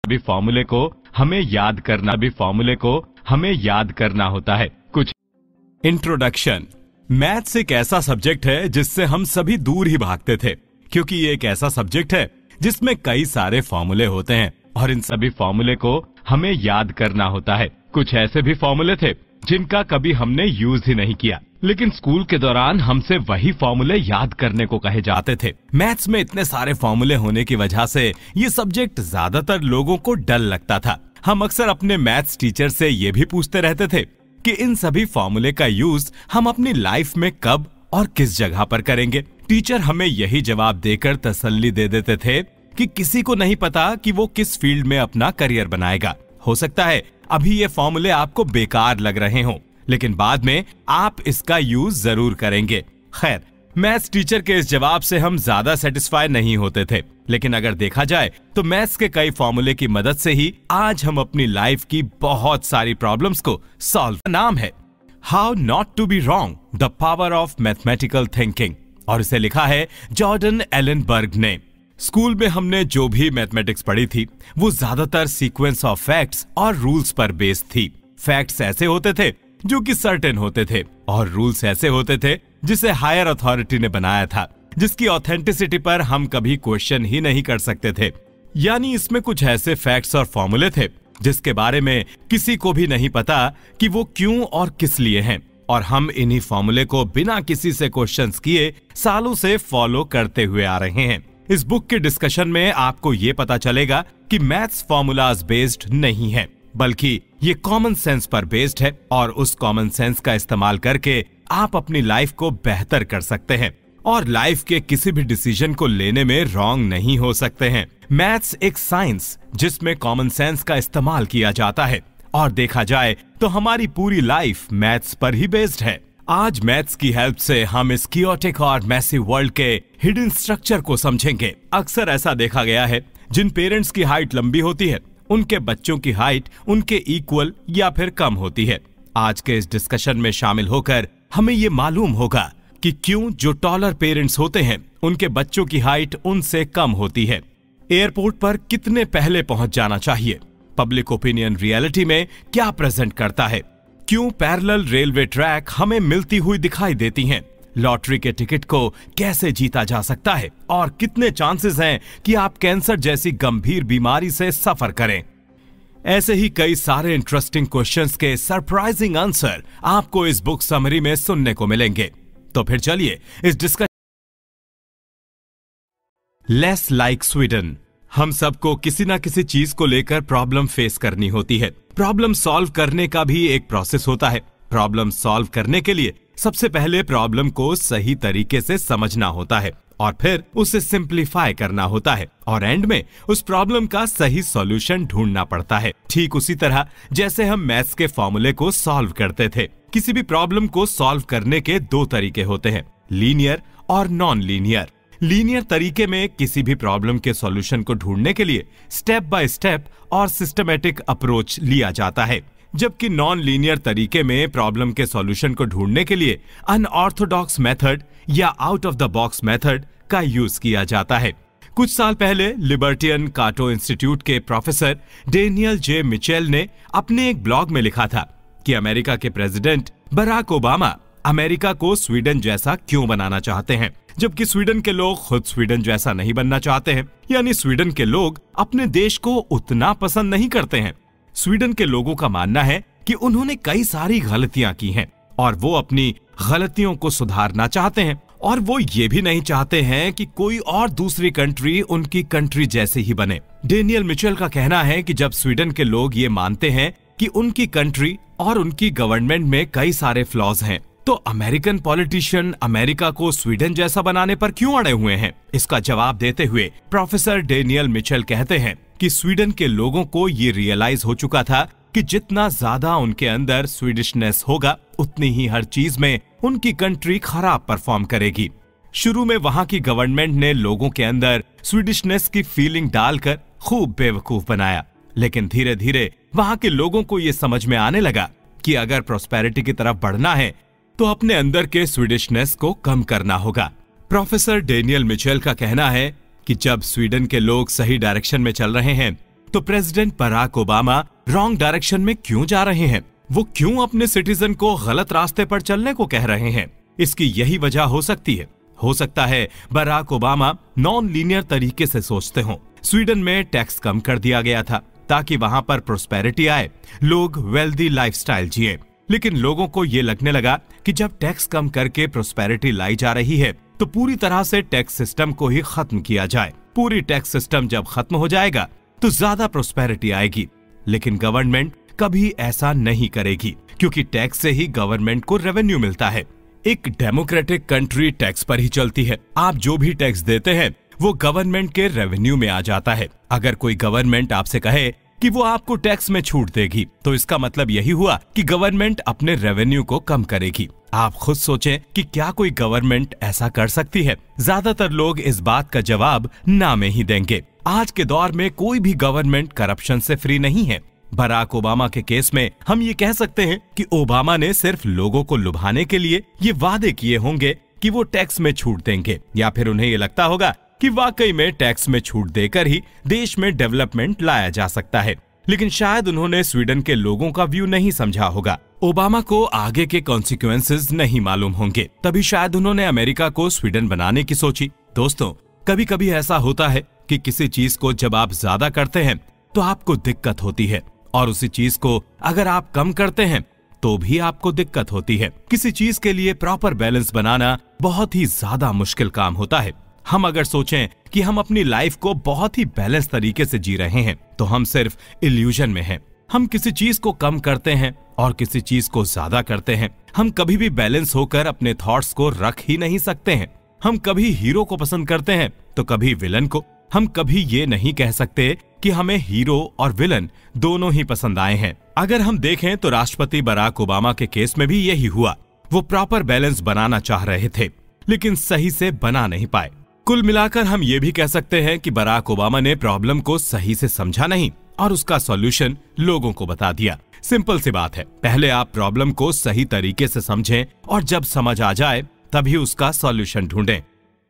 भी फॉर्मूले को हमें याद करना होता है। कुछ इंट्रोडक्शन। मैथ्स एक ऐसा सब्जेक्ट है जिससे हम सभी दूर ही भागते थे, क्योंकि ये एक ऐसा सब्जेक्ट है जिसमें कई सारे फॉर्मूले होते हैं और इन सभी फॉर्मूले को हमें याद करना होता है। कुछ ऐसे भी फॉर्मूले थे जिनका कभी हमने यूज ही नहीं किया, लेकिन स्कूल के दौरान हमसे वही फॉर्मूले याद करने को कहे जाते थे। मैथ्स में इतने सारे फॉर्मूले होने की वजह से ये सब्जेक्ट ज्यादातर लोगों को डर लगता था। हम अक्सर अपने मैथ्स टीचर से ये भी पूछते रहते थे कि इन सभी फॉर्मूले का यूज हम अपनी लाइफ में कब और किस जगह पर करेंगे। टीचर हमें यही जवाब देकर तसल्ली दे देते थे कि किसी को नहीं पता कि वो किस फील्ड में अपना करियर बनाएगा। हो सकता है अभी ये फॉर्मूले आपको बेकार लग रहे हों, लेकिन बाद में आप इसका यूज जरूर करेंगे। खैर, मैथ्स टीचर के इस जवाब से हम ज्यादा सेटिस्फाई नहीं होते थे, लेकिन अगर देखा जाए तो मैथ्स के कई फॉर्मूले की मदद से ही आज हम अपनी लाइफ की बहुत सारी प्रॉब्लम्स को सॉल्व। नाम है How Not to Be Wrong, The Power of Mathematical Thinking, और इसे लिखा है जॉर्डन एलेनबर्ग ने। स्कूल में हमने जो भी मैथमेटिक्स पढ़ी थी वो ज्यादातर सीक्वेंस ऑफ फैक्ट्स और रूल्स पर बेस्ड थी। फैक्ट्स ऐसे होते थे जो कि सर्टेन होते थे और रूल्स ऐसे होते थे जिसे हायर अथॉरिटी ने बनाया था, जिसकी ऑथेंटिसिटी पर हम कभी क्वेश्चन ही नहीं कर सकते थे। यानी इसमें कुछ ऐसे फैक्ट्स और फॉर्मूले थे जिसके बारे में किसी को भी नहीं पता कि वो क्यों और किस लिए हैं, और हम इन्हीं फॉर्मूले को बिना किसी से क्वेश्चंस किए सालों से फॉलो करते हुए आ रहे हैं। इस बुक के डिस्कशन में आपको ये पता चलेगा कि मैथ्स फॉर्मूलाज बेस्ड नहीं है, बल्कि ये कॉमन सेंस पर बेस्ड है, और उस कॉमन सेंस का इस्तेमाल करके आप अपनी लाइफ को बेहतर कर सकते हैं और लाइफ के किसी भी डिसीजन को लेने में रॉन्ग नहीं हो सकते हैं। मैथ्स एक साइंस जिसमें कॉमन सेंस का इस्तेमाल किया जाता है, और देखा जाए तो हमारी पूरी लाइफ मैथ्स पर ही बेस्ड है। आज मैथ्स की हेल्प से हम इस कियोटिक और मैसिव वर्ल्ड के हिडन स्ट्रक्चर को समझेंगे। अक्सर ऐसा देखा गया है, जिन पेरेंट्स की हाइट लंबी होती है उनके बच्चों की हाइट उनके इक्वल या फिर कम होती है। आज के इस डिस्कशन में शामिल होकर हमें ये मालूम होगा कि क्यों जो टॉलर पेरेंट्स होते हैं उनके बच्चों की हाइट उनसे कम होती है। एयरपोर्ट पर कितने पहले पहुंच जाना चाहिए, पब्लिक ओपिनियन रियलिटी में क्या प्रेजेंट करता है, क्यों पैरेलल रेलवे ट्रैक हमें मिलती हुई दिखाई देती हैं, लॉटरी के टिकट को कैसे जीता जा सकता है, और कितने चांसेस हैं कि आप कैंसर जैसी गंभीर बीमारी से सफर करें। ऐसे ही कई सारे इंटरेस्टिंग क्वेश्चंस के सरप्राइजिंग आंसर आपको इस बुक समरी में सुनने को मिलेंगे। तो फिर चलिए इस डिस्कशन। Less like Sweden. हम सबको किसी ना किसी चीज को लेकर प्रॉब्लम फेस करनी होती है। प्रॉब्लम सॉल्व करने का भी एक प्रोसेस होता है। प्रॉब्लम सॉल्व करने के लिए सबसे पहले प्रॉब्लम को सही तरीके से समझना होता है और फिर उसे सिंप्लीफाई करना होता है, और एंड में उस प्रॉब्लम का सही सॉल्यूशन ढूंढना पड़ता है। ठीक उसी तरह जैसे हम मैथ्स के फॉर्मूले को सॉल्व करते थे। किसी भी प्रॉब्लम को सॉल्व करने के दो तरीके होते हैं, लीनियर और नॉन लीनियर। लीनियर तरीके में किसी भी प्रॉब्लम के सॉल्यूशन को ढूंढने के लिए स्टेप बाय स्टेप और सिस्टमैटिक अप्रोच लिया जाता है, जबकि नॉन लीनियर तरीके में प्रॉब्लम के सॉल्यूशन को ढूंढने के लिए अनऑर्थोडॉक्स मेथड या out of the box method का यूज किया जाता है। कुछ साल पहले लिबर्टियन काटो इंस्टीट्यूट के प्रोफेसर डेनियल जे मिचेल ने अपने एक ब्लॉग में लिखा था कि अमेरिका के प्रेसिडेंट बराक ओबामा अमेरिका को स्वीडन जैसा क्यों बनाना चाहते हैं, जबकि स्वीडन के लोग खुद स्वीडन जैसा नहीं बनना चाहते हैं। यानी स्वीडन के लोग अपने देश को उतना पसंद नहीं करते हैं। स्वीडन के लोगों का मानना है कि उन्होंने कई सारी गलतियां की हैं और वो अपनी गलतियों को सुधारना चाहते हैं, और वो ये भी नहीं चाहते हैं कि कोई और दूसरी कंट्री उनकी कंट्री जैसे ही बने। डेनियल मिचेल का कहना है कि जब स्वीडन के लोग ये मानते हैं कि उनकी कंट्री और उनकी गवर्नमेंट में कई सारे फ्लॉज हैं, तो अमेरिकन पॉलिटिशियन अमेरिका को स्वीडन जैसा बनाने पर क्यों अड़े हुए हैं। इसका जवाब देते हुए प्रोफेसर डेनियल मिचेल कहते हैं कि स्वीडन के लोगों को ये रियलाइज हो चुका था कि जितना ज्यादा उनके अंदर स्वीडिशनेस होगा उतनी ही हर चीज में उनकी कंट्री खराब परफॉर्म करेगी। शुरू में वहां की गवर्नमेंट ने लोगों के अंदर स्वीडिशनेस की फीलिंग डालकर खूब बेवकूफ बनाया, लेकिन धीरे धीरे वहां के लोगों को ये समझ में आने लगा कि अगर प्रॉस्पेरिटी की तरफ बढ़ना है तो अपने अंदर के स्वीडिशनेस को कम करना होगा। प्रोफेसर डेनियल मिचेल का कहना है कि जब स्वीडन के लोग सही डायरेक्शन में चल रहे हैं तो president Barack Obama wrong direction में क्यों जा रहे हैं? वो क्यों अपने सिटीजन को गलत रास्ते पर चलने को कह रहे हैं? इसकी यही वजह हो सकती है। हो सकता है बराक ओबामा नॉन लीनियर तरीके से सोचते हों। स्वीडन में टैक्स कम कर दिया गया था ताकि वहां पर प्रोस्पेरिटी आए, लोग वेल्दी लाइफस्टाइल जिए। लेकिन लोगों को ये लगने लगा कि जब टैक्स कम करके प्रोस्पेरिटी लाई जा रही है तो पूरी तरह से टैक्स सिस्टम को ही खत्म किया जाए। पूरी टैक्स सिस्टम जब खत्म हो जाएगा तो ज्यादा प्रोस्पेरिटी आएगी। लेकिन गवर्नमेंट कभी ऐसा नहीं करेगी, क्योंकि टैक्स से ही गवर्नमेंट को रेवेन्यू मिलता है। एक डेमोक्रेटिक कंट्री टैक्स पर ही चलती है। आप जो भी टैक्स देते हैं वो गवर्नमेंट के रेवेन्यू में आ जाता है। अगर कोई गवर्नमेंट आपसे कहे कि वो आपको टैक्स में छूट देगी तो इसका मतलब यही हुआ कि गवर्नमेंट अपने रेवेन्यू को कम करेगी। आप खुद सोचें कि क्या कोई गवर्नमेंट ऐसा कर सकती है? ज्यादातर लोग इस बात का जवाब ना में ही देंगे। आज के दौर में कोई भी गवर्नमेंट करप्शन से फ्री नहीं है। बराक ओबामा के केस में हम ये कह सकते हैं कि ओबामा ने सिर्फ लोगों को लुभाने के लिए ये वादे किए होंगे कि वो टैक्स में छूट देंगे, या फिर उन्हें ये लगता होगा कि वाकई में टैक्स में छूट देकर ही देश में डेवलपमेंट लाया जा सकता है। लेकिन शायद उन्होंने स्वीडन के लोगों का व्यू नहीं समझा होगा। ओबामा को आगे के कॉन्सिक्वेंसेस नहीं मालूम होंगे, तभी शायद उन्होंने अमेरिका को स्वीडन बनाने की सोची। दोस्तों, कभी कभी ऐसा होता है कि किसी चीज को जब आप ज्यादा करते हैं तो आपको दिक्कत होती है, और उसी चीज को अगर आप कम करते हैं तो भी आपको दिक्कत होती है। किसी चीज के लिए प्रॉपर बैलेंस बनाना बहुत ही ज्यादा मुश्किल काम होता है। हम अगर सोचें कि हम अपनी लाइफ को बहुत ही बैलेंस तरीके से जी रहे हैं तो हम सिर्फ इल्यूजन में हैं। हम किसी चीज को कम करते हैं और किसी चीज को ज्यादा करते हैं। हम कभी भी बैलेंस होकर अपने थॉट्स को रख ही नहीं सकते हैं। हम कभी हीरो को पसंद करते हैं तो कभी विलन को। हम कभी ये नहीं कह सकते कि हमें हीरो और विलन दोनों ही पसंद आए हैं। अगर हम देखें तो राष्ट्रपति बराक ओबामा के केस में भी यही हुआ। वो प्रॉपर बैलेंस बनाना चाह रहे थे लेकिन सही से बना नहीं पाए। कुल मिलाकर हम ये भी कह सकते हैं कि बराक ओबामा ने प्रॉब्लम को सही से समझा नहीं और उसका सॉल्यूशन लोगों को बता दिया। सिंपल सी बात है, पहले आप प्रॉब्लम को सही तरीके से समझें और जब समझ आ जाए तभी उसका सॉल्यूशन ढूंढें।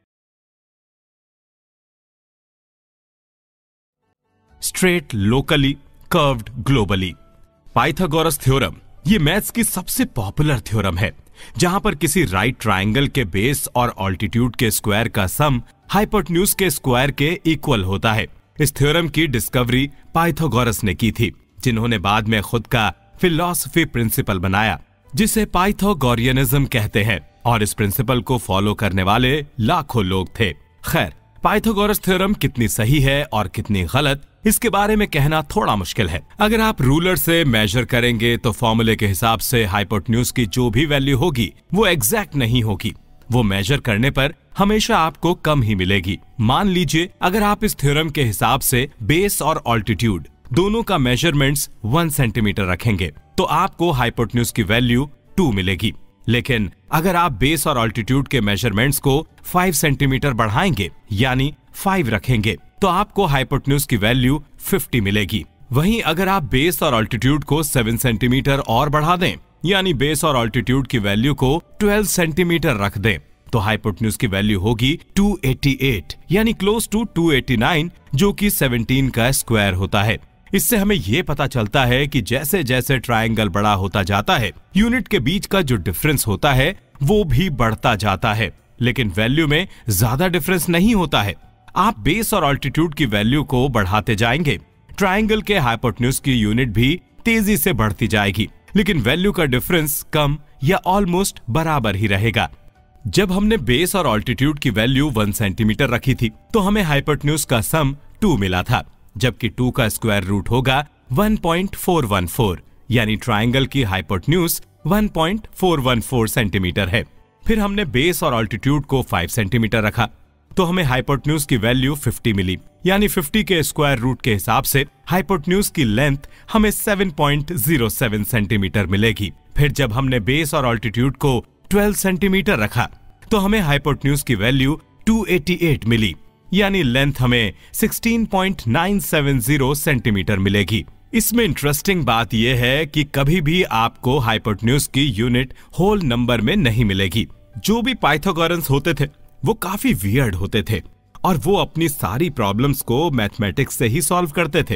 Straight locally, curved globally. Pythagoras theorem ये मैथ्स की सबसे पॉपुलर थ्योरम है, जहां पर किसी राइट ट्रायंगल के बेस और ऑल्टीट्यूड के स्क्वायर का सम हाइपोटेन्यूज के स्क्वायर के इक्वल होता है। इस थ्योरम की डिस्कवरी पाइथागोरस ने की थी, जिन्होंने बाद में खुद का फिलॉसफी प्रिंसिपल बनाया, जिसे पाइथागोरियनिज्म कहते हैं, और इस प्रिंसिपल को फॉलो करने वाले लाखों लोग थे। खैर, पाइथागोरस थ्योरम कितनी सही है और कितनी गलत, इसके बारे में कहना थोड़ा मुश्किल है। अगर आप रूलर से मेजर करेंगे तो फॉर्मूले के हिसाब से हाइपोटेन्यूज की जो भी वैल्यू होगी वो एग्जैक्ट नहीं होगी। वो मेजर करने पर हमेशा आपको कम ही मिलेगी। मान लीजिए अगर आप इस थ्योरम के हिसाब से बेस और ऑल्टीट्यूड दोनों का मेजरमेंट्स 1 सेंटीमीटर रखेंगे तो आपको हाइपोटेन्यूज की वैल्यू 2 मिलेगी। लेकिन अगर आप बेस और ऑल्टीट्यूड के मेजरमेंट्स को 5 सेंटीमीटर बढ़ाएंगे यानी 5 रखेंगे तो आपको हाइपोटेन्यूज की वैल्यू 50 मिलेगी। वहीं अगर आप बेस और ऑल्टीट्यूड को 7 सेंटीमीटर और बढ़ा दें यानी बेस और ऑल्टीट्यूड की वैल्यू को 12 सेंटीमीटर रख दें तो हाइपोटेन्यूज की वैल्यू होगी 288 यानी क्लोज टू 289, जो कि 17 का स्क्वायर होता है। इससे हमें यह पता चलता है कि जैसे जैसे ट्रायंगल बड़ा होता जाता है यूनिट के बीच का जो डिफरेंस होता है वो भी बढ़ता जाता है, लेकिन वैल्यू में ज्यादा डिफरेंस नहीं होता है। आप बेस और ऑल्टीट्यूड की वैल्यू को बढ़ाते जाएंगे, ट्रायंगल के हाइपोटेन्यूज की यूनिट भी तेजी से बढ़ती जाएगी, लेकिन वैल्यू का डिफरेंस कम या ऑलमोस्ट बराबर ही रहेगा। जब हमने बेस और ऑल्टीट्यूड की वैल्यू 1 सेंटीमीटर रखी थी तो हमें हाइपोटेन्यूज का सम 2 मिला था, जबकि 2 का स्क्वायर रूट होगा 1.414 यानी ट्रायंगल की हाइपोटेन्यूज 1.414 सेंटीमीटर है। फिर हमने बेस और ऑल्टीट्यूड को 5 सेंटीमीटर रखा तो हमें हाइपोटेन्यूज की वैल्यू 50 मिली, यानी 50 के स्क्वायर रूट के हिसाब से हाइपोटेन्यूज की लेंथ हमें 7.07 सेंटीमीटर मिलेगी। फिर जब हमने बेस और ऑल्टीट्यूड को 12 सेंटीमीटर रखा तो हमें हाइपोटेन्यूज की वैल्यू 288 मिली, यानी लेंथ हमें 16.970 सेंटीमीटर मिलेगी। इसमें इंटरेस्टिंग बात यह है कि कभी भी आपको हाइपोटेन्यूज की यूनिट होल नंबर में नहीं मिलेगी। जो भी पाइथागोरस होते थे वो काफी वियर्ड होते थे और वो अपनी सारी प्रॉब्लम्स को मैथमेटिक्स से ही सॉल्व करते थे।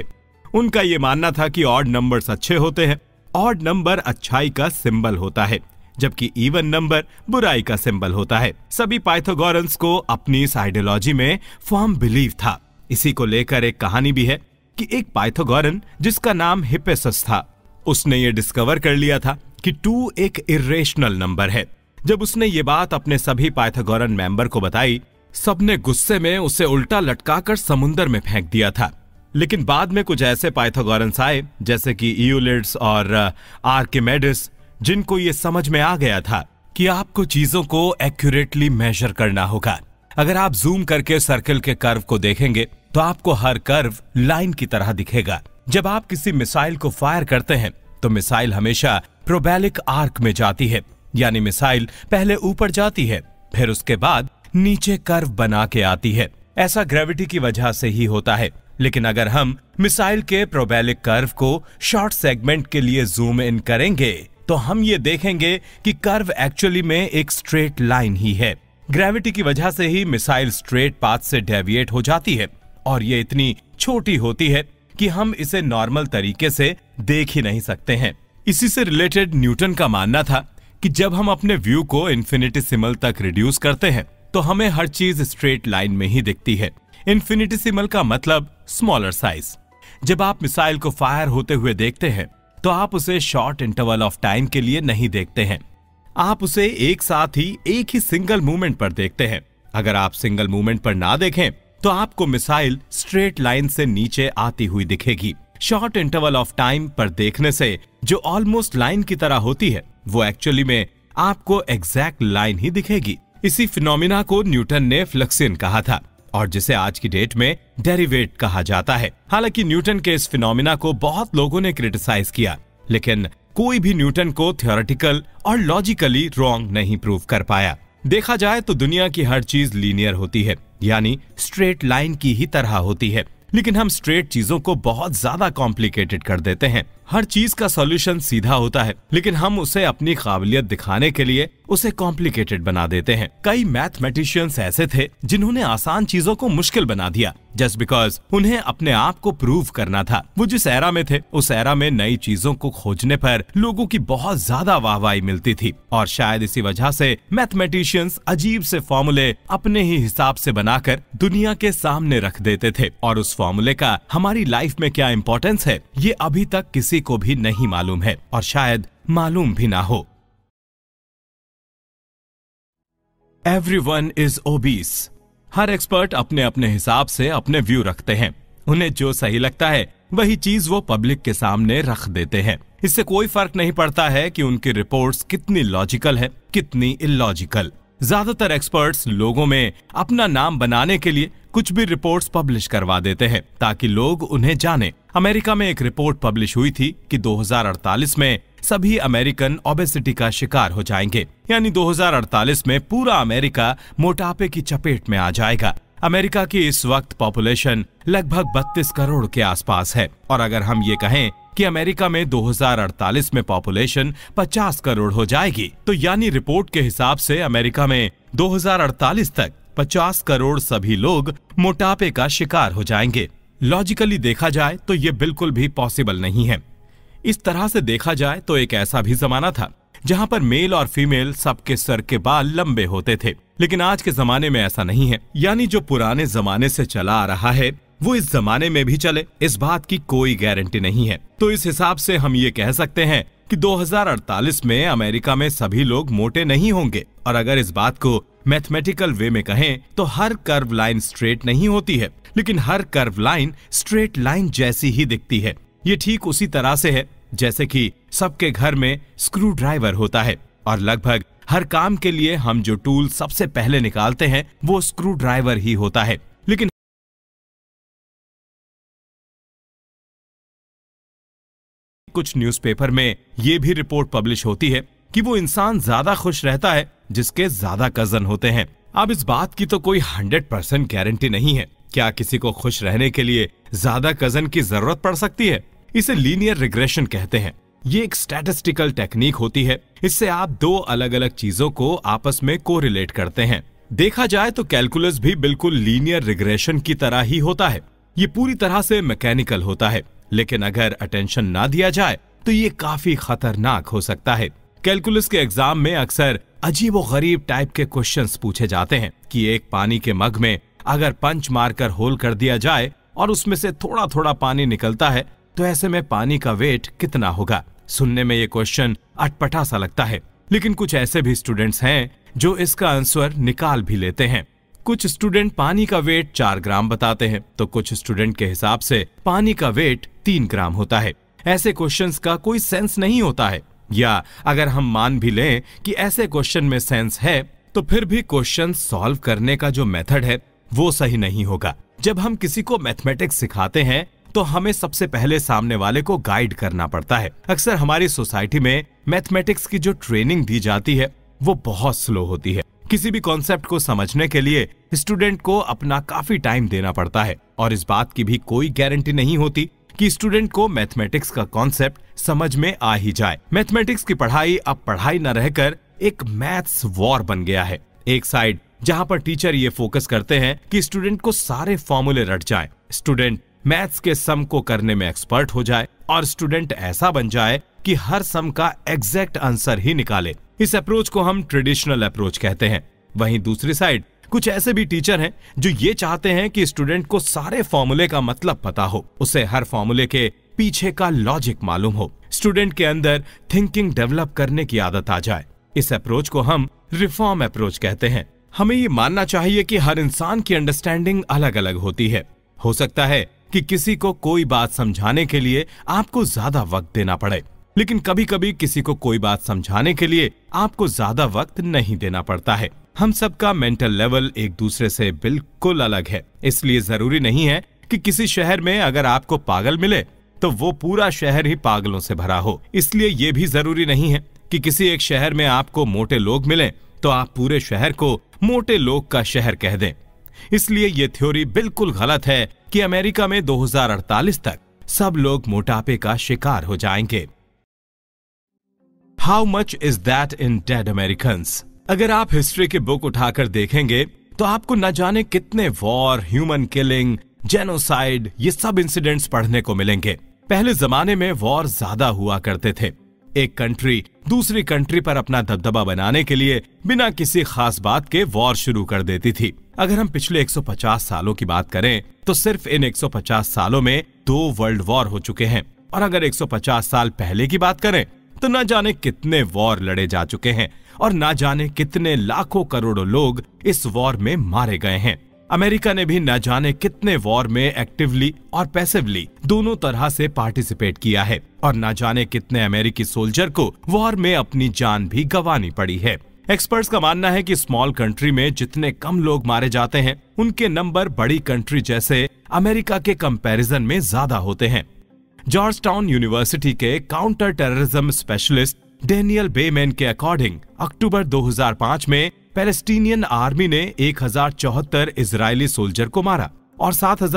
उनका ये मानना था कि ऑड नंबर्स अच्छे होते हैं, ऑड नंबर अच्छाई का सिंबल होता है, जबकि इवन नंबर बुराई का सिंबल होता है। सभी पाइथागोरन्स को अपनी इस आइडियोलॉजी में फर्म बिलीव था। इसी को लेकर एक कहानी भी है कि एक पाइथागोरन जिसका नाम हिप्पैसस था, उसने ये डिस्कवर कर लिया था कि 2 एक इर्रेशनल नंबर है। जब उसने ये बात अपने सभी पाइथागोरन मेंबर को बताई, सबने गुस्से में उसे उल्टा लटकाकर समुंदर में फेंक दिया था। लेकिन बाद में कुछ ऐसे पाइथागोरन्स आए जैसे कि यूक्लिड और आर्किमेडिस, जिनको ये समझ में आ गया था कि आपको चीजों को एक्यूरेटली मेजर करना होगा। अगर आप जूम करके सर्कल के कर्व को देखेंगे तो आपको हर कर्व लाइन की तरह दिखेगा। जब आप किसी मिसाइल को फायर करते हैं तो मिसाइल हमेशा प्रोबैलिक आर्क में जाती है, यानी मिसाइल पहले ऊपर जाती है, फिर उसके बाद नीचे कर्व बना के आती है। ऐसा ग्रेविटी की वजह से ही होता है। लेकिन अगर हम मिसाइल के प्रोबैलिक कर्व को शॉर्ट सेगमेंट के लिए जूम इन करेंगे तो हम ये देखेंगे कि कर्व एक्चुअली में एक स्ट्रेट लाइन ही है। ग्रेविटी की वजह से ही मिसाइल स्ट्रेट पाथ से डेविएट हो जाती है और ये इतनी छोटी होती है कि हम इसे नॉर्मल तरीके से देख ही नहीं सकते हैं। इसी से रिलेटेड न्यूटन का मानना था कि जब हम अपने व्यू को इन्फिनिटेसिमल तक रिड्यूस करते हैं तो हमें हर चीज स्ट्रेट लाइन में ही दिखती है। इन्फिनिटेसिमल का मतलब स्मॉलर साइज। जब आप मिसाइल को फायर होते हुए देखते हैं तो आप उसे शॉर्ट इंटरवल ऑफ टाइम के लिए नहीं देखते हैं, आप उसे एक साथ ही एक ही सिंगल मूवमेंट पर देखते हैं। अगर आप सिंगल मूवमेंट पर ना देखें तो आपको मिसाइल स्ट्रेट लाइन से नीचे आती हुई दिखेगी। शॉर्ट इंटरवल ऑफ टाइम पर देखने से जो ऑलमोस्ट लाइन की तरह होती है वो एक्चुअली में आपको एग्जैक्ट लाइन ही दिखेगी। इसी फिनोमिना को न्यूटन ने फ्लक्सियन कहा था और जिसे आज की डेट में डेरिवेट कहा जाता है। हालांकि न्यूटन के इस फिनोमिना को बहुत लोगों ने क्रिटिसाइज किया, लेकिन कोई भी न्यूटन को थ्योरेटिकल और लॉजिकली रॉन्ग नहीं प्रूव कर पाया। देखा जाए तो दुनिया की हर चीज लीनियर होती है, यानी स्ट्रेट लाइन की ही तरह होती है, लेकिन हम स्ट्रेट चीजों को बहुत ज्यादा कॉम्प्लिकेटेड कर देते हैं। हर चीज का सॉल्यूशन सीधा होता है, लेकिन हम उसे अपनी काबिलियत दिखाने के लिए उसे कॉम्प्लिकेटेड बना देते हैं। कई मैथमेटिशियंस ऐसे थे जिन्होंने आसान चीजों को मुश्किल बना दिया जस्ट बिकॉज उन्हें अपने आप को प्रूव करना था। वो जिस एरा में थे उस एरा में नई चीजों को खोजने पर लोगों की बहुत ज्यादा वाहवाही मिलती थी और शायद इसी वजह से मैथमेटिशियंस अजीब से फॉर्मूले अपने ही हिसाब से बनाकर दुनिया के सामने रख देते थे और उस फॉर्मूले का हमारी लाइफ में क्या इंपॉर्टेंस है ये अभी तक किसी को भी नहीं मालूम है और शायद मालूम भी ना हो। Everyone is obese। हर एक्सपर्ट अपने अपने हिसाब से अपने व्यू रखते हैं। उन्हें जो सही लगता है वही चीज वो पब्लिक के सामने रख देते हैं। इससे कोई फर्क नहीं पड़ता है कि उनकी रिपोर्ट्स कितनी लॉजिकल है, कितनी इलॉजिकल। ज्यादातर एक्सपर्ट्स लोगों में अपना नाम बनाने के लिए कुछ भी रिपोर्ट्स पब्लिश करवा देते हैं ताकि लोग उन्हें जाने। अमेरिका में एक रिपोर्ट पब्लिश हुई थी कि 2048 में सभी अमेरिकन ओबेसिटी का शिकार हो जाएंगे, यानी 2048 में पूरा अमेरिका मोटापे की चपेट में आ जाएगा। अमेरिका की इस वक्त पॉपुलेशन लगभग 32 करोड़ के आसपास है और अगर हम ये कहें कि अमेरिका में 2048 में पॉपुलेशन 50 करोड़ हो जाएगी तो यानी रिपोर्ट के हिसाब से अमेरिका में 2048 तक 50 करोड़ सभी लोग मोटापे का शिकार हो जाएंगे। लॉजिकली देखा जाए तो ये बिल्कुल भी पॉसिबल नहीं है। इस तरह से देखा जाए तो एक ऐसा भी जमाना था जहां पर मेल और फीमेल सबके सर के बाल लंबे होते थे, लेकिन आज के जमाने में ऐसा नहीं है। यानी जो पुराने जमाने से चला आ रहा है वो इस जमाने में भी चले, इस बात की कोई गारंटी नहीं है। तो इस हिसाब से हम ये कह सकते हैं कि 2048 में अमेरिका में सभी लोग मोटे नहीं होंगे और अगर इस बात को मैथमेटिकल वे में कहें तो हर कर्व लाइन स्ट्रेट नहीं होती है, लेकिन हर कर्व लाइन स्ट्रेट लाइन जैसी ही दिखती है। ये ठीक उसी तरह से है जैसे कि सबके घर में स्क्रू ड्राइवर होता है और लगभग हर काम के लिए हम जो टूल सबसे पहले निकालते हैं वो स्क्रू ड्राइवर ही होता है। लेकिन कुछ न्यूज़पेपर में ये भी रिपोर्ट पब्लिश होती है कि वो इंसान ज्यादा खुश रहता है जिसके ज्यादा कजन होते हैं। अब इस बात की तो कोई 100% गारंटी नहीं है। क्या किसी को खुश रहने के लिए ज्यादा कजन की जरूरत पड़ सकती है? इसे लीनियर रिग्रेशन कहते हैं। ये एक स्टैटिस्टिकल टेक्निक होती है। इससे आप दो अलग अलग चीजों को आपस में कोरिलेट करते हैं। देखा जाए तो कैलकुलस भी बिल्कुल लीनियर रिग्रेशन की तरह ही होता है। ये पूरी तरह से मैकेनिकल होता है। लेकिन अगर अटेंशन ना दिया जाए तो ये काफी खतरनाक हो सकता है। कैलकुलस के एग्जाम में अक्सर अजीबोगरीब टाइप के क्वेश्चंस पूछे जाते हैं कि एक पानी के मग में अगर पंच मारकर होल कर दिया जाए और उसमें से थोड़ा थोड़ा पानी निकलता है तो ऐसे में पानी का वेट कितना होगा। सुनने में ये क्वेश्चन अटपटा सा लगता है, लेकिन कुछ ऐसे भी स्टूडेंट्स हैं जो इसका आंसर निकाल भी लेते हैं। कुछ स्टूडेंट पानी का वेट 4 ग्राम बताते हैं तो कुछ स्टूडेंट के हिसाब से पानी का वेट 3 ग्राम होता है। ऐसे क्वेश्चंस का कोई सेंस नहीं होता है, या अगर हम मान भी लें कि ऐसे क्वेश्चन में सेंस है तो फिर भी क्वेश्चन सॉल्व करने का जो मेथड है वो सही नहीं होगा। जब हम किसी को मैथमेटिक्स सिखाते हैं तो हमें सबसे पहले सामने वाले को गाइड करना पड़ता है। अक्सर हमारी सोसाइटी में मैथमेटिक्स की जो ट्रेनिंग दी जाती है वो बहुत स्लो होती है। किसी भी कॉन्सेप्ट को समझने के लिए स्टूडेंट को अपना काफी टाइम देना पड़ता है और इस बात की भी कोई गारंटी नहीं होती कि स्टूडेंट को मैथमेटिक्स का कॉन्सेप्ट समझ में आ ही जाए। मैथमेटिक्स की पढ़ाई अब पढ़ाई न रहकर एक मैथ्स वॉर बन गया है। एक साइड जहां पर टीचर ये फोकस करते हैं कि स्टूडेंट को सारे फॉर्मूले रट जाए, स्टूडेंट मैथ्स के सम को करने में एक्सपर्ट हो जाए और स्टूडेंट ऐसा बन जाए कि हर सम का एग्जैक्ट आंसर ही निकाले। इस अप्रोच को हम ट्रेडिशनल अप्रोच कहते हैं। वहीं दूसरी साइड कुछ ऐसे भी टीचर हैं जो ये चाहते हैं कि स्टूडेंट को सारे फॉर्मूले का मतलब पता हो, उसे हर फॉर्मूले के पीछे का लॉजिक मालूम हो, स्टूडेंट के अंदर थिंकिंग डेवलप करने की आदत आ जाए। इस अप्रोच को हम रिफॉर्म अप्रोच कहते हैं। हमें ये मानना चाहिए कि हर इंसान की अंडरस्टैंडिंग अलग अलग होती है। हो सकता है कि किसी को कोई बात समझाने के लिए आपको ज्यादा वक्त देना पड़े, लेकिन कभी कभी किसी को कोई बात समझाने के लिए आपको ज्यादा वक्त नहीं देना पड़ता है। हम सबका मेंटल लेवल एक दूसरे से बिल्कुल अलग है, इसलिए जरूरी नहीं है कि किसी शहर में अगर आपको पागल मिले तो वो पूरा शहर ही पागलों से भरा हो। इसलिए ये भी जरूरी नहीं है कि किसी एक शहर में आपको मोटे लोग मिले तो आप पूरे शहर को मोटे लोग का शहर कह दें। इसलिए ये थ्योरी बिल्कुल गलत है कि अमेरिका में 2048 तक सब लोग मोटापे का शिकार हो जाएंगे। How much is that in dead Americans? अगर आप हिस्ट्री की बुक उठाकर देखेंगे तो आपको न जाने कितने वॉर, ह्यूमन किलिंग, जेनोसाइड, ये सब इंसिडेंट्स पढ़ने को मिलेंगे। पहले जमाने में वॉर ज्यादा हुआ करते थे। एक कंट्री दूसरी कंट्री पर अपना दबदबा बनाने के लिए बिना किसी खास बात के वॉर शुरू कर देती थी। अगर हम पिछले 150 सालों की बात करें तो सिर्फ इन 150 सालों में 2 वर्ल्ड वॉर हो चुके हैं, और अगर 150 साल पहले की बात करें तो न जाने कितने वॉर लड़े जा चुके हैं और न जाने कितने लाखों करोड़ों लोग इस वॉर में मारे गए हैं। अमेरिका ने भी न जाने कितने वॉर में एक्टिवली और पैसिवली दोनों तरह से पार्टिसिपेट किया है, और न जाने कितने अमेरिकी सोल्जर को वॉर में अपनी जान भी गंवानी पड़ी है। एक्सपर्ट्स का मानना है कि स्मॉल कंट्री में जितने कम लोग मारे जाते हैं उनके नंबर बड़ी कंट्री जैसे अमेरिका के कंपैरिजन में ज्यादा होते हैं। जॉर्ज टाउन यूनिवर्सिटी के counter terrorism specialist Daniel Byman के अकॉर्डिंग अक्टूबर 2005 में पैलेस्टीनियन आर्मी ने 1074 इजरायली सोल्जर को मारा और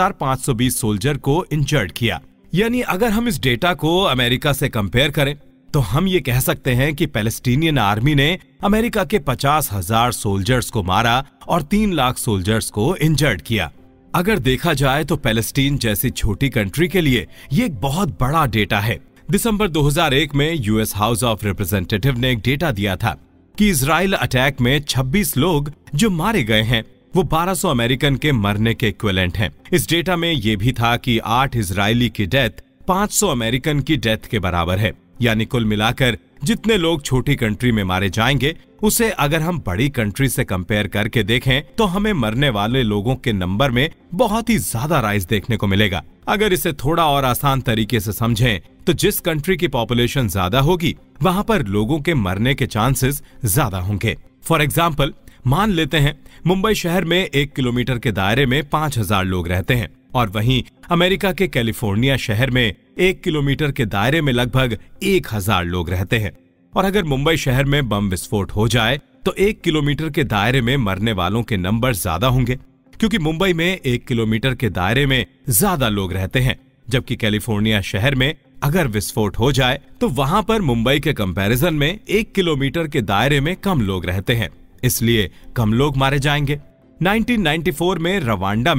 7520 सोल्जर को इंजर्ड किया। यानी अगर हम इस डेटा को अमेरिका से कंपेयर करें तो हम ये कह सकते हैं कि पैलेस्टीनियन आर्मी ने अमेरिका के 50,000 सोल्जर्स को मारा और 3 लाख सोल्जर्स को इंजर्ड किया। अगर देखा जाए तो पैलेस्टीन जैसी छोटी कंट्री के लिए ये एक बहुत बड़ा डेटा है। दिसंबर 2001 में यूएस हाउस ऑफ रिप्रेजेंटेटिव ने एक डेटा दिया था कि इजराइल अटैक में 26 लोग जो मारे गए हैं वो 1200 अमेरिकन के मरने के इक्विवेलेंट हैं। इस डेटा में ये भी था कि 8 इजरायली की डेथ 500 अमेरिकन की डेथ के बराबर है। यानी कुल मिलाकर जितने लोग छोटी कंट्री में मारे जाएंगे उसे अगर हम बड़ी कंट्री से कंपेयर करके देखें तो हमें मरने वाले लोगों के नंबर में बहुत ही ज्यादा राइज देखने को मिलेगा। अगर इसे थोड़ा और आसान तरीके से समझें तो जिस कंट्री की पॉपुलेशन ज्यादा होगी वहां पर लोगों के मरने के चांसेस ज्यादा होंगे। फॉर एग्जाम्पल मान लेते हैं मुंबई शहर में 1 किलोमीटर के दायरे में 5000 लोग रहते हैं, और वहीं अमेरिका के कैलिफोर्निया शहर में 1 किलोमीटर के दायरे में लगभग 1000 लोग रहते हैं। और अगर मुंबई शहर में बम विस्फोट हो जाए तो 1 किलोमीटर के दायरे में मरने वालों के नंबर ज्यादा होंगे, क्योंकि मुंबई में 1 किलोमीटर के दायरे में ज्यादा लोग रहते हैं, जबकि कैलिफोर्निया शहर में अगर विस्फोट हो जाए तो वहां पर मुंबई के कंपैरिजन में 1 किलोमीटर के दायरे में कम लोग रहते हैं, इसलिए कम लोग मारे जाएंगे। 1994 में रवांडा में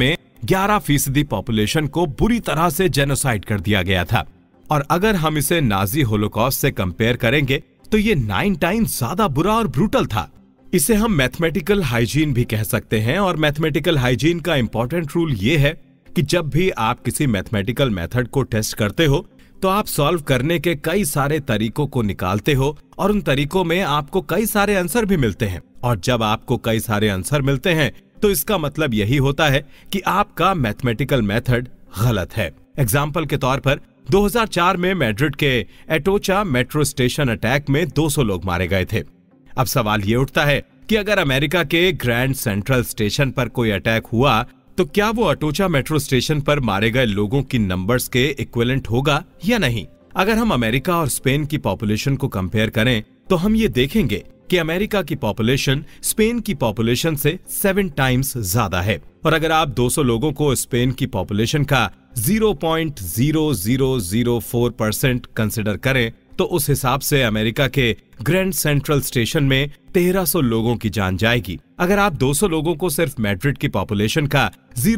11% पॉपुलेशन को बुरी तरह से जेनोसाइड कर दिया गया था। और अगर हम इसे नाजी होलोकॉस्ट से कंपेयर करेंगे तो ये 9 टाइम्स ज्यादा बुरा और ब्रूटल था। इसे हम मैथमेटिकल हाइजीन भी कह सकते हैं। और मैथमेटिकल हाइजीन का इंपॉर्टेंट रूल ये है कि जब भी आप किसी मैथमेटिकल मेथड को टेस्ट करते हो तो आप सॉल्व करने के कई सारे तरीकों को निकालते हो और उन तरीकों में आपको कई सारे आंसर भी मिलते हैं। और जब आपको कई सारे आंसर मिलते हैं तो इसका मतलब यही होता है कि आपका मैथमेटिकल मेथड गलत है। एग्जाम्पल के तौर पर 2004 में मैड्रिड के एटोचा मेट्रो स्टेशन अटैक में 200 लोग मारे गए थे। अब सवाल ये उठता है कि अगर अमेरिका के ग्रैंड सेंट्रल स्टेशन पर कोई अटैक हुआ तो क्या वो अटोचा मेट्रो स्टेशन पर मारे गए लोगों की नंबर्स के इक्विवेलेंट होगा या नहीं। अगर हम अमेरिका और स्पेन की पॉपुलेशन को कंपेयर करें तो हम ये देखेंगे कि अमेरिका की पॉपुलेशन स्पेन की पॉपुलेशन से 7 टाइम्स ज्यादा है। और अगर आप 200 लोगों को स्पेन की पॉपुलेशन का 0.0004% कंसिडर करें तो उस हिसाब से अमेरिका के ग्रैंड सेंट्रल स्टेशन में 1300 लोगों की जान जाएगी। अगर आप 200 लोगों को सिर्फ मैड्रिड की पॉपुलेशन का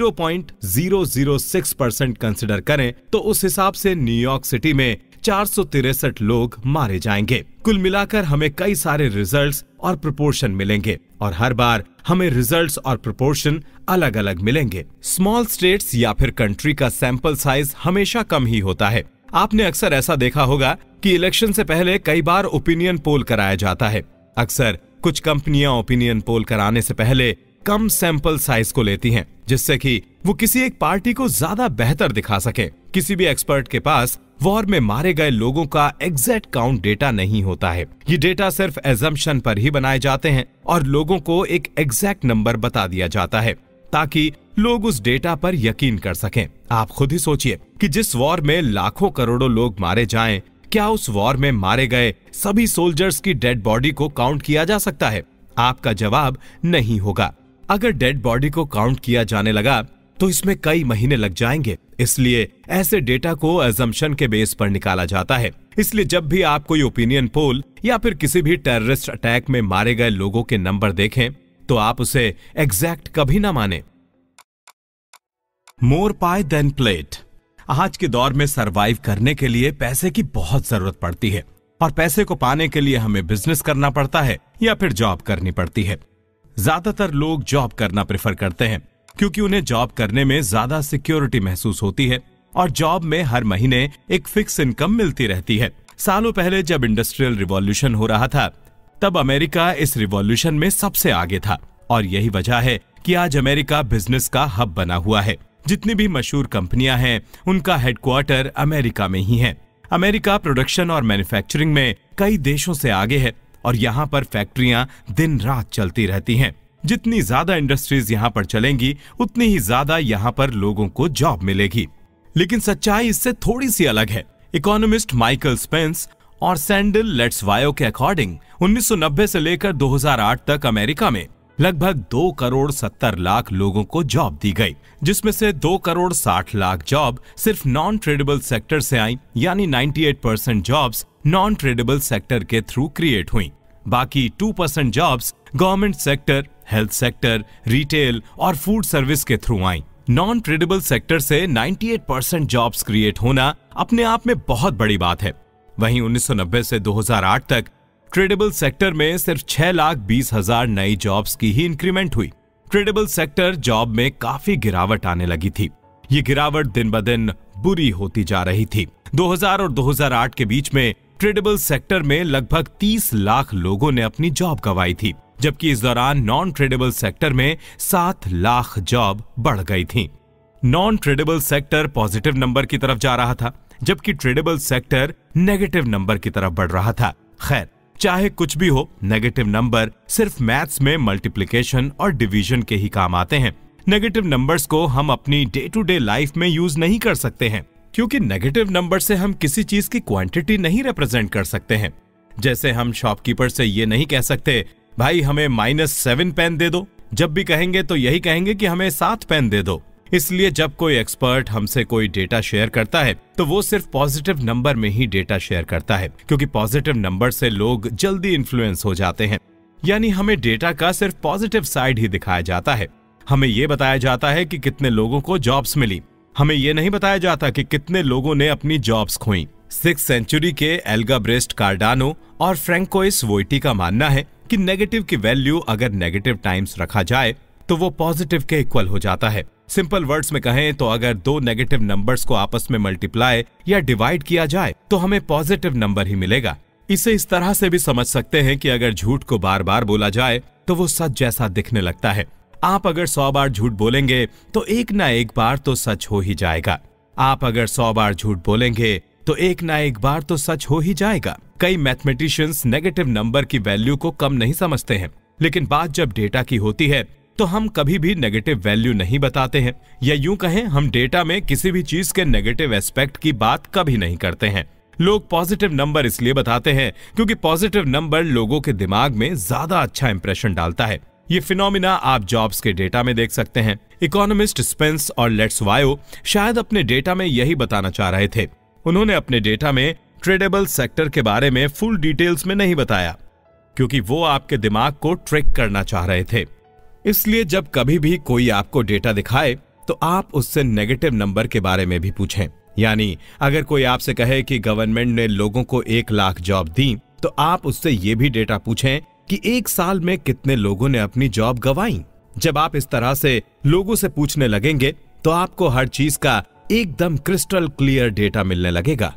0.006% कंसिडर करें तो उस हिसाब से न्यूयॉर्क सिटी में 463 लोग मारे जाएंगे। कुल मिलाकर हमें कई सारे रिजल्ट्स और प्रोपोर्शन मिलेंगे और हर बार हमें रिजल्ट्स और प्रोपोर्शन अलग अलग मिलेंगे। स्मॉल स्टेट्स या फिर कंट्री का सैंपल साइज हमेशा कम ही होता है। आपने अक्सर ऐसा देखा होगा कि इलेक्शन से पहले कई बार ओपिनियन पोल कराया जाता है। अक्सर कुछ कंपनियां ओपिनियन पोल कराने से पहले कम सैंपल साइज को लेती हैं, जिससे कि वो किसी एक पार्टी को ज्यादा बेहतर दिखा सके। किसी भी एक्सपर्ट के पास वॉर में मारे गए लोगों का एग्जैक्ट काउंट डेटा नहीं होता है। ये डेटा सिर्फ एजम्पशन पर ही बनाए जाते हैं और लोगों को एक एग्जैक्ट नंबर बता दिया जाता है ताकि लोग उस डेटा पर यकीन कर सकें। आप खुद ही सोचिए कि जिस वॉर में लाखों करोड़ों लोग मारे जाएं, क्या उस वॉर में मारे गए सभी सोल्जर्स की डेड बॉडी को काउंट किया जा सकता है? आपका जवाब नहीं होगा। अगर डेड बॉडी को काउंट किया जाने लगा तो इसमें कई महीने लग जाएंगे। इसलिए ऐसे डेटा को अजम्पशन के बेस पर निकाला जाता है। इसलिए जब भी आप कोई ओपिनियन पोल या फिर किसी भी टेररिस्ट अटैक में मारे गए लोगों के नंबर देखें तो आप उसे एग्जैक्ट कभी ना माने। More pie than plate. आज के दौर में सरवाइव करने के लिए पैसे की बहुत जरूरत पड़ती है और पैसे को पाने के लिए हमें बिजनेस करना पड़ता है या फिर जॉब करनी पड़ती है। ज्यादातर लोग जॉब करना प्रेफर करते हैं क्योंकि उन्हें जॉब करने में ज्यादा सिक्योरिटी महसूस होती है और जॉब में हर महीने एक फिक्स इनकम मिलती रहती है। सालों पहले जब इंडस्ट्रियल रिवॉल्यूशन हो रहा था तब अमेरिका इस रिवॉल्यूशन में सबसे आगे था और यही वजह है कि आज अमेरिका बिजनेस का हब बना हुआ है। जितनी भी मशहूर कंपनियां हैं उनका हेडक्वार्टर अमेरिका में ही है। अमेरिका प्रोडक्शन और मैन्युफैक्चरिंग में कई देशों से आगे है और यहाँ पर फैक्ट्रियां दिन रात चलती रहती हैं। जितनी ज्यादा इंडस्ट्रीज यहाँ पर चलेंगी उतनी ही ज्यादा यहाँ पर लोगों को जॉब मिलेगी। लेकिन सच्चाई इससे थोड़ी सी अलग है। इकोनॉमिस्ट माइकल स्पेंस और सैंडल लेट्सवायो के अकॉर्डिंग 1990 से लेकर 2008 तक अमेरिका में लगभग 2 करोड़ 70 लाख लोगों को जॉब दी गई, जिसमें से 2 करोड़ 60 लाख जॉब सिर्फ नॉन ट्रेडेबल सेक्टर से आई, यानी 98% जॉब्स नॉन ट्रेडेबल सेक्टर के थ्रू क्रिएट हुई। बाकी 2% jobs government sector, health sector, retail और फूड सर्विस के थ्रू आई। नॉन ट्रेडेबल सेक्टर से 98% जॉब्स क्रिएट होना अपने आप में बहुत बड़ी बात है। वहीं 1990 से 2008 तक ट्रेडेबल सेक्टर में सिर्फ 6,20,000 नई जॉब्स की ही इंक्रीमेंट हुई। ट्रेडेबल सेक्टर जॉब में काफी गिरावट आने लगी थी। ये गिरावट दिन ब दिन बुरी होती जा रही थी। 2000 और 2008 के बीच में ट्रेडेबल सेक्टर में लगभग 30 लाख लोगों ने अपनी जॉब गंवाई थी, जबकि इस दौरान नॉन ट्रेडेबल सेक्टर में 7 लाख जॉब बढ़ गई थी। Non tradable sector positive number की तरफ जा रहा था, जबकि ट्रेडेबल सेक्टर नेगेटिव नंबर की तरफ बढ़ रहा था। खैर, चाहे कुछ भी हो, नेगेटिव नंबर सिर्फ मैथ्स में मल्टीप्लिकेशन और डिवीजन के ही काम आते हैं। नेगेटिव नंबर्स को हम अपनी डे टू डे लाइफ में यूज नहीं कर सकते हैं, क्योंकि नेगेटिव नंबर से हम किसी चीज की क्वांटिटी नहीं रिप्रेजेंट कर सकते हैं। जैसे हम शॉपकीपर से ये नहीं कह सकते भाई हमें -7 पेन दे दो, जब भी कहेंगे तो यही कहेंगे कि हमें 7 पेन दे दो। इसलिए जब कोई एक्सपर्ट हमसे कोई डेटा शेयर करता है तो वो सिर्फ पॉजिटिव नंबर में ही डेटा शेयर करता है, क्योंकि पॉजिटिव नंबर से लोग जल्दी इन्फ्लुएंस हो जाते हैं। यानी हमें डेटा का सिर्फ पॉजिटिव साइड ही दिखाया जाता है। हमें यह बताया जाता है कि कितने लोगों को जॉब्स मिली। हमें यह नहीं बताया जाता कि कितने लोगों ने अपनी जॉब्स खोई। 6th सेंचुरी के एल्गाब्रेस्ट कार्डानो और फ्रैंकोइस वोइटी का मानना है कि नेगेटिव की वैल्यू अगर नेगेटिव टाइम्स रखा जाए तो वो पॉजिटिव के इक्वल हो जाता है। सिंपल वर्ड्स में कहें तो अगर दो नेगेटिव नंबर्स को आपस में मल्टीप्लाई या डिवाइड किया जाए तो हमें पॉजिटिव नंबर ही मिलेगा। इसे इस तरह से भी समझ सकते हैं कि अगर झूठ को बार बार बोला जाए तो वो सच जैसा दिखने लगता है। आप अगर 100 बार झूठ बोलेंगे तो एक ना एक बार तो सच हो ही जाएगा। आप अगर 100 बार झूठ बोलेंगे तो एक ना एक बार तो सच हो ही जाएगा। कई मैथमेटिशियंस नेगेटिव नंबर की वैल्यू को कम नहीं समझते हैं, लेकिन बात जब डेटा की होती है तो हम कभी भी नेगेटिव वैल्यू नहीं बताते हैं, या यूं कहें हम डेटा में किसी भी चीज के नेगेटिव एस्पेक्ट की बात कभी नहीं करते हैं। लोग पॉजिटिव नंबर इसलिए बताते हैं क्योंकि पॉजिटिव नंबर लोगों के दिमाग में ज्यादा अच्छा इंप्रेशन डालता है। ये फिनोमिना आप जॉब्स के डेटा में देख सकते हैं। इकोनॉमिस्ट स्पेंस और लेट्स वायो शायद अपने डेटा में यही बताना चाह रहे थे। उन्होंने अपने डेटा में ट्रेडेबल सेक्टर के बारे में फुल डिटेल्स में नहीं बताया क्योंकि वो आपके दिमाग को ट्रिक करना चाह रहे थे। इसलिए जब कभी भी कोई आपको डेटा दिखाए तो आप उससे नेगेटिव नंबर के बारे में भी पूछें। यानी अगर कोई आपसे कहे कि गवर्नमेंट ने लोगों को 1 लाख जॉब दी तो आप उससे ये भी डेटा पूछें कि 1 साल में कितने लोगों ने अपनी जॉब गंवाई। जब आप इस तरह से लोगों से पूछने लगेंगे तो आपको हर चीज का एकदम क्रिस्टल क्लियर डेटा मिलने लगेगा।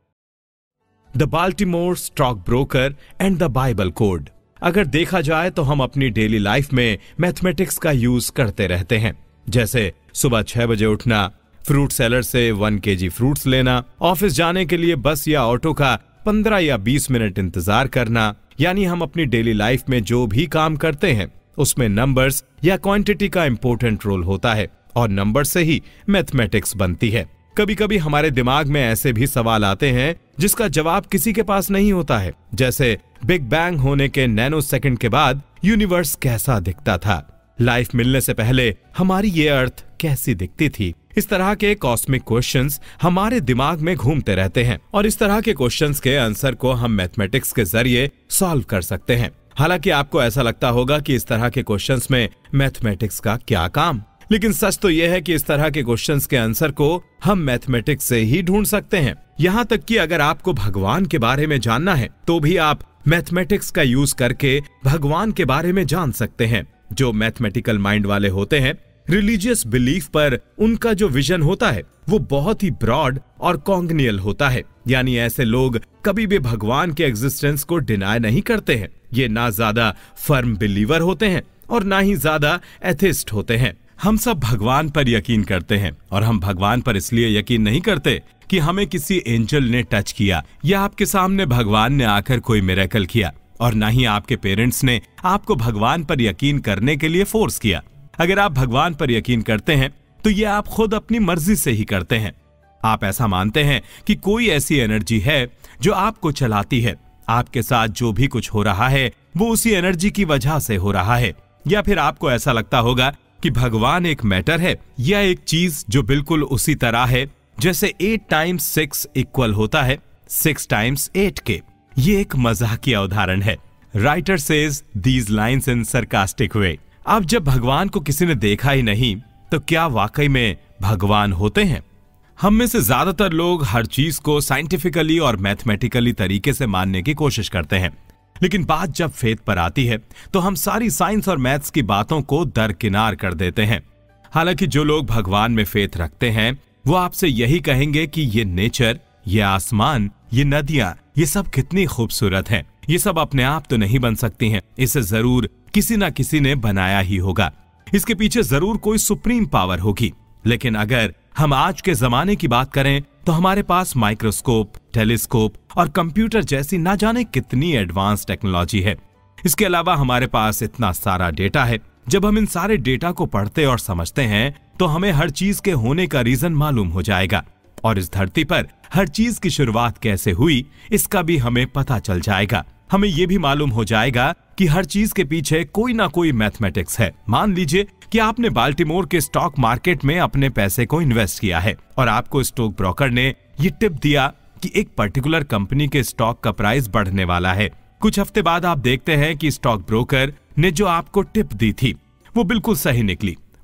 The Baltimore Stockbroker and the Bible Code. अगर देखा जाए तो हम अपनी डेली लाइफ में मैथमेटिक्स का यूज करते रहते हैं, जैसे सुबह 6 बजे उठना, फ्रूट सेलर से 1 kg फ्रूट्स लेना, ऑफिस जाने के लिए बस या ऑटो का 15 या 20 मिनट इंतजार करना। यानी हम अपनी डेली लाइफ में जो भी काम करते हैं उसमें नंबर्स या क्वांटिटी का इंपॉर्टेंट रोल होता है और नंबर से ही मैथमेटिक्स बनती है। कभी कभी हमारे दिमाग में ऐसे भी सवाल आते हैं जिसका जवाब किसी के पास नहीं होता है, जैसे बिग बैंग होने के नैनो सेकंड के बाद यूनिवर्स कैसा दिखता था, लाइफ मिलने से पहले हमारी ये अर्थ कैसी दिखती थी। इस तरह के कॉस्मिक क्वेश्चंस हमारे दिमाग में घूमते रहते हैं और इस तरह के क्वेश्चंस के आंसर को हम मैथमेटिक्स के जरिए सॉल्व कर सकते हैं। हालांकि आपको ऐसा लगता होगा कि इस तरह के क्वेश्चंस में मैथमेटिक्स का क्या काम, लेकिन सच तो यह है कि इस तरह के क्वेश्चंस के आंसर को हम मैथमेटिक्स से ही ढूंढ सकते हैं। यहाँ तक कि अगर आपको भगवान के बारे में जानना है तो भी आप मैथमेटिक्स का यूज करके भगवान के बारे में जान सकते हैं। जो मैथमेटिकल माइंड वाले होते हैं, रिलीजियस बिलीफ पर उनका जो विजन होता है वो बहुत ही ब्रॉड और कॉन्गनियल होता है। यानी ऐसे लोग कभी भी भगवान के एग्जिस्टेंस को डिनाय नहीं करते हैं। ये ना ज्यादा फर्म बिलीवर होते हैं और ना ही ज्यादा एथिस्ट होते हैं। हम सब भगवान पर यकीन करते हैं और हम भगवान पर इसलिए यकीन नहीं करते कि हमें किसी एंजल ने टच किया या आपके सामने भगवान ने आकर कोई मिरेकल किया, और ना ही आपके पेरेंट्स ने आपको भगवान पर यकीन करने के लिए फोर्स किया। अगर आप भगवान पर यकीन करते हैं तो ये आप खुद अपनी मर्जी से ही करते हैं। आप ऐसा मानते हैं कि कोई ऐसी एनर्जी है जो आपको चलाती है। आपके साथ जो भी कुछ हो रहा है वो उसी एनर्जी की वजह से हो रहा है। या फिर आपको ऐसा लगता होगा कि भगवान एक मैटर है या एक चीज जो बिल्कुल उसी तरह है जैसे 8 times 6 इक्वल होता है 6 times 8 के। ये एक मजाकिया उदाहरण है। Writer says these lines in sarcastic way. अब जब भगवान को किसी ने देखा ही नहीं तो क्या वाकई में भगवान होते हैं? हम में से ज्यादातर लोग हर चीज को साइंटिफिकली और मैथमेटिकली तरीके से मानने की कोशिश करते हैं, लेकिन बात जब फेथ पर आती है तो हम सारी साइंस और मैथ्स की बातों को दरकिनार कर देते हैं। हालांकि जो लोग भगवान में फेथ रखते हैं वो आपसे यही कहेंगे कि ये नेचर, ये आसमान, ये नदियां, ये सब कितनी खूबसूरत हैं। ये सब अपने आप तो नहीं बन सकती हैं, इसे जरूर किसी ना किसी ने बनाया ही होगा। इसके पीछे जरूर कोई सुप्रीम पावर होगी। लेकिन अगर हम आज के जमाने की बात करें तो हमारे पास माइक्रोस्कोप, टेलीस्कोप और कंप्यूटर जैसी ना जाने कितनी एडवांस टेक्नोलॉजी है। इसके अलावा हमारे पास इतना सारा डेटा है। जब हम इन सारे डेटा को पढ़ते और समझते हैं तो हमें हर चीज के होने का रीजन मालूम हो जाएगा, और इस धरती पर हर चीज की शुरुआत कैसे हुई इसका भी हमें पता चल जाएगा। हमें यह भी मालूम हो जाएगा कि हर चीज के पीछे कोई ना कोई मैथमेटिक्स है। मान लीजिए कि आपने बाल्टीमोर के स्टॉक मार्केट में अपने पैसे को इन्वेस्ट किया है और आपको स्टॉक ब्रोकर ने ये टिप दिया कि एक पर्टिकुलर कंपनी के स्टॉक का प्राइस बढ़ने वाला है। कुछ हफ्ते बाद आप देखते हैं कि स्टॉक ब्रोकर ने जो आपको टिप दी थी वो बिल्कुल सही निकली।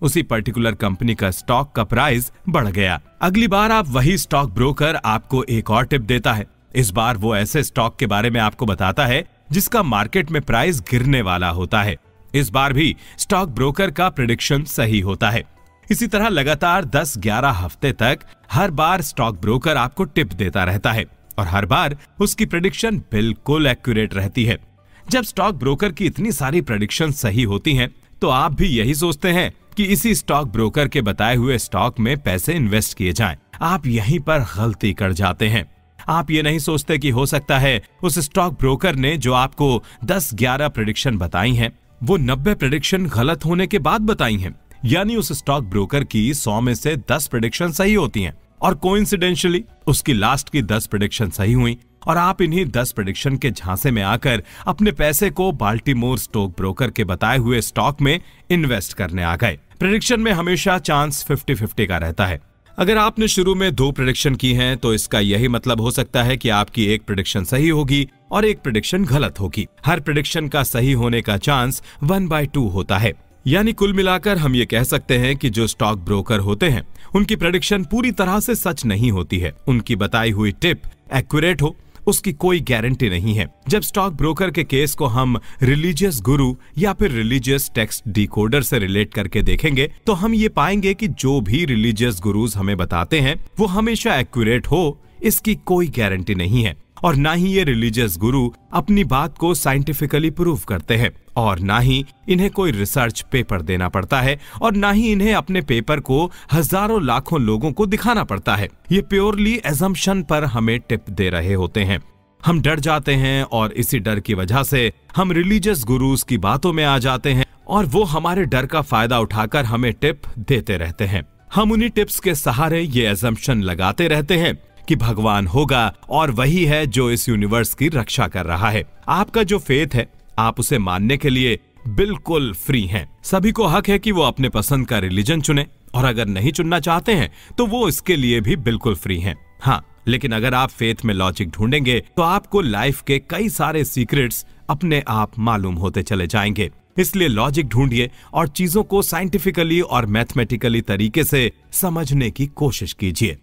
उसी पर्टिकुलर कंपनी का स्टॉक का प्राइस बढ़ गया। अगली बार आप वही स्टॉक ब्रोकर आपको एक और टिप देता है। इस बार वो ऐसे स्टॉक के बारे में आपको बताता है जिसका मार्केट में प्राइस गिरने वाला होता है। इस बार भी स्टॉक ब्रोकर का प्रेडिक्शन सही होता है। इसी तरह लगातार 10-11 हफ्ते तक हर बार स्टॉक ब्रोकर आपको टिप देता रहता है और हर बार उसकी प्रेडिक्शन बिल्कुल एक्यूरेट रहती है। जब स्टॉक ब्रोकर की इतनी सारी प्रेडिक्शन सही होती हैं, तो आप भी यही सोचते हैं कि इसी स्टॉक ब्रोकर के बताए हुए स्टॉक में पैसे इन्वेस्ट किए जाएं। आप यहीं पर गलती कर जाते हैं। आप ये नहीं सोचते कि हो सकता है उस स्टॉक ब्रोकर ने जो आपको 10-11 प्रेडिक्शन बताई हैं, वो 90 प्रेडिक्शन गलत होने के बाद बताई हैं। यानी उस स्टॉक ब्रोकर की 100 में से 10 प्रेडिक्शन सही होती हैं और कोइंसिडेंशियली उसकी लास्ट की 10 प्रेडिक्शन सही हुई और आप इन्हीं 10 प्रेडिक्शन के झांसे में आकर अपने पैसे को बाल्टीमोर स्टॉक ब्रोकर के बताए हुए स्टॉक में इन्वेस्ट करने आ गए। प्रेडिक्शन में हमेशा चांस 50-50 का रहता है। अगर आपने शुरू में 2 प्रेडिक्शन की हैं, तो इसका यही मतलब हो सकता है कि आपकी एक प्रेडिक्शन सही होगी और एक प्रेडिक्शन गलत होगी। हर प्रेडिक्शन का सही होने का चांस 1/2 होता है। यानी कुल मिलाकर हम ये कह सकते हैं कि जो स्टॉक ब्रोकर होते हैं उनकी प्रेडिक्शन पूरी तरह से सच नहीं होती है। उनकी बताई हुई टिप एक्यूरेट हो, उसकी कोई गारंटी नहीं है। जब स्टॉक ब्रोकर के केस को हम रिलीजियस गुरु या फिर रिलीजियस टेक्स्ट डिकोडर से रिलेट करके देखेंगे, तो हम ये पाएंगे कि जो भी रिलीजियस गुरुज हमें बताते हैं वो हमेशा एक्यूरेट हो, इसकी कोई गारंटी नहीं है। और ना ही ये रिलीजियस गुरु अपनी बात को साइंटिफिकली प्रूव करते हैं और ना ही इन्हें कोई रिसर्च पेपर देना पड़ता है और ना ही इन्हें अपने पेपर को हजारों लाखों लोगों को दिखाना पड़ता है। ये प्योरली एजम्पशन पर हमें टिप दे रहे होते हैं। हम डर जाते हैं और इसी डर की वजह से हम रिलीजियस गुरुज की बातों में आ जाते हैं और वो हमारे डर का फायदा उठाकर हमें टिप देते रहते हैं। हम उन्हीं टिप्स के सहारे ये एजम्पशन लगाते रहते हैं कि भगवान होगा और वही है जो इस यूनिवर्स की रक्षा कर रहा है। आपका जो फेथ है, आप उसे मानने के लिए बिल्कुल फ्री हैं। सभी को हक है कि वो अपने पसंद का रिलीजन चुने और अगर नहीं चुनना चाहते हैं तो वो इसके लिए भी बिल्कुल फ्री हैं। हाँ, लेकिन अगर आप फेथ में लॉजिक ढूंढेंगे तो आपको लाइफ के कई सारे सीक्रेट्स अपने आप मालूम होते चले जाएंगे। इसलिए लॉजिक ढूंढिए और चीजों को साइंटिफिकली और मैथमेटिकली तरीके से समझने की कोशिश कीजिए।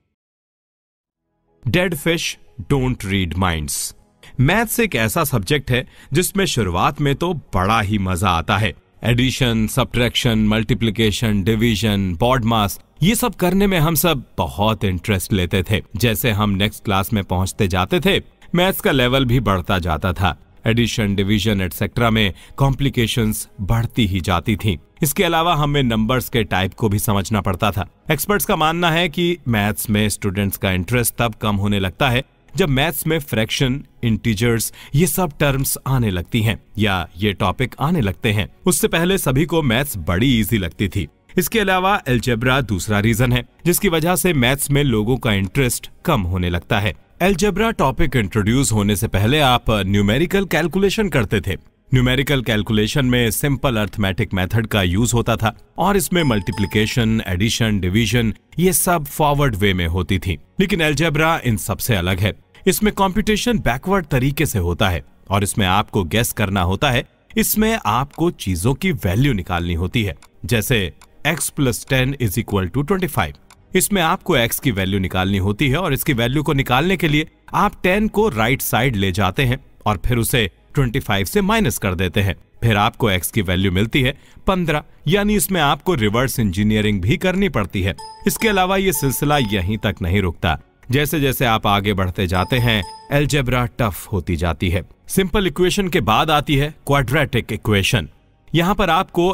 Dead fish don't read minds. Maths एक ऐसा सब्जेक्ट है जिसमें शुरुआत में तो बड़ा ही मजा आता है। Addition, subtraction, multiplication, division, BODMAS, ये सब करने में हम सब बहुत इंटरेस्ट लेते थे। जैसे हम नेक्स्ट क्लास में पहुंचते जाते थे, मैथ्स का लेवल भी बढ़ता जाता था। एडिशन, डिवीजन एटसेट्रा में कॉम्प्लिकेशंस बढ़ती ही जाती थी। इसके अलावा हमें नंबर्स के टाइप को भी समझना पड़ता था। एक्सपर्ट्स का मानना है कि मैथ्स में स्टूडेंट्स का इंटरेस्ट तब कम होने लगता है जब मैथ्स में फ्रैक्शन, इंटीजर्स, ये सब टर्म्स आने लगती हैं या ये टॉपिक आने लगते हैं। उससे पहले सभी को मैथ्स बड़ी इजी लगती थी। इसके अलावा अलजेब्रा दूसरा रीजन है जिसकी वजह से मैथ्स में लोगों का इंटरेस्ट कम होने लगता है। अलजेब्रा टॉपिक इंट्रोड्यूस होने से पहले आप न्यूमेरिकल कैलकुलेशन करते थे। न्यूमेरिकल कैलकुलेशन में सिंपल अर्थमेटिक मेथड का यूज होता था और इसमें मल्टीप्लिकेशन, एडिशन, डिवीजन ये सब फॉरवर्ड वे में होती थी। लेकिन अलजेब्रा इन सबसे अलग है। इसमें कंप्यूटेशन बैकवर्ड तरीके से होता है और इसमें आपको गेस करना होता है। इसमें आपको चीजों की वैल्यू निकालनी होती है। जैसे x + 10 = 25। इसमें आपको x की वैल्यू निकालनी होती है और इसकी वैल्यू को निकालने के लिए आप 10 को राइट साइड ले जाते हैं और फिर उसे 25 से माइनस कर देते हैं। फिर आपको x की वैल्यू मिलती है 15। यानी इसमें आपको रिवर्स इंजीनियरिंग भी करनी पड़ती है। इसके अलावा ये सिलसिला यहीं तक नहीं रुकता। जैसे जैसे आप आगे बढ़ते जाते हैं, अलजेब्रा टफ होती जाती है। सिंपल इक्वेशन के बाद आती है क्वाड्रेटिक इक्वेशन। यहाँ पर आपको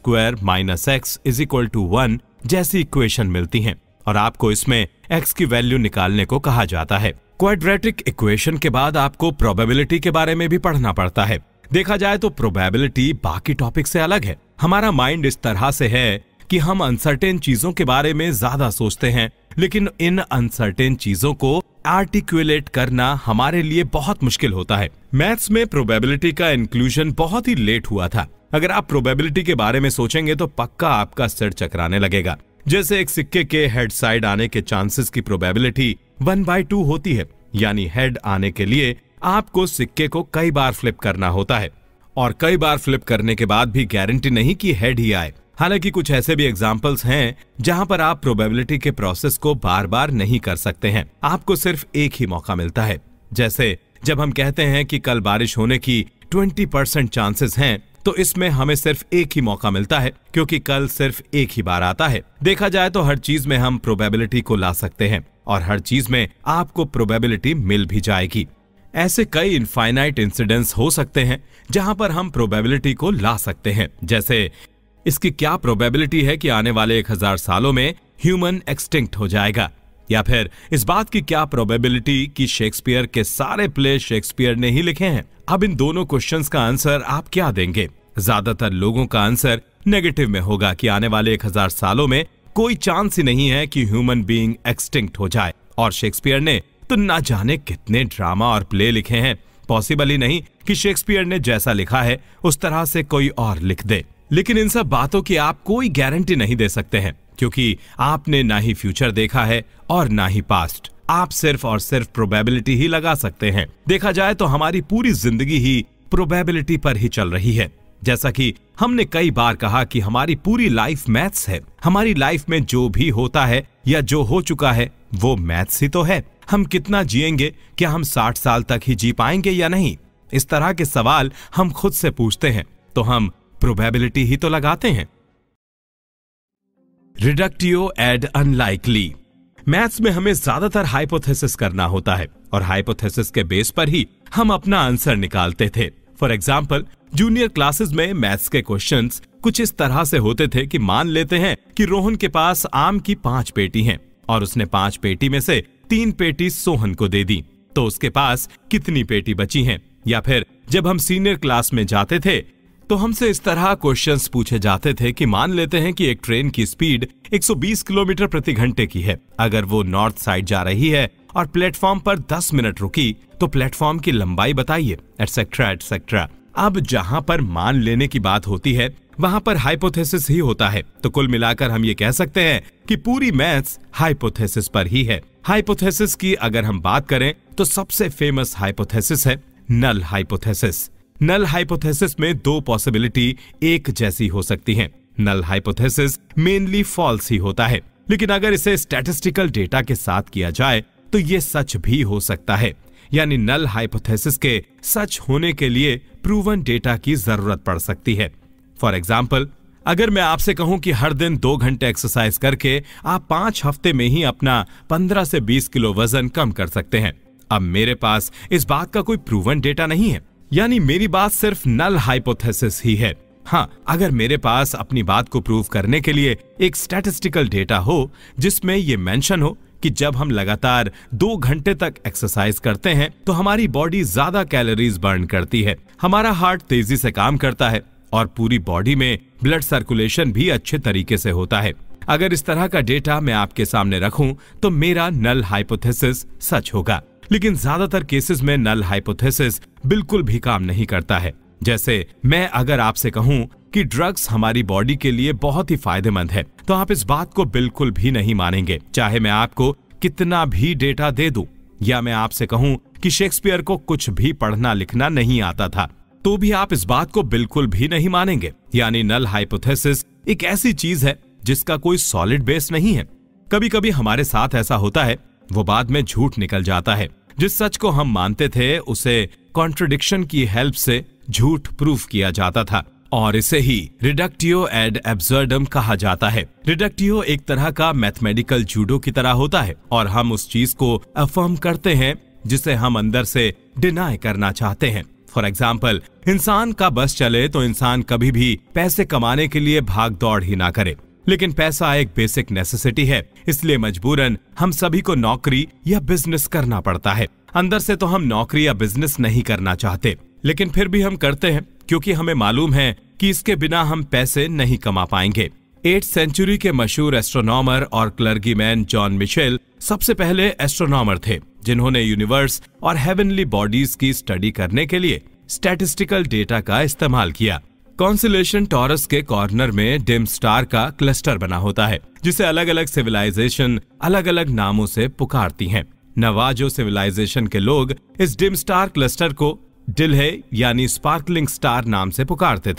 x² - x = 1 जैसी इक्वेशन मिलती हैं और आपको इसमें x की वैल्यू निकालने को कहा जाता है। क्वाड्रेटिक इक्वेशन के बाद आपको प्रोबेबिलिटी के बारे में भी पढ़ना पड़ता है। देखा जाए तो प्रोबेबिलिटी बाकी टॉपिक से अलग है। हमारा माइंड इस तरह से है कि हम अनसर्टेन चीजों के बारे में ज्यादा सोचते हैं, लेकिन इन अनसर्टेन चीजों को आर्टिकुलेट करना हमारे लिए बहुत मुश्किल होता है। मैथ्स में प्रोबेबिलिटी का इंक्लूजन बहुत ही लेट हुआ था। अगर आप प्रोबेबिलिटी के बारे में सोचेंगे तो पक्का आपका सिर चकराने लगेगा। जैसे एक सिक्के के हेड साइड आने के चांसेस की प्रोबेबिलिटी 1/2 होती है। यानी हेड आने के लिए आपको सिक्के को कई बार फ्लिप करना होता है और कई बार फ्लिप करने के बाद भी गारंटी नहीं कि हेड ही आए। हालांकि कुछ ऐसे भी एग्जाम्पल्स हैं जहां पर आप प्रोबेबिलिटी के प्रोसेस को बार बार नहीं कर सकते हैं, आपको सिर्फ एक ही मौका मिलता है। जैसे जब हम कहते हैं कि कल बारिश होने की 20% चांसेस हैं, तो इसमें हमें सिर्फ एक ही मौका मिलता है, क्योंकि कल सिर्फ एक ही बार आता है। देखा जाए तो हर चीज में हम प्रोबेबिलिटी को ला सकते हैं और हर चीज में आपको प्रोबेबिलिटी मिल भी जाएगी। ऐसे कई इनफाइनाइट इंसिडेंट्स हो सकते हैं जहां पर हम प्रोबेबिलिटी को ला सकते हैं। जैसे इसकी क्या प्रोबेबिलिटी है कि आने वाले 1000 सालों में ह्यूमन एक्सटिंक्ट हो जाएगा, या फिर इस बात की क्या प्रोबेबिलिटी कि शेक्सपियर के सारे प्ले शेक्सपियर ने ही लिखे हैं। अब इन दोनों क्वेश्चंस का आंसर आप क्या देंगे? ज्यादातर लोगों का आंसर नेगेटिव में होगा कि आने वाले 1000 सालों में कोई चांस ही नहीं है कि ह्यूमन बीइंग एक्सटिंक्ट हो जाए। और शेक्सपियर ने तो ना जाने कितने ड्रामा और प्ले लिखे हैं, पॉसिबल ही नहीं कि शेक्सपियर ने जैसा लिखा है उस तरह से कोई और लिख दे। लेकिन इन सब बातों की आप कोई गारंटी नहीं दे सकते हैं, क्योंकि आपने ना ही फ्यूचर देखा है और ना ही पास्ट। आप सिर्फ और सिर्फ प्रोबेबिलिटी ही लगा सकते हैं। देखा जाए तो हमारी पूरी जिंदगी ही प्रोबेबिलिटी पर ही चल रही है। जैसा कि हमने कई बार कहा कि हमारी पूरी लाइफ मैथ्स है। हमारी लाइफ में जो भी होता है या जो हो चुका है वो मैथ्स ही तो है। हम कितना जिएंगे, क्या हम 60 साल तक ही जी पाएंगे या नहीं, इस तरह के सवाल हम खुद से पूछते हैं, तो हम प्रोबेबिलिटी ही तो लगाते हैं। रिडक्टियो एड अनलाइकली। मैथ्स में हमें ज्यादातर हाइपोथेसिस करना होता है और हाइपोथेसिस के बेस पर ही हम अपना आंसर निकालते थे। फॉर एग्जाम्पल, जूनियर क्लासेस में मैथ्स के क्वेश्चंस कुछ इस तरह से होते थे कि मान लेते हैं कि रोहन के पास आम की 5 पेटी हैं और उसने 5 पेटी में से 3 पेटी सोहन को दे दी, तो उसके पास कितनी पेटी बची हैं? या फिर जब हम सीनियर क्लास में जाते थे तो हमसे इस तरह क्वेश्चंस पूछे जाते थे कि मान लेते हैं कि एक ट्रेन की स्पीड 120 किलोमीटर प्रति घंटे की है। अगर वो नॉर्थ साइड जा रही है और प्लेटफॉर्म पर 10 मिनट रुकी तो प्लेटफॉर्म की लंबाई बताइए, एटसेट्रा एटसेट्रा। अब जहां पर मान लेने की बात होती है वहां पर हाइपोथेसिस ही होता है। तो कुल मिलाकर हम ये कह सकते हैं कि पूरी मैथ्स हाइपोथेसिस पर ही है। हाइपोथेसिस की अगर हम बात करें तो सबसे फेमस हाइपोथेसिस है नल हाइपोथेसिस। नल हाइपोथेसिस में 2 पॉसिबिलिटी एक जैसी हो सकती हैं। नल हाइपोथेसिस मेनली फॉल्स ही होता है, लेकिन अगर इसे स्टैटिस्टिकल डेटा के साथ किया जाए तो ये सच भी हो सकता है। यानी नल हाइपोथेसिस के सच होने के लिए प्रूवन डेटा की जरूरत पड़ सकती है। फॉर एग्जाम्पल, अगर मैं आपसे कहूं कि हर दिन 2 घंटे एक्सरसाइज करके आप 5 हफ्ते में ही अपना 15 से 20 किलो वजन कम कर सकते हैं। अब मेरे पास इस बात का कोई प्रूवन डेटा नहीं है, यानी मेरी बात सिर्फ नल हाइपोथेसिस ही है। हाँ, अगर मेरे पास अपनी बात को प्रूव करने के लिए एक स्टैटिस्टिकल डेटा हो जिसमें ये मेंशन हो कि जब हम लगातार 2 घंटे तक एक्सरसाइज करते हैं तो हमारी बॉडी ज्यादा कैलोरीज बर्न करती है, हमारा हार्ट तेजी से काम करता है और पूरी बॉडी में ब्लड सर्कुलेशन भी अच्छे तरीके से होता है। अगर इस तरह का डेटा मैं आपके सामने रखूं तो मेरा नल हाइपोथेसिस सच होगा। लेकिन ज्यादातर केसेस में नल हाइपोथेसिस बिल्कुल भी काम नहीं करता है। जैसे मैं अगर आपसे कहूं कि ड्रग्स हमारी बॉडी के लिए बहुत ही फायदेमंद है, तो आप इस बात को बिल्कुल भी नहीं मानेंगे, चाहे मैं आपको कितना भी डेटा दे दूं। या मैं आपसे कहूं कि शेक्सपियर को कुछ भी पढ़ना लिखना नहीं आता था, तो भी आप इस बात को बिल्कुल भी नहीं मानेंगे। यानी नल हाइपोथेसिस एक ऐसी चीज है जिसका कोई सॉलिड बेस नहीं है। कभी कभी हमारे साथ ऐसा होता है, वो बाद में झूठ निकल जाता है। जिस सच को हम मानते थे उसे कॉन्ट्रडिक्शन की हेल्प से झूठ प्रूफ किया जाता था, और इसे ही रिडक्टियो एड एब्सर्डम कहा जाता है। रिडक्टियो एक तरह का मैथमेटिकल जूडो की तरह होता है और हम उस चीज को अफर्म करते हैं जिसे हम अंदर से डिनाई करना चाहते हैं। फॉर एग्जाम्पल, इंसान का बस चले तो इंसान कभी भी पैसे कमाने के लिए भाग दौड़ ही ना करे, लेकिन पैसा एक बेसिक नेसेसिटी है, इसलिए मजबूरन हम सभी को नौकरी या बिजनेस करना पड़ता है। अंदर से तो हम नौकरी या बिजनेस नहीं करना चाहते, लेकिन फिर भी हम करते हैं क्योंकि हमें मालूम है कि इसके बिना हम पैसे नहीं कमा पाएंगे। 8th सेंचुरी के मशहूर एस्ट्रोनॉमर और क्लर्गीमैन जॉन मिशेल सबसे पहले एस्ट्रोनॉमर थे जिन्होंने यूनिवर्स और हेवनली बॉडीज की स्टडी करने के लिए स्टैटिस्टिकल डेटा का इस्तेमाल किया। कॉन्स्टेलेशन टॉरस के कॉर्नर में डिम स्टार का क्लस्टर बना होता है जिसे अलग अलग सिविलाइजेशन अलग अलग नामों से पुकारती हैं। नवाजो सिविलाइजेशन के लोग इस डिम स्टार क्लस्टर को डिल्हे यानी स्पार्कलिंग स्टार नाम से पुकारते थे।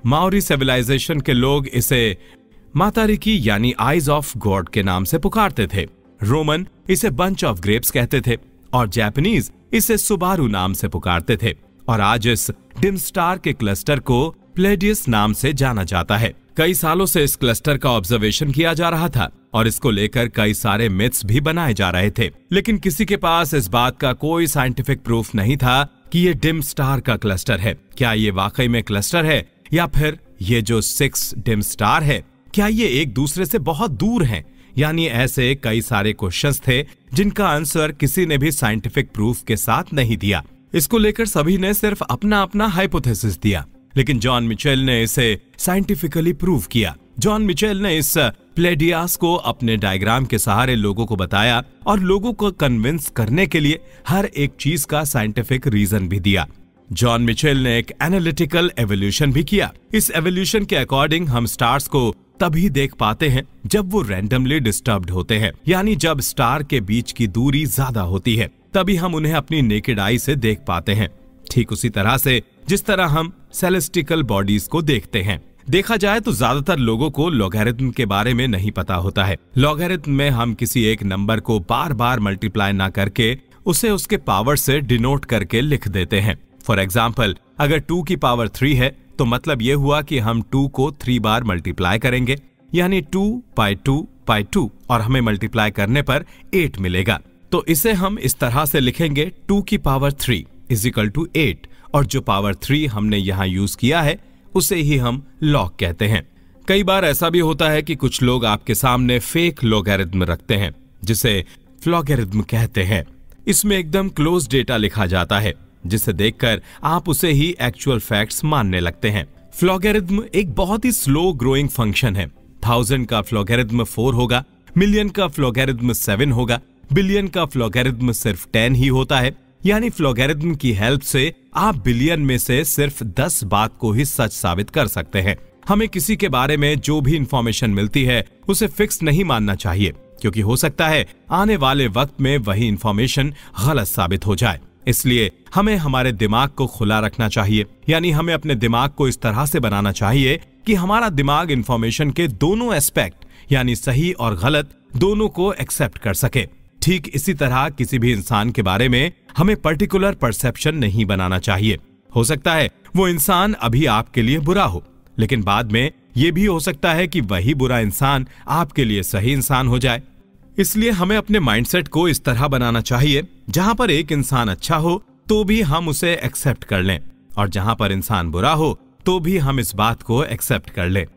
माओरी सिविलाइजेशन के लोग इसे मातारिकी यानी आइज ऑफ गॉड के नाम से पुकारते थे। रोमन इसे बंच ऑफ ग्रेप्स कहते थे और जापानीज इसे सुबारू नाम से पुकारते थे। और आज इस डिम स्टार के क्लस्टर को प्लेडियस नाम से जाना जाता है। कई सालों से इस क्लस्टर का ऑब्जर्वेशन किया जा रहा था और इसको लेकर कई सारे मिथ्स भी बनाए जा रहे थे, लेकिन किसी के पास इस बात का कोई साइंटिफिक प्रूफ नहीं था कि ये डिम स्टार का क्लस्टर है। क्या ये वाकई में क्लस्टर है या फिर ये जो 6 डिम स्टार है, क्या ये एक दूसरे से बहुत दूर हैं? यानी ऐसे कई सारे क्वेश्चंस थे जिनका आंसर किसी ने भी साइंटिफिक प्रूफ के साथ नहीं दिया। इसको लेकर सभी ने सिर्फ अपना अपना हाइपोथेसिस दिया, लेकिन जॉन मिचेल ने इसे साइंटिफिकली प्रूव किया। जॉन मिचेल ने इस प्लेडियास को अपने डायग्राम के सहारे लोगों को बताया और लोगों को कन्विंस करने के लिए हर एक चीज का साइंटिफिक रीजन भी दिया। जॉन मिचेल ने एक एनालिटिकल एवोल्यूशन भी किया। इस एवोल्यूशन के अकॉर्डिंग हम स्टार्स को तभी देख पाते हैं जब वो रैंडमली डिस्टर्ब्ड होते हैं, यानी जब स्टार के बीच की दूरी ज्यादा होती है, तभी हम उन्हें अपनी नेकेड आई से देख पाते हैं। ठीक उसी तरह से जिस तरह हम सेलेस्टिकल बॉडीज को देखते हैं। देखा जाए तो ज्यादातर लोगों को लॉगरिथम के बारे में नहीं पता होता है। लॉगरिथम में हम किसी एक नंबर को बार बार मल्टीप्लाई ना करके उसे उसके पावर से डिनोट करके लिख देते हैं। फॉर एग्जाम्पल, अगर 2 की पावर 3 है तो मतलब ये हुआ कि हम 2 को 3 बार मल्टीप्लाई करेंगे, यानी 2 बाय 2 बाय 2 और हमें मल्टीप्लाई करने पर 8 मिलेगा। तो इसे हम इस तरह से लिखेंगे 2 की पावर 3 इज इक्वल टू 8, और जो पावर 3 हमने यहाँ यूज किया है उसे ही हम लॉग कहते हैं। कई बार ऐसा भी होता है कि कुछ लोग आपके सामने फेक लॉगरिथम रखते हैं जिसे फ्लॉगरिथम कहते हैं। इसमें एकदम क्लोज डेटा लिखा जाता है जिसे देखकर आप उसे ही एक्चुअल फैक्ट्स मानने लगते हैं। फ्लॉगरिथम एक बहुत ही स्लो ग्रोइंग फंक्शन है। 1000 का फ्लॉगरिथम 4 होगा, मिलियन का फ्लॉगरिथम 7 होगा, बिलियन का फ्लॉगरिथम सिर्फ 10 ही होता है। यानी फ्लॉगरिथम की हेल्प से आप बिलियन में से सिर्फ 10 बात को ही सच साबित कर सकते हैं। हमें किसी के बारे में जो भी इंफॉर्मेशन मिलती है उसे फिक्स नहीं मानना चाहिए, क्योंकि हो सकता है आने वाले वक्त में वही इंफॉर्मेशन गलत साबित हो जाए। इसलिए हमें हमारे दिमाग को खुला रखना चाहिए, यानी हमें अपने दिमाग को इस तरह से बनाना चाहिए कि हमारा दिमाग इंफॉर्मेशन के दोनों एस्पेक्ट यानी सही और गलत दोनों को एक्सेप्ट कर सके। ठीक इसी तरह किसी भी इंसान के बारे में हमें पर्टिकुलर परसेप्शन नहीं बनाना चाहिए। हो सकता है वो इंसान अभी आपके लिए बुरा हो, लेकिन बाद में ये भी हो सकता है कि वही बुरा इंसान आपके लिए सही इंसान हो जाए। इसलिए हमें अपने माइंडसेट को इस तरह बनाना चाहिए जहां पर एक इंसान अच्छा हो तो भी हम उसे एक्सेप्ट कर लें, और जहां पर इंसान बुरा हो तो भी हम इस बात को एक्सेप्ट कर लें।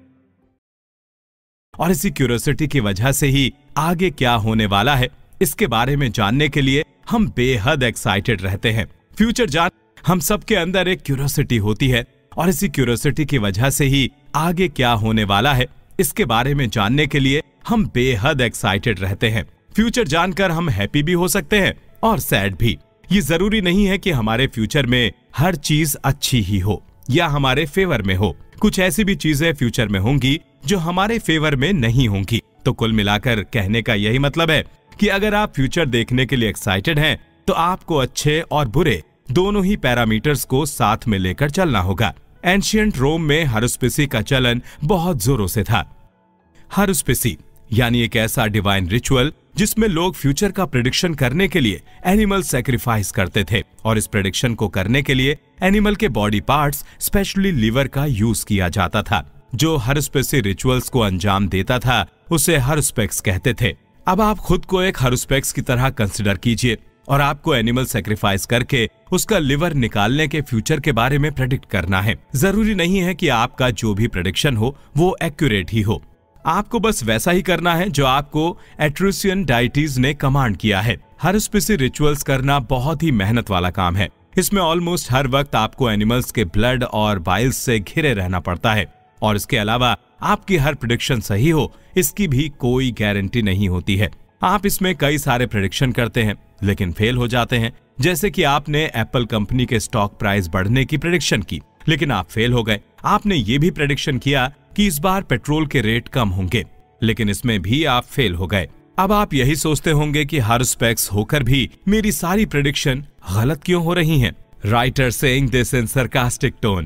और इसी क्यूरियोसिटी की वजह से ही आगे क्या होने वाला है इसके बारे में जानने के लिए हम बेहद एक्साइटेड रहते हैं। फ्यूचर जान हम सबके अंदर एक क्यूरियोसिटी होती है, और इसी क्यूरियोसिटी की वजह से ही आगे क्या होने वाला है इसके बारे में जानने के लिए हम बेहद एक्साइटेड रहते हैं। फ्यूचर जानकर हम हैप्पी भी हो सकते हैं और सैड भी। ये जरूरी नहीं है कि हमारे फ्यूचर में हर चीज अच्छी ही हो या हमारे फेवर में हो। कुछ ऐसी भी चीजें फ्यूचर में होंगी जो हमारे फेवर में नहीं होंगी। तो कुल मिलाकर कहने का यही मतलब है कि अगर आप फ्यूचर देखने के लिए एक्साइटेड हैं तो आपको अच्छे और बुरे दोनों ही पैरामीटर्स को साथ में लेकर चलना होगा। एंशिएंट रोम में हारुस्पिसी का चलन बहुत जोरों से था। हारुस्पिसी यानी एक ऐसा डिवाइन रिचुअल जिसमें लोग फ्यूचर का प्रेडिक्शन करने के लिए एनिमल सैक्रिफाइस करते थे, और इस प्रेडिक्शन को करने के लिए एनिमल के बॉडी पार्ट्स स्पेशली लिवर का यूज किया जाता था। जो हारुस्पिसी रिचुअल्स को अंजाम देता था उसे हारुस्पेक्स कहते थे। अब आप खुद को एक हारुस्पेक्स की तरह कंसिडर कीजिए और आपको एनिमल सैक्रिफाइस करके उसका लिवर निकालने के फ्यूचर के बारे में प्रेडिक्ट करना है। जरूरी नहीं है कि आपका जो भी प्रेडिक्शन हो वो एक्यूरेट ही हो, आपको बस वैसा ही करना है जो आपको एट्रूसियन डाइटीज ने कमांड किया है। हारुस्पिसी रिचुअल्स करना बहुत ही मेहनत वाला काम है। इसमें ऑलमोस्ट हर वक्त आपको एनिमल्स के ब्लड और बाइल्स से घिरे रहना पड़ता है, और इसके अलावा आपकी हर प्रेडिक्शन सही हो इसकी भी कोई गारंटी नहीं होती है। आप इसमें कई सारे प्रेडिक्शन करते हैं लेकिन फेल हो जाते हैं। जैसे कि आपने एप्पल कंपनी के स्टॉक प्राइस बढ़ने की प्रेडिक्शन की लेकिन आप फेल हो गए। आपने ये भी प्रेडिक्शन किया कि इस बार पेट्रोल के रेट कम होंगे, लेकिन इसमें भी आप फेल हो गए। अब आप यही सोचते होंगे कि हारुस्पेक्स होकर भी मेरी सारी प्रेडिक्शन गलत क्यों हो रही हैं? Writer saying this in sarcastic tone.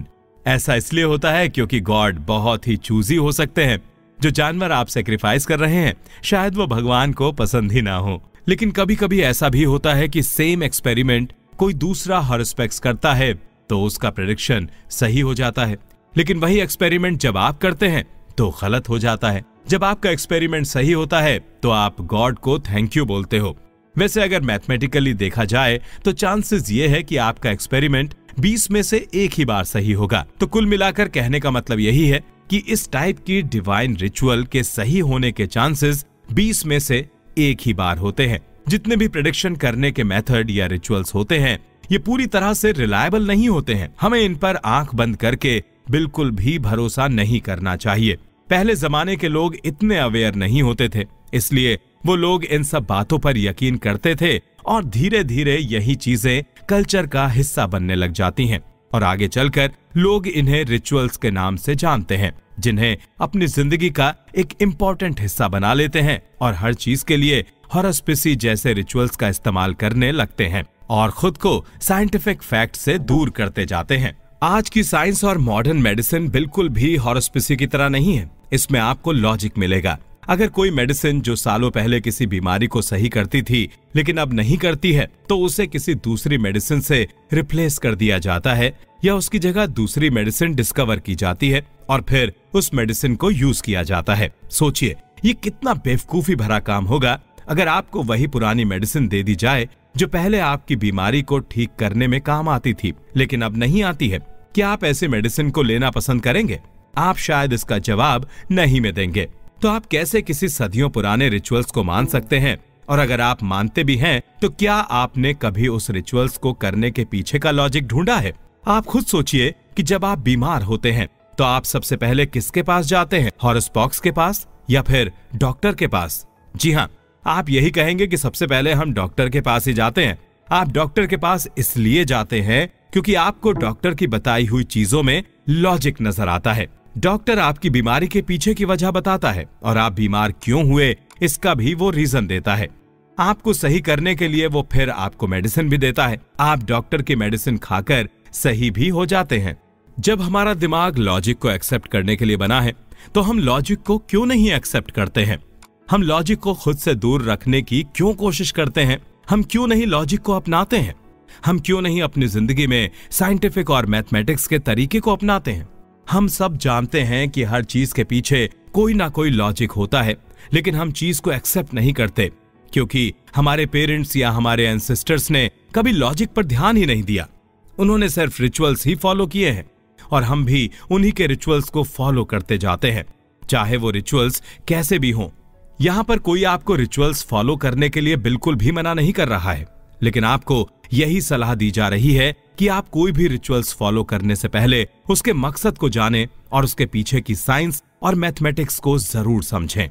ऐसा इसलिए होता है क्योंकि गॉड बहुत ही चूजी हो सकते हैं। जो जानवर आप सेक्रीफाइस कर रहे हैं शायद वो भगवान को पसंद ही ना हो। लेकिन कभी कभी ऐसा भी होता है कि सेम एक्सपेरिमेंट कोई दूसरा हॉरोस्कोप्स करता है तो उसका प्रेडिक्शन सही हो जाता है। लेकिन वही एक्सपेरिमेंट जब आप करते हैं तो गलत हो जाता है। जब आपका एक्सपेरिमेंट सही होता है तो आप गॉड को थैंक यू बोलते हो। वैसे अगर मैथमेटिकली देखा जाए तो चांसेस ये है कि आपका एक्सपेरिमेंट 20 में से 1 ही बार सही होगा। तो कुल मिलाकर कहने का मतलब यही है कि इस टाइप की डिवाइन रिचुअल के सही होने के चांसेस 20 में से 1 ही बार होते हैं। जितने भी प्रेडिक्शन करने के मेथड या रिचुअल्स होते हैं ये पूरी तरह से रिलायबल नहीं होते हैं। हमें इन पर आंख बंद करके बिल्कुल भी भरोसा नहीं करना चाहिए। पहले जमाने के लोग इतने अवेयर नहीं होते थे, इसलिए वो लोग इन सब बातों पर यकीन करते थे और धीरे धीरे यही चीजें कल्चर का हिस्सा बनने लग जाती हैं और आगे चलकर लोग इन्हें रिचुअल्स के नाम से जानते हैं, जिन्हें अपनी जिंदगी का एक इम्पोर्टेंट हिस्सा बना लेते हैं और हर चीज के लिए हॉरोस्कोप्स जैसे रिचुअल्स का इस्तेमाल करने लगते हैं और खुद को साइंटिफिक फैक्ट से दूर करते जाते हैं। आज की साइंस और मॉडर्न मेडिसिन बिल्कुल भी हॉरोस्कोप्स की तरह नहीं है। इसमें आपको लॉजिक मिलेगा। अगर कोई मेडिसिन जो सालों पहले किसी बीमारी को सही करती थी लेकिन अब नहीं करती है तो उसे किसी दूसरी मेडिसिन से रिप्लेस कर दिया जाता है या उसकी जगह दूसरी मेडिसिन डिस्कवर की जाती है और फिर उस मेडिसिन को यूज किया जाता है। सोचिए ये कितना बेवकूफी भरा काम होगा अगर आपको वही पुरानी मेडिसिन दे दी जाए जो पहले आपकी बीमारी को ठीक करने में काम आती थी लेकिन अब नहीं आती है। क्या आप ऐसे मेडिसिन को लेना पसंद करेंगे? आप शायद इसका जवाब नहीं में देंगे। तो आप कैसे किसी सदियों पुराने रिचुअल्स को मान सकते हैं? और अगर आप मानते भी हैं तो क्या आपने कभी उस रिचुअल्स को करने के पीछे का लॉजिक ढूंढा है? आप खुद सोचिए कि जब आप बीमार होते हैं तो आप सबसे पहले किसके पास जाते हैं? हॉरोस्कोप्स के पास या फिर डॉक्टर के पास? जी हाँ, आप यही कहेंगे कि सबसे पहले हम डॉक्टर के पास ही जाते हैं। आप डॉक्टर के पास इसलिए जाते हैं क्योंकि आपको डॉक्टर की बताई हुई चीजों में लॉजिक नजर आता है। डॉक्टर आपकी बीमारी के पीछे की वजह बताता है और आप बीमार क्यों हुए इसका भी वो रीजन देता है। आपको सही करने के लिए वो फिर आपको मेडिसिन भी देता है। आप डॉक्टर की मेडिसिन खाकर सही भी हो जाते हैं। जब हमारा दिमाग लॉजिक को एक्सेप्ट करने के लिए बना है तो हम लॉजिक को क्यों नहीं एक्सेप्ट करते हैं? हम लॉजिक को खुद से दूर रखने की क्यों कोशिश करते हैं? हम क्यों नहीं लॉजिक को अपनाते हैं? हम क्यों नहीं अपनी जिंदगी में साइंटिफिक और मैथमेटिक्स के तरीके को अपनाते हैं? हम सब जानते हैं कि हर चीज के पीछे कोई ना कोई लॉजिक होता है, लेकिन हम चीज को एक्सेप्ट नहीं करते क्योंकि हमारे पेरेंट्स या हमारे एंसेस्टर्स ने कभी लॉजिक पर ध्यान ही नहीं दिया। उन्होंने सिर्फ रिचुअल्स ही फॉलो किए हैं और हम भी उन्हीं के रिचुअल्स को फॉलो करते जाते हैं, चाहे वो रिचुअल्स कैसे भी हों। यहां पर कोई आपको रिचुअल्स फॉलो करने के लिए बिल्कुल भी मना नहीं कर रहा है, लेकिन आपको यही सलाह दी जा रही है कि आप कोई भी रिचुअल्स फॉलो करने से पहले उसके मकसद को जानें और उसके पीछे की साइंस और मैथमेटिक्स को जरूर समझें।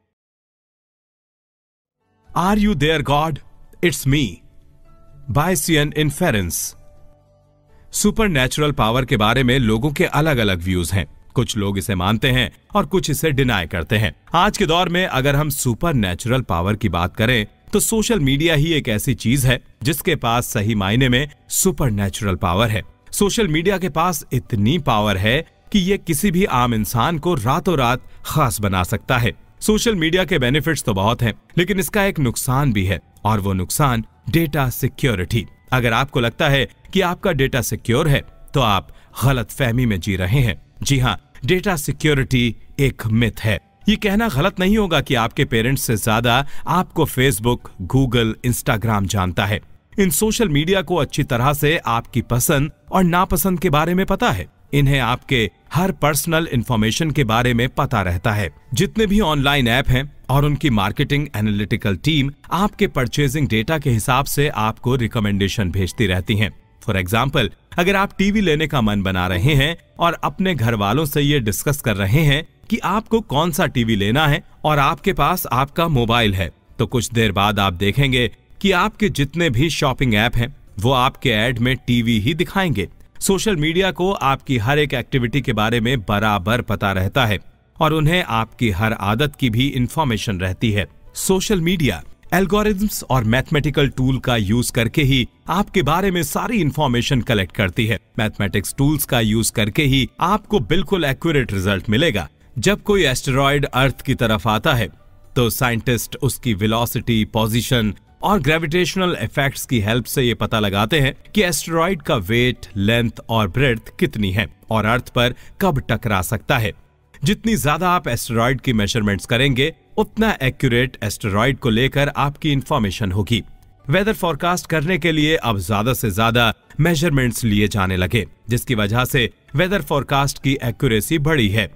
Are you there God? It's me, Bayesian inference. Supernatural power के बारे में लोगों के अलग अलग व्यूज हैं। कुछ लोग इसे मानते हैं और कुछ इसे डिनाई करते हैं। आज के दौर में अगर हम सुपरनैचुरल पावर की बात करें तो सोशल मीडिया ही एक ऐसी चीज है जिसके पास सही मायने में सुपरनैचुरल पावर है। सोशल मीडिया के पास इतनी पावर है कि ये किसी भी आम इंसान को रातों रात खास बना सकता है। सोशल मीडिया के बेनिफिट्स तो बहुत हैं, लेकिन इसका एक नुकसान भी है और वो नुकसान डेटा सिक्योरिटी। अगर आपको लगता है कि आपका डेटा सिक्योर है तो आप गलत फहमी में जी रहे हैं। जी हाँ, डेटा सिक्योरिटी एक मिथ है। ये कहना गलत नहीं होगा कि आपके पेरेंट्स से ज्यादा आपको फेसबुक, गूगल, इंस्टाग्राम जानता है। इन सोशल मीडिया को अच्छी तरह से आपकी पसंद और नापसंद के बारे में पता है। इन्हें आपके हर पर्सनल इंफॉर्मेशन के बारे में पता रहता है। जितने भी ऑनलाइन ऐप हैं और उनकी मार्केटिंग एनालिटिकल टीम आपके परचेजिंग डेटा के हिसाब से आपको रिकमेंडेशन भेजती रहती हैं। फॉर एग्जाम्पल, अगर आप टीवी लेने का मन बना रहे हैं और अपने घर वालों से ये डिस्कस कर रहे हैं कि आपको कौन सा टीवी लेना है और आपके पास आपका मोबाइल है, तो कुछ देर बाद आप देखेंगे कि आपके जितने भी शॉपिंग ऐप हैं वो आपके ऐड में टीवी ही दिखाएंगे। सोशल मीडिया को आपकी हर एक एक्टिविटी के बारे में बराबर पता रहता है और उन्हें आपकी हर आदत की भी इंफॉर्मेशन रहती है। सोशल मीडिया एल्गोरिथम्स और मैथमेटिकल टूल का यूज करके ही आपके बारे में सारी इंफॉर्मेशन कलेक्ट करती है। मैथमेटिक्स टूल्स का यूज करके ही आपको बिल्कुल एक्यूरेट रिजल्ट मिलेगा। जब कोई एस्टेरॉयड अर्थ की तरफ आता है तो साइंटिस्ट उसकी वेलोसिटी, पोजीशन और ग्रेविटेशनल इफेक्ट्स की हेल्प से ये पता लगाते हैं कि एस्टेरॉयड का वेट, लेंथ और ब्रेड्थ कितनी है और अर्थ पर कब टकरा सकता है। जितनी ज्यादा आप एस्टेरॉयड की मेजरमेंट्स करेंगे उतना एक्यूरेट एस्टेरॉयड को लेकर आपकी इंफॉर्मेशन होगी। वेदर फोरकास्ट करने के लिए अब ज्यादा से ज्यादा मेजरमेंट्स लिए जाने लगे, जिसकी वजह से वेदर फोरकास्ट की एक्यूरेसी बढ़ी है।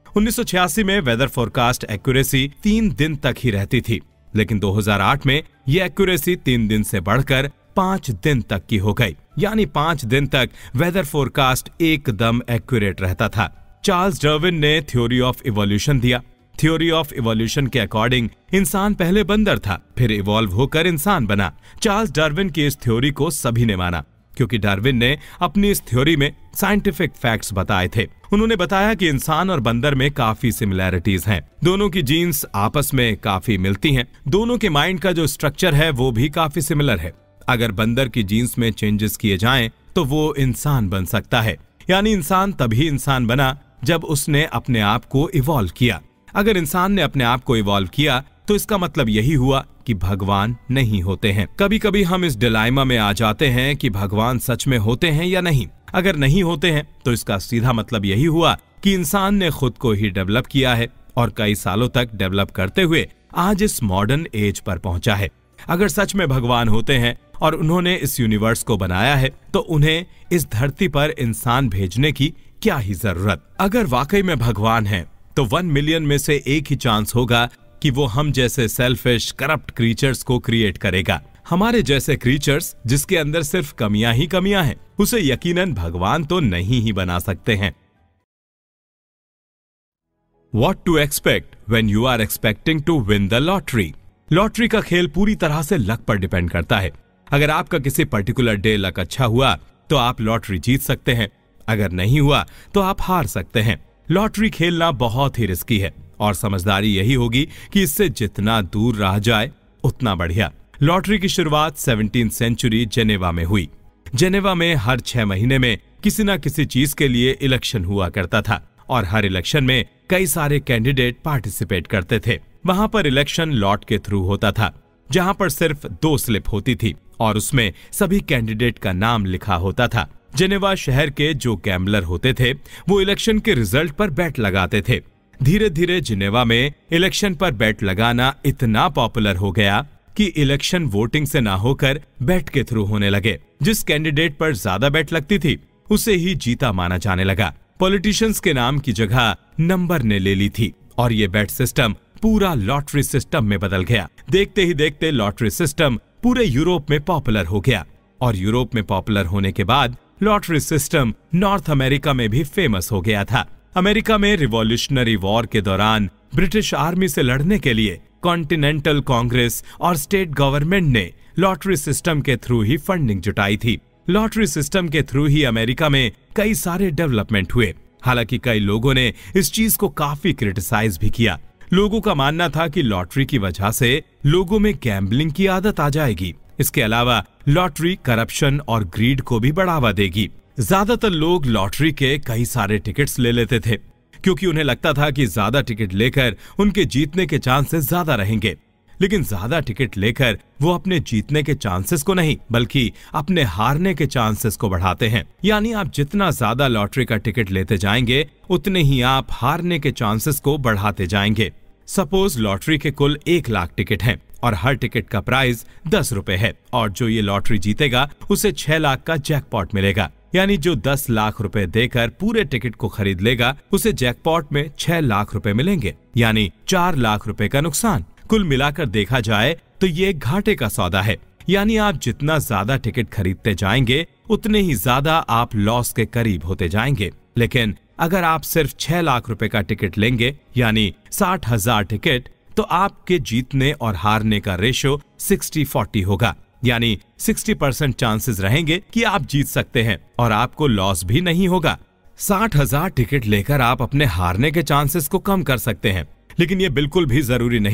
1986 में वेदर फोरकास्ट एक्यूरेसी 3 दिन तक ही रहती थी, लेकिन 2008 में यह एक्यूरेसी 3 दिन से बढ़कर 5 दिन तक की हो गई। यानी 5 दिन तक वेदर फोरकास्ट एकदम एक्यूरेट रहता था। चार्ल्स डार्विन ने थ्योरी ऑफ इवोल्यूशन दिया। थ्योरी ऑफ इवोल्यूशन के अकॉर्डिंग इंसान पहले बंदर था, फिर इवॉल्व होकर इंसान बना। चार्ल्स डार्विन की इस थ्योरी को सभी ने माना, क्योंकि डार्विन ने अपनी इस थ्योरी में साइंटिफिक फैक्ट्स बताए थे। उन्होंने बताया कि इंसान और बंदर में काफी सिमिलैरिटीज हैं। दोनों की जीन्स आपस में काफी मिलती हैं। दोनों के माइंड का जो स्ट्रक्चर है वो भी काफी सिमिलर है। अगर बंदर की जीन्स में चेंजेस किए जाएं तो वो इंसान बन सकता है। यानी इंसान तभी इंसान बना जब उसने अपने आप को इवॉल्व किया। अगर इंसान ने अपने आप को इवॉल्व किया तो इसका मतलब यही हुआ कि भगवान नहीं होते हैं। कभी कभी हम इस डिलाइमा में आ जाते हैं कि भगवान सच में होते हैं या नहीं। अगर नहीं होते हैं तो इसका सीधा मतलब यही हुआ कि इंसान ने खुद को ही डेवलप किया है और कई सालों तक डेवलप करते हुए आज इस मॉडर्न एज पर पहुंचा है। अगर सच में भगवान होते हैं और उन्होंने इस यूनिवर्स को बनाया है तो उन्हें इस धरती पर इंसान भेजने की क्या ही जरूरत। अगर वाकई में भगवान है तो 1 मिलियन में से एक ही चांस होगा कि वो हम जैसे सेल्फिश, करप्ट क्रीचर्स को क्रिएट करेगा। हमारे जैसे क्रीचर्स जिसके अंदर सिर्फ कमियां ही कमियां हैं, उसे यकीनन भगवान तो नहीं ही बना सकते हैं। What to expect when you are expecting to win the lottery? Lottery का खेल पूरी तरह से लक पर डिपेंड करता है। अगर आपका किसी पर्टिकुलर डे लक अच्छा हुआ तो आप लॉटरी जीत सकते हैं, अगर नहीं हुआ तो आप हार सकते हैं। लॉटरी खेलना बहुत ही रिस्की है और समझदारी यही होगी कि इससे जितना दूर रह जाए उतना बढ़िया। लॉटरी की शुरुआत 17वीं सेंचुरी जेनेवा में हुई। जेनेवा में हर 6 महीने में किसी न किसी चीज के लिए इलेक्शन हुआ करता था और हर इलेक्शन में कई सारे कैंडिडेट पार्टिसिपेट करते थे। वहां पर इलेक्शन लॉट के थ्रू होता था, जहां पर सिर्फ 2 स्लिप होती थी और उसमें सभी कैंडिडेट का नाम लिखा होता था। जेनेवा शहर के जो गैम्बलर होते थे वो इलेक्शन के रिजल्ट पर बेट लगाते थे। धीरे धीरे जेनेवा में इलेक्शन पर बेट लगाना इतना पॉपुलर हो गया कि इलेक्शन वोटिंग से ना होकर बेट के थ्रू होने लगे। जिस कैंडिडेट पर ज्यादा बेट लगती थी उसे ही जीता माना जाने लगा। पॉलिटिशियंस के नाम की जगह नंबर ने ले ली थी और ये बेट सिस्टम पूरा लॉटरी सिस्टम में बदल गया। देखते ही देखते लॉटरी सिस्टम पूरे यूरोप में पॉपुलर हो गया और यूरोप में पॉपुलर होने के बाद लॉटरी सिस्टम नॉर्थ अमेरिका में भी फेमस हो गया था। अमेरिका में रिवॉल्यूशनरी वॉर के दौरान ब्रिटिश आर्मी से लड़ने के लिए कॉन्टिनेंटल कांग्रेस और स्टेट गवर्नमेंट ने लॉटरी सिस्टम के थ्रू ही फंडिंग जुटाई थी। लॉटरी सिस्टम के थ्रू ही अमेरिका में कई सारे डेवलपमेंट हुए। हालांकि कई लोगों ने इस चीज को काफी क्रिटिसाइज भी किया। लोगों का मानना था कि लॉटरी की वजह से लोगों में गैम्बलिंग की आदत आ जाएगी। इसके अलावा लॉटरी करप्शन और ग्रीड को भी बढ़ावा देगी। ज्यादातर लोग लॉटरी के कई सारे टिकट्स ले लेते थे क्योंकि उन्हें लगता था कि ज्यादा टिकट लेकर उनके जीतने के चांसेस ज्यादा रहेंगे। लेकिन ज्यादा टिकट लेकर वो अपने जीतने के चांसेस को नहीं बल्कि अपने हारने के चांसेस को बढ़ाते हैं। यानी आप जितना ज्यादा लॉटरी का टिकट लेते जाएंगे उतने ही आप हारने के चांसेस को बढ़ाते जाएंगे। सपोज लॉटरी के कुल 1 लाख टिकट हैं और हर टिकट का प्राइस 10 रुपए है और जो ये लॉटरी जीतेगा उसे 6 लाख का जैकपॉट मिलेगा। यानी जो 10 लाख रुपए देकर पूरे टिकट को खरीद लेगा उसे जैकपॉट में 6 लाख रुपए मिलेंगे, यानी 4 लाख रुपए का नुकसान। कुल मिलाकर देखा जाए तो ये घाटे का सौदा है। यानी आप जितना ज्यादा टिकट खरीदते जाएंगे उतने ही ज्यादा आप लॉस के करीब होते जाएंगे। लेकिन अगर आप सिर्फ 6 लाख रुपए का टिकट लेंगे यानी 60,000 टिकट, तो आपके जीतने और हारने का रेशो 60-40 होगा। यानी 60% चांसेस रहेंगे कि आप जीत सकते हैं और आपको लॉस भी नहीं होगा। 60,000 टिकट लेकर आप अपने हारने के चांसेस को कम कर सकते हैं, लेकिन ये बिल्कुल भी जरूरी नहीं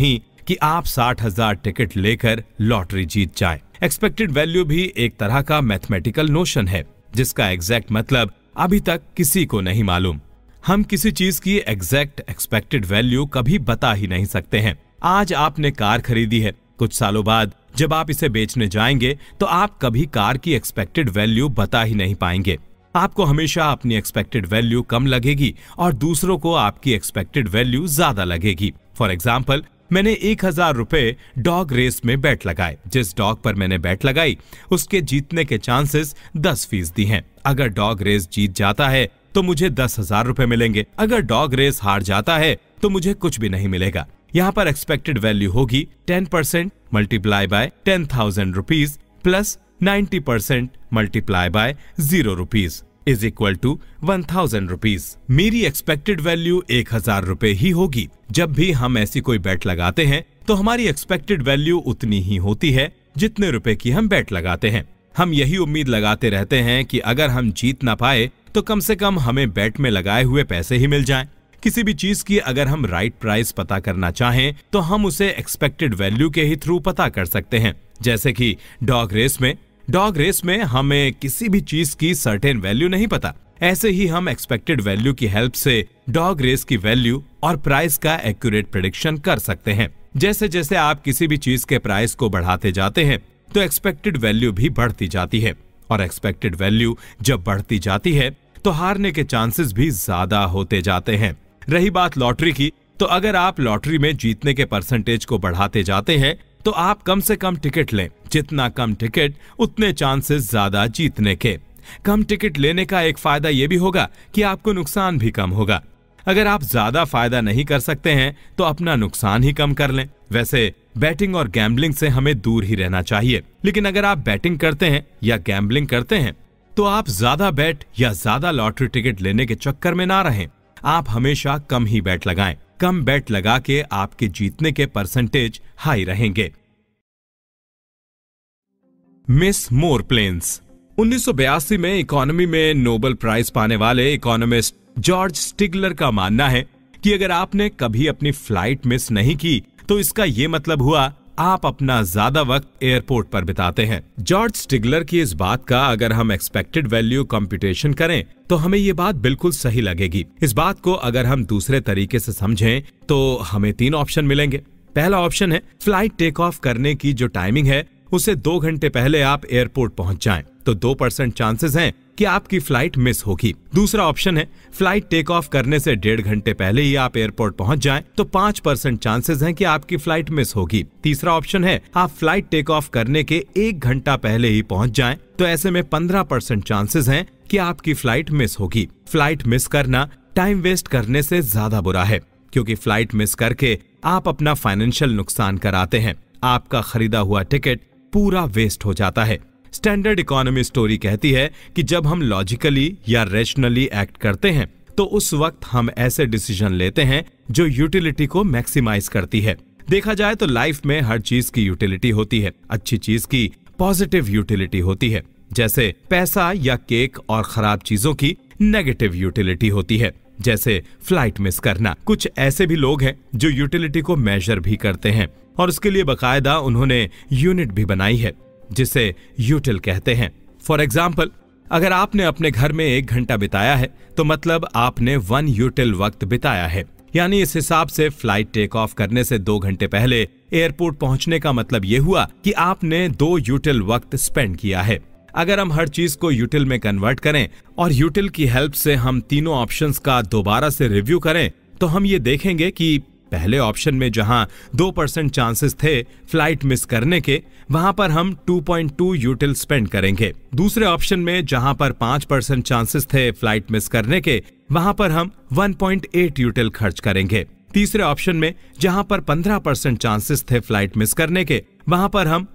कि आप 60,000 टिकट लेकर लॉटरी जीत जाएं। एक्सपेक्टेड वैल्यू भी एक तरह का मैथमेटिकल नोशन है जिसका एग्जैक्ट मतलब अभी तक किसी को नहीं मालूम। हम किसी चीज की एग्जैक्ट एक्सपेक्टेड वैल्यू कभी बता ही नहीं सकते हैं। आज आपने कार खरीदी है, कुछ सालों बाद जब आप इसे बेचने जाएंगे तो आप कभी कार की एक्सपेक्टेड वैल्यू बता ही नहीं पाएंगे। आपको हमेशा अपनी एक्सपेक्टेड वैल्यू कम लगेगी और दूसरों को आपकी एक्सपेक्टेड वैल्यू ज्यादा लगेगी। फॉर एग्जाम्पल, मैंने 1,000 रुपए डॉग रेस में बैट लगाए। जिस डॉग पर मैंने बैट लगाई उसके जीतने के चांसेस 10% हैं। अगर डॉग रेस जीत जाता है तो मुझे 10,000 रुपए मिलेंगे। अगर डॉग रेस हार जाता है तो मुझे कुछ भी नहीं मिलेगा। यहाँ पर एक्सपेक्टेड वैल्यू होगी 10% multiply by 10,000 rupees plus 90% multiply by 0 rupees is equal to 1,000 rupees. मेरी एक्सपेक्टेड वैल्यू 1,000 रुपए ही होगी। जब भी हम ऐसी कोई बेट लगाते हैं तो हमारी एक्सपेक्टेड वैल्यू उतनी ही होती है जितने रुपए की हम बेट लगाते हैं। हम यही उम्मीद लगाते रहते हैं कि अगर हम जीत ना पाए तो कम से कम हमें बेट में लगाए हुए पैसे ही मिल जाएं। किसी भी चीज की अगर हम राइट प्राइस पता करना चाहें तो हम उसे एक्सपेक्टेड वैल्यू के ही थ्रू पता कर सकते हैं। जैसे कि डॉग रेस में हमें किसी भी चीज की सर्टेन वैल्यू नहीं पता। ऐसे ही हम एक्सपेक्टेड वैल्यू की हेल्प से डॉग रेस की वैल्यू और प्राइस का एक्यूरेट प्रेडिक्शन कर सकते हैं। जैसे जैसे आप किसी भी चीज के प्राइस को बढ़ाते जाते हैं तो एक्सपेक्टेड वैल्यू भी बढ़ती जाती है, और एक्सपेक्टेड वैल्यू जब बढ़ती जाती है तो हारने के चांसेस भी ज्यादा होते जाते हैं। रही बात लॉटरी की, तो अगर आप लॉटरी में जीतने के परसेंटेज को बढ़ाते जाते हैं तो आप कम से कम टिकट लें। जितना कम टिकट उतने चांसेस ज्यादा जीतने के। कम टिकट लेने का एक फायदा यह भी होगा कि आपको नुकसान भी कम होगा। अगर आप ज्यादा फायदा नहीं कर सकते हैं तो अपना नुकसान ही कम कर लें। वैसे बैटिंग और गैम्बलिंग से हमें दूर ही रहना चाहिए, लेकिन अगर आप बैटिंग करते हैं या गैम्बलिंग करते हैं तो आप ज्यादा बैट या ज्यादा लॉटरी टिकट लेने के चक्कर में ना रहें। आप हमेशा कम ही बैट लगाएं। कम बैट लगा के आपके जीतने के परसेंटेज हाई रहेंगे। Miss more planes. 1982 में इकोनॉमी में नोबेल प्राइज पाने वाले इकोनॉमिस्ट जॉर्ज स्टिगलर का मानना है कि अगर आपने कभी अपनी फ्लाइट मिस नहीं की तो इसका यह मतलब हुआ आप अपना ज्यादा वक्त एयरपोर्ट पर बिताते हैं। जॉर्ज स्टिगलर की इस बात का अगर हम एक्सपेक्टेड वैल्यू कंप्यूटेशन करें तो हमें ये बात बिल्कुल सही लगेगी। इस बात को अगर हम दूसरे तरीके से समझें तो हमें 3 ऑप्शन मिलेंगे। पहला ऑप्शन है फ्लाइट टेक ऑफ करने की जो टाइमिंग है उसे 2 घंटे पहले आप एयरपोर्ट पहुंच जाएं तो 2% चांसेस हैं कि आपकी फ्लाइट मिस होगी। दूसरा ऑप्शन है फ्लाइट टेक ऑफ करने से 1.5 घंटे पहले ही आप एयरपोर्ट पहुंच जाएं तो 5% चांसेस हैं कि आपकी फ्लाइट मिस होगी। तीसरा ऑप्शन है आप फ्लाइट टेक ऑफ करने के 1 घंटा पहले ही पहुंच जाएं तो ऐसे में 15% चांसेस हैं कि आपकी फ्लाइट मिस होगी। फ्लाइट मिस करना टाइम वेस्ट करने से ज्यादा बुरा है, क्योंकि फ्लाइट मिस करके आप अपना फाइनेंशियल नुकसान कराते हैं। आपका खरीदा हुआ टिकट पूरा वेस्ट हो जाता है। स्टैंडर्ड इकोनॉमी स्टोरी कहती है कि जब हम लॉजिकली या रैशनली एक्ट करते हैं तो उस वक्त हम ऐसे डिसीजन लेते हैं जो यूटिलिटी को मैक्सिमाइज करती है। देखा जाए तो लाइफ में हर चीज की यूटिलिटी होती है। अच्छी चीज की पॉजिटिव यूटिलिटी होती है, जैसे पैसा या केक, और खराब चीजों की नेगेटिव यूटिलिटी होती है, जैसे फ्लाइट मिस करना। कुछ ऐसे भी लोग हैं जो यूटिलिटी को मेजर भी करते हैं और उसके लिए बकायदा उन्होंने यूनिट भी बनाई है जिसे यूटिल कहते हैं। फॉर एग्जाम्पल, अगर आपने अपने घर में 1 घंटा बिताया है तो मतलब आपने 1 यूटिल वक्त बिताया है। यानी इस हिसाब से फ्लाइट टेक ऑफ करने से 2 घंटे पहले एयरपोर्ट पहुंचने का मतलब यह हुआ कि आपने 2 यूटिल वक्त स्पेंड किया है। अगर हम हर चीज को यूटिल में कन्वर्ट करें और यूटिल की हेल्प से हम तीनों ऑप्शंस का दोबारा से रिव्यू करें तो हम ये देखेंगे कि पहले ऑप्शन में जहां 2% चांसेस थे फ्लाइट मिस करने के, वहां पर हम 2.2 यूटिल स्पेंड करेंगे। दूसरे ऑप्शन में जहां पर 5% चांसेस थे फ्लाइट मिस करने के, वहां पर हम 1.8 यूटिल खर्च करेंगे। तीसरे ऑप्शन में जहां पर 15% चांसेस थे फ्लाइट मिस करने के, वहां पर हम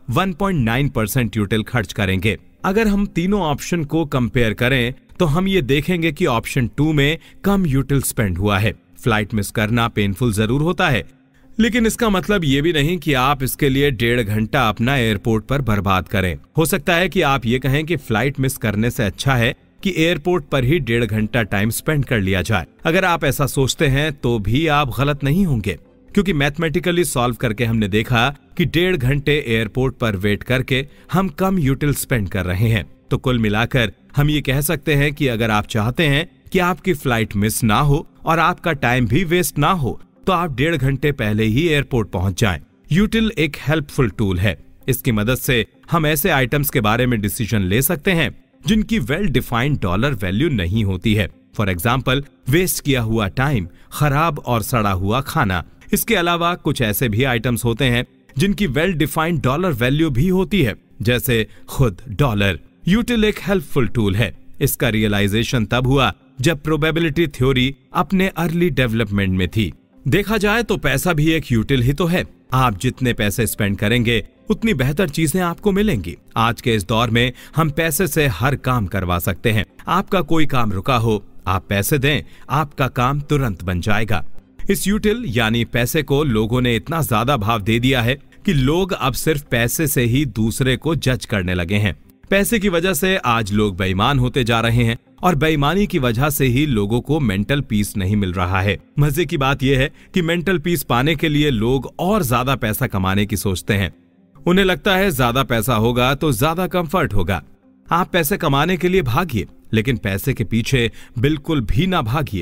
1.9% यूटिल खर्च करेंगे। अगर हम तीनों ऑप्शन को कंपेयर करें तो हम ये देखेंगे कि ऑप्शन 2 में कम यूटिल स्पेंड हुआ है। फ्लाइट मिस करना पेनफुल जरूर होता है, लेकिन इसका मतलब ये भी नहीं कि आप इसके लिए 1.5 घंटा अपना एयरपोर्ट पर बर्बाद करें। हो सकता है कि आप ये कहें कि फ्लाइट मिस करने से अच्छा है कि एयरपोर्ट पर ही 1.5 घंटा टाइम स्पेंड कर लिया जाए। अगर आप ऐसा सोचते हैं तो भी आप गलत नहीं होंगे। क्योंकि मैथमेटिकली सॉल्व करके हमने देखा कि 1.5 घंटे एयरपोर्ट पर वेट करके हम कम यूटिल स्पेंड कर रहे हैं। तो कुल मिलाकर हम ये कह सकते हैं कि अगर आप चाहते हैं कि आपकी फ्लाइट मिस ना हो और आपका टाइम भी वेस्ट ना हो, तो आप 1.5 घंटे पहले ही एयरपोर्ट पहुंच जाएं। यूटिल एक हेल्पफुल टूल है। इसकी मदद से हम ऐसे आइटम्स के बारे में डिसीजन ले सकते हैं जिनकी वेल डिफाइंड डॉलर वैल्यू नहीं होती है। फॉर एग्जाम्पल, वेस्ट किया हुआ टाइम, खराब और सड़ा हुआ खाना। इसके अलावा कुछ ऐसे भी आइटम्स होते हैं जिनकी वेल डिफाइंड डॉलर वैल्यू भी होती है, जैसे खुद डॉलर। यूटिल एक हेल्पफुल टूल है। इसका रियलाइजेशन तब हुआ जब प्रोबेबिलिटी थ्योरी अपने अर्ली डेवलपमेंट में थी। देखा जाए तो पैसा भी एक यूटिल ही तो है। आप जितने पैसे स्पेंड करेंगे उतनी बेहतर चीजें आपको मिलेंगी। आज के इस दौर में हम पैसे से हर काम करवा सकते हैं। आपका कोई काम रुका हो, आप पैसे दें, आपका काम तुरंत बन जाएगा। इस यूटिल यानी पैसे को लोगों ने इतना ज्यादा भाव दे दिया है कि लोग अब सिर्फ पैसे से ही दूसरे को जज करने लगे हैं। पैसे की वजह से आज लोग बेईमान होते जा रहे हैं और बेईमानी की वजह से ही लोगों को मेंटल पीस नहीं मिल रहा है। मजे की बात यह है कि मेंटल पीस पाने के लिए लोग और ज्यादा पैसा कमाने की सोचते हैं। उन्हें लगता है ज्यादा पैसा होगा तो ज्यादा कंफर्ट होगा। आप पैसे कमाने के लिए भागिए, लेकिन पैसे के पीछे बिल्कुल भी ना भागिए।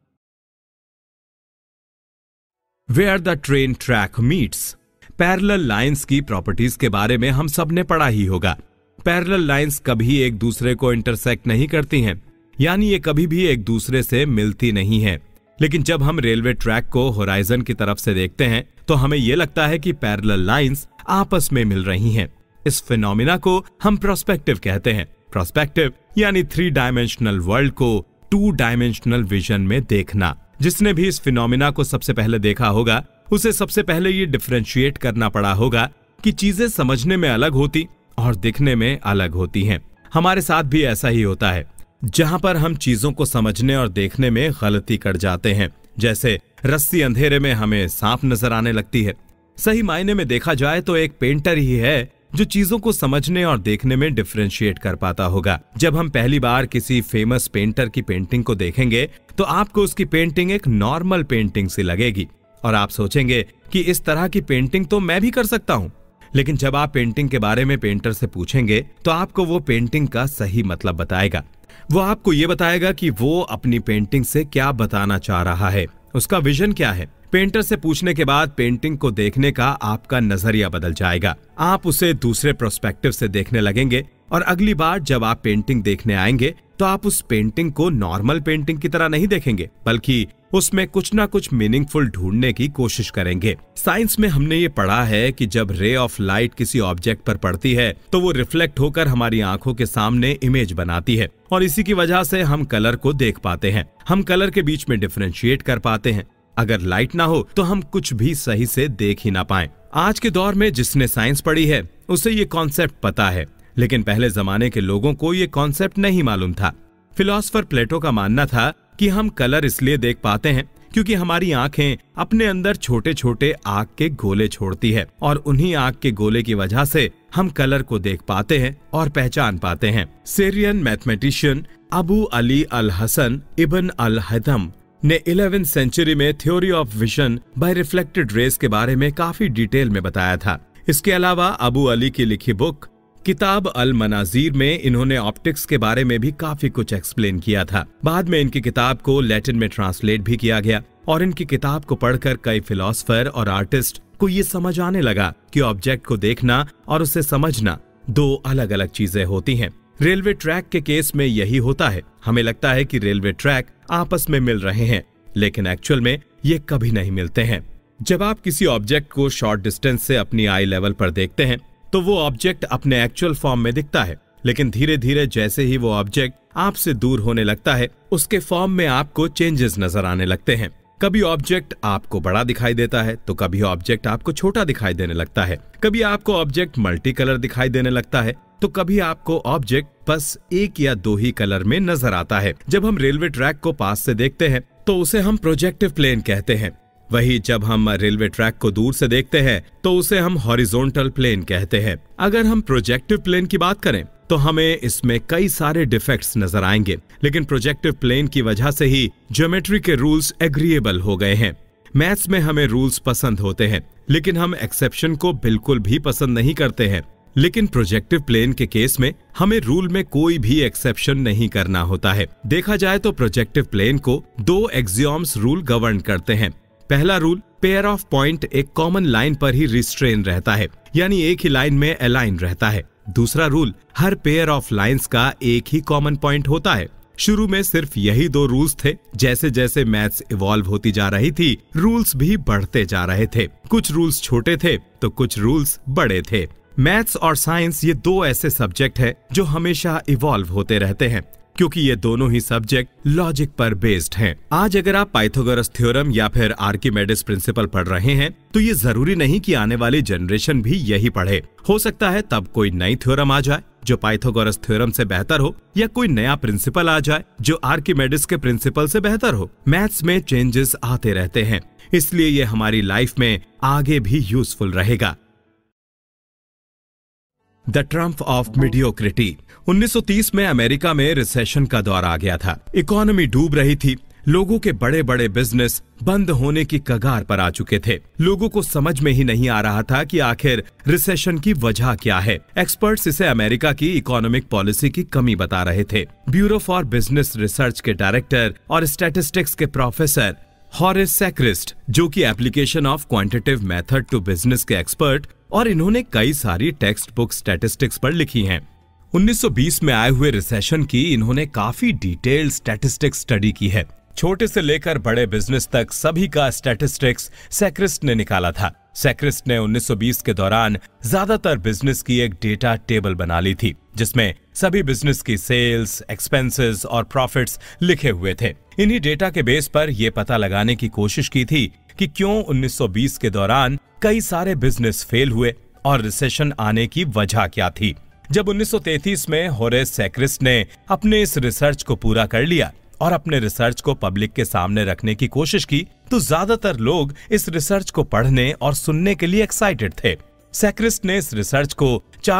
Where the train track meets. Parallel lines की प्रॉपर्टीज के बारे में हम सब ने पढ़ा ही होगा। पैरेलल लाइंस कभी एक दूसरे को इंटरसेक्ट नहीं करती हैं, यानी ये कभी भी एक दूसरे से मिलती नहीं है। लेकिन जब हम रेलवे ट्रैक को होराइजन की तरफ से देखते हैं तो हमें यह लगता है कि पैरेलल लाइंस आपस में मिल रही हैं। इस फिनोमिना को हम प्रोस्पेक्टिव कहते हैं। प्रोस्पेक्टिव यानी 3 डायमेंशनल वर्ल्ड को 2 डायमेंशनल विजन में देखना। जिसने भी इस फिनोमिना को सबसे पहले देखा होगा, उसे सबसे पहले ये डिफरेंशिएट करना पड़ा होगा कि चीजें समझने में अलग होती और दिखने में अलग होती हैं। हमारे साथ भी ऐसा ही होता है, जहां पर हम चीजों को समझने और देखने में गलती कर जाते हैं। जैसे रस्सी अंधेरे में हमें सांप नजर आने लगती है। सही मायने में देखा जाए तो एक पेंटर ही है जो चीजों को समझने और देखने में डिफरेंशिएट कर पाता होगा। जब हम पहली बार किसी फेमस पेंटर की पेंटिंग को देखेंगे तो आपको उसकी पेंटिंग एक नॉर्मल पेंटिंग सी लगेगी और आप सोचेंगे कि इस तरह की पेंटिंग तो मैं भी कर सकता हूं। लेकिन जब आप पेंटिंग के बारे में पेंटर से पूछेंगे तो आपको वो पेंटिंग का सही मतलब बताएगा। वो आपको ये बताएगा कि वो अपनी पेंटिंग से क्या बताना चाह रहा है, उसका विजन क्या है। पेंटर से पूछने के बाद पेंटिंग को देखने का आपका नजरिया बदल जाएगा। आप उसे दूसरे प्रोस्पेक्टिव से देखने लगेंगे और अगली बार जब आप पेंटिंग देखने आएंगे तो आप उस पेंटिंग को नॉर्मल पेंटिंग की तरह नहीं देखेंगे, बल्कि उसमें कुछ ना कुछ मीनिंगफुल ढूंढने की कोशिश करेंगे। साइंस में हमने ये पढ़ा है कि जब रे ऑफ लाइट किसी ऑब्जेक्ट पर पड़ती है तो वो रिफ्लेक्ट होकर हमारी आंखों के सामने इमेज बनाती है और इसी की वजह से हम कलर को देख पाते हैं। हम कलर के बीच में डिफरेंशिएट कर पाते हैं। अगर लाइट ना हो तो हम कुछ भी सही से देख ही ना पाएं। आज के दौर में जिसने साइंस पढ़ी है उसे ये कॉन्सेप्ट पता है, लेकिन पहले जमाने के लोगों को ये कॉन्सेप्ट नहीं मालूम था। फिलोसोफर प्लेटो का मानना था कि हम कलर इसलिए देख पाते हैं क्योंकि हमारी आंखें अपने अंदर छोटे छोटे आग के गोले छोड़ती है और उन्हीं आग के गोले की वजह से हम कलर को देख पाते हैं और पहचान पाते हैं। Syrian mathematician Abu Ali al Hasan ibn al Haytham ने 11वीं सेंचुरी में theory of vision by reflected rays के बारे में काफी डिटेल में बताया था। इसके अलावा अबू अली की लिखी बुक किताब अल मनाजीर में इन्होंने ऑप्टिक्स के बारे में भी काफी कुछ एक्सप्लेन किया था। बाद में इनकी किताब को लैटिन में ट्रांसलेट भी किया गया और इनकी किताब को पढ़कर कई फिलोसोफर और आर्टिस्ट को ये समझ आने लगा कि ऑब्जेक्ट को देखना और उसे समझना 2 अलग अलग चीजें होती हैं। रेलवे ट्रैक के केस में यही होता है। हमें लगता है कि रेलवे ट्रैक आपस में मिल रहे हैं, लेकिन एक्चुअल में ये कभी नहीं मिलते हैं। जब आप किसी ऑब्जेक्ट को शॉर्ट डिस्टेंस से अपनी आई लेवल पर देखते हैं तो वो ऑब्जेक्ट अपने एक्चुअल फॉर्म में दिखता है, लेकिन धीरे धीरे जैसे ही वो ऑब्जेक्ट आपसे दूर होने लगता है उसके फॉर्म में आपको चेंजेस नजर आने लगते हैं। कभी ऑब्जेक्ट आपको बड़ा दिखाई देता है तो कभी ऑब्जेक्ट आपको छोटा दिखाई देने लगता है। कभी आपको ऑब्जेक्ट मल्टी कलर दिखाई देने लगता है तो कभी आपको ऑब्जेक्ट बस 1 या 2 ही कलर में नजर आता है। जब हम रेलवे ट्रैक को पास से देखते हैं तो उसे हम प्रोजेक्टिव प्लेन कहते हैं। वही जब हम रेलवे ट्रैक को दूर से देखते हैं तो उसे हम हॉरिजॉन्टल प्लेन कहते हैं। अगर हम प्रोजेक्टिव प्लेन की बात करें तो हमें इसमें कई सारे डिफेक्ट्स नजर आएंगे, लेकिन प्रोजेक्टिव प्लेन की वजह से ही ज्योमेट्री के रूल्स एग्रीएबल हो गए हैं। मैथ्स में हमें रूल्स पसंद होते हैं, लेकिन हम एक्सेप्शन को बिल्कुल भी पसंद नहीं करते हैं। लेकिन प्रोजेक्टिव प्लेन के केस में हमें रूल में कोई भी एक्सेप्शन नहीं करना होता है। देखा जाए तो प्रोजेक्टिव प्लेन को दो एक्सियोम्स रूल गवर्न करते हैं। पहला रूल, पेयर ऑफ पॉइंट एक कॉमन लाइन पर ही रिस्ट्रेन रहता है, यानी एक ही लाइन में अलाइन रहता है। दूसरा रूल, हर पेयर ऑफ लाइंस का एक ही कॉमन पॉइंट होता है। शुरू में सिर्फ यही दो रूल्स थे। जैसे जैसे मैथ्स इवॉल्व होती जा रही थी, रूल्स भी बढ़ते जा रहे थे। कुछ रूल्स छोटे थे तो कुछ रूल्स बड़े थे। मैथ्स और साइंस ये दो ऐसे सब्जेक्ट है जो हमेशा इवॉल्व होते रहते हैं, क्योंकि ये दोनों ही सब्जेक्ट लॉजिक पर बेस्ड हैं। आज अगर आप पाइथागोरस थ्योरम या फिर आर्किमेडिस प्रिंसिपल पढ़ रहे हैं, तो ये जरूरी नहीं कि आने वाली जनरेशन भी यही पढ़े। हो सकता है तब कोई नई थ्योरम आ जाए जो पाइथागोरस थ्योरम से बेहतर हो, या कोई नया प्रिंसिपल आ जाए जो आर्किमेडिस के प्रिंसिपल से बेहतर हो। मैथ्स में चेंजेस आते रहते हैं, इसलिए ये हमारी लाइफ में आगे भी यूजफुल रहेगा। The trump of mediocrity. 1930 में अमेरिका में रिसेशन का दौर आ गया था। इकोनॉमी डूब रही थी। लोगों के बड़े बड़े बिजनेस बंद होने की कगार पर आ चुके थे। लोगों को समझ में ही नहीं आ रहा था कि आखिर रिसेशन की वजह क्या है। एक्सपर्ट्स इसे अमेरिका की इकोनॉमिक पॉलिसी की कमी बता रहे थे। ब्यूरो फॉर बिजनेस रिसर्च के डायरेक्टर और स्टैटिस्टिक्स के प्रोफेसर हॉरेस सैक्रिस्ट, जो कि application of quantitative method to business के एक्सपर्ट, और इन्होंने कई सारी टेक्स्ट बुक स्टैटिस्टिक्स पर लिखी हैं। 1920 में आए हुए रिसेशन की इन्होंने काफी डिटेल्ड स्टैटिस्टिक्स स्टडी की है। छोटे से लेकर बड़े बिजनेस तक सभी का स्टैटिस्टिक्स सैक्रिस्ट ने निकाला था। सैक्रिस्ट ने 1920 के दौरान ज्यादातर बिजनेस की एक डेटा टेबल बना ली थी, जिसमें सभी बिजनेस की सेल्स, एक्सपेंसेस और प्रॉफिट्स लिखे हुए थे। इन्हीं डेटा के बेस पर यह पता लगाने की कोशिश की थी कि क्यों 1920 के दौरान कई सारे बिजनेस फेल हुए और रिसेशन आने की वजह क्या थी। जब 1933 में होरेस सैक्रिस्ट ने अपने इस रिसर्च को पूरा कर लिया और अपने रिसर्च को पब्लिक के सामने रखने की कोशिश की, तो ज्यादातर लोग इस रिसर्च को पढ़ने और सुनने के लिए एक्साइटेड थे। सैक्रिस्ट ने इस रिसर्च को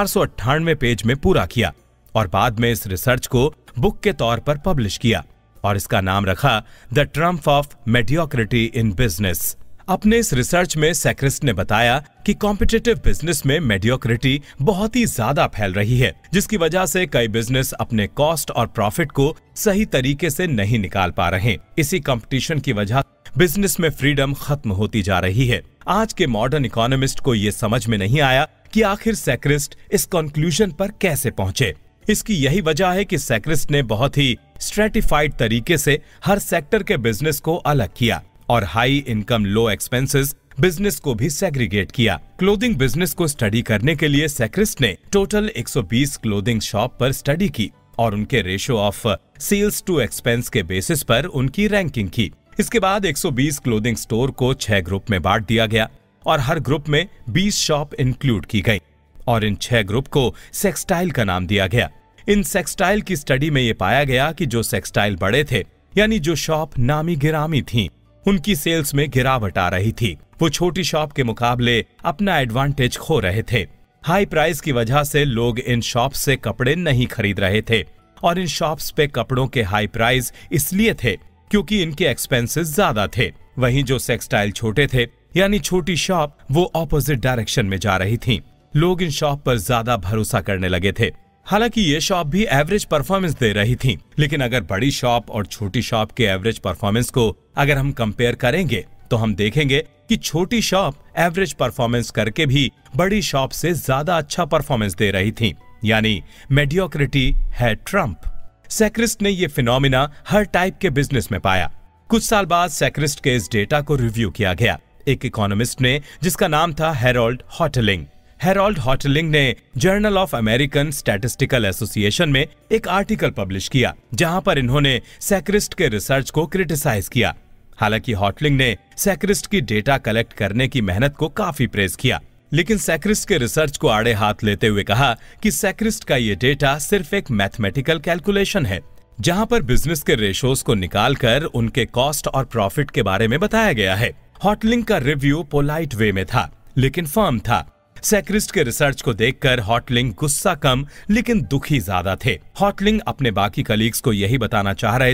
498 पेज में पूरा किया और बाद में इस रिसर्च को बुक के तौर पर पब्लिश किया और इसका नाम रखा the trump of mediocrity in business. अपने इस रिसर्च में सैक्रिस्ट ने बताया कि कॉम्पिटिटिव बिजनेस में मेडियोक्रिटी बहुत ही ज्यादा फैल रही है, जिसकी वजह से कई बिजनेस अपने कॉस्ट और प्रॉफिट को सही तरीके से नहीं निकाल पा रहे। इसी कंपटीशन की वजह बिजनेस में फ्रीडम खत्म होती जा रही है। आज के मॉडर्न इकोनॉमिस्ट को यह समझ में नहीं आया कि आखिर सैक्रिस्ट इस कंक्लूजन पर कैसे पहुंचे। इसकी यही वजह है कि सैक्रिस्ट ने बहुत ही स्ट्रेटिफाइड तरीके से हर सेक्टर के बिजनेस को अलग किया और high income low expenses business को भी सेग्रीगेट किया। क्लोथिंग बिजनेस को स्टडी करने के लिए सैक्रिस्ट ने टोटल 120 क्लोथिंग शॉप पर स्टडी की और उनके ratio of sales to expense के बेसिस पर उनकी रैंकिंग की। इसके बाद 120 क्लोथिंग स्टोर को 6 ग्रुप में बांट दिया गया और हर ग्रुप में 20 शॉप इंक्लूड की गई और इन 6 ग्रुप को सेक्सटाइल का नाम दिया गया। इन सेक्सटाइल की स्टडी में ये पाया गया कि जो सेक्सटाइल बड़े थे, यानी जो शॉप नामी गिरामी थी, उनकी सेल्स में गिरावट आ रही थी। वो छोटी शॉप के मुकाबले अपना एडवांटेज खो रहे थे। हाई प्राइस की वजह से लोग इन शॉप से कपड़े नहीं खरीद रहे थे और इन शॉप्स पे कपड़ों के हाई प्राइस इसलिए थे क्योंकि इनके एक्सपेंसेस ज्यादा थे। वहीं जो सेक्सटाइल छोटे थे, यानी छोटी शॉप, वो ऑपोजिट डायरेक्शन में जा रही थी। लोग इन शॉप पर ज्यादा भरोसा करने लगे थे। हालांकि ये शॉप भी एवरेज परफॉर्मेंस दे रही थी, लेकिन अगर बड़ी शॉप और छोटी शॉप के एवरेज परफॉर्मेंस को अगर हम कंपेयर करेंगे तो हम देखेंगे कि छोटी शॉप एवरेज परफॉर्मेंस करके भी बड़ी शॉप से ज्यादा अच्छा परफॉर्मेंस दे रही थी, यानी मेडियोक्रिटी है ट्रम्प। सैक्रिस्ट ने यह फिनोमिना हर टाइप के बिजनेस में पाया। कुछ साल बाद सैक्रिस्ट के इस डेटा को रिव्यू किया गया एक इकोनॉमिस्ट ने, जिसका नाम था हैरोल्ड हॉटलिंग। हैरोल्ड हॉटलिंग ने journal of American statistical association में एक आर्टिकल पब्लिश किया, जहां पर इन्होंने सैक्रिस्ट के रिसर्च को क्रिटिसाइज किया। हालांकि हॉटलिंग ने सैक्रिस्ट की डेटा कलेक्ट करने की मेहनत को काफी प्रेज किया, लेकिन सैक्रिस्ट के रिसर्च को आड़े हाथ लेते हुए कहा कि सैक्रिस्ट का ये डेटा सिर्फ एक मैथमेटिकल कैलकुलेशन है, जहां पर बिजनेस के रेशोज को निकालकर उनके कॉस्ट और प्रॉफिट के बारे में बताया गया है। हॉटलिंग का रिव्यू पोलाइट वे में था, लेकिन फर्म था। सैक्रिस्ट के रिसर्च को देखकर हॉटलिंग गुस्सा कम लेकिन दुखी ज्यादा थे। हॉटलिंग अपने बाकी कलीग्स को यही बताना चाह रहे थे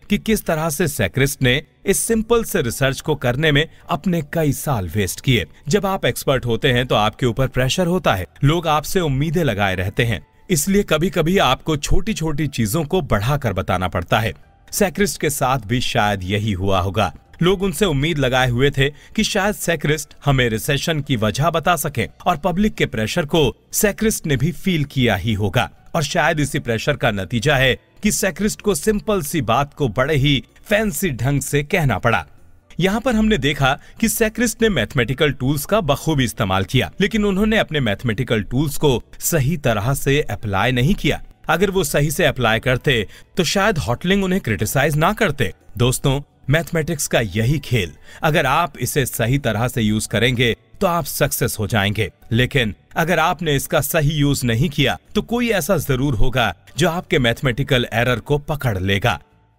कि किस तरह से सैक्रिस्ट ने इस सिंपल से रिसर्च को करने में अपने कई साल वेस्ट किए। जब आप एक्सपर्ट होते हैं तो आपके ऊपर प्रेशर होता है, लोग आपसे उम्मीदें लगाए रहते हैं, इसलिए कभी कभी आपको छोटी छोटी चीजों को बढ़ाकर बताना पड़ता है। सैक्रिस्ट के साथ भी शायद यही हुआ होगा। लोग उनसे उम्मीद लगाए हुए थे कि शायद सैक्रिस्ट हमें रिसेशन की वजह बता सके, और पब्लिक के प्रेशर को सैक्रिस्ट ने भी फील किया ही होगा। और शायद इसी प्रेशर का नतीजा है कि सैक्रिस्ट को सिंपल सी बात को बड़े ही फैंसी ढंग से कहना पड़ा। यहाँ पर हमने देखा कि सैक्रिस्ट ने मैथमेटिकल टूल्स का बखूबी इस्तेमाल किया, लेकिन उन्होंने अपने मैथमेटिकल टूल्स को सही तरह से अप्लाई नहीं किया। अगर वो सही से अप्लाई करते तो शायद हॉटलिंग उन्हें क्रिटिसाइज ना करते। दोस्तों, मैथमेटिक्स का यही खेल, अगर आप इसे सही तरह से यूज करेंगे तो आप सक्सेस हो जाएंगे, लेकिन अगर आपने इसका सही यूज नहीं किया तो कोई ऐसा जरूर होगा जो आपके मैथमेटिकल एरर को पकड़ लेगा।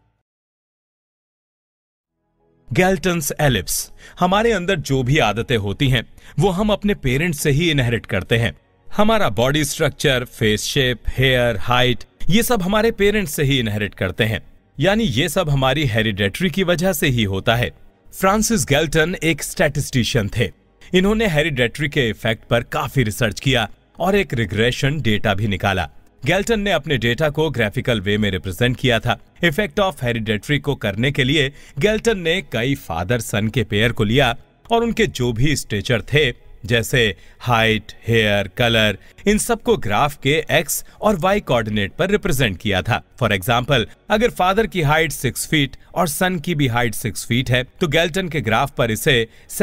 Galton's ellipse. हमारे अंदर जो भी आदतें होती हैं वो हम अपने पेरेंट्स से ही इनहेरिट करते हैं। हमारा body structure, face shape, hair, height, ये सब हमारे पेरेंट्स से ही इनहेरिट करते हैं, यानी ये सब हमारी हेरिडेटरी की वजह से ही होता है। फ्रांसिस गैल्टन एक स्टैटिस्टिशियन थे। इन्होंने हेरिडेटरी के इफेक्ट पर काफी रिसर्च किया और एक रिग्रेशन डेटा भी निकाला। गैल्टन ने अपने डेटा को ग्राफिकल वे में रिप्रेजेंट किया था। इफेक्ट ऑफ हेरिडेटरी को करने के लिए गैल्टन ने कई फादर सन के पेयर को लिया और उनके जो भी स्टेचर थे, जैसे हाइट, हेयर, कलर, इन सबको ग्राफ के एक्स और वाई कोऑर्डिनेट पर रिप्रेजेंट किया था। फॉर एग्जांपल, अगर फादर की हाइट 6 फीट और सन की भी हाइट 6 फीट है तो गैल्टन के ग्राफ पर इसे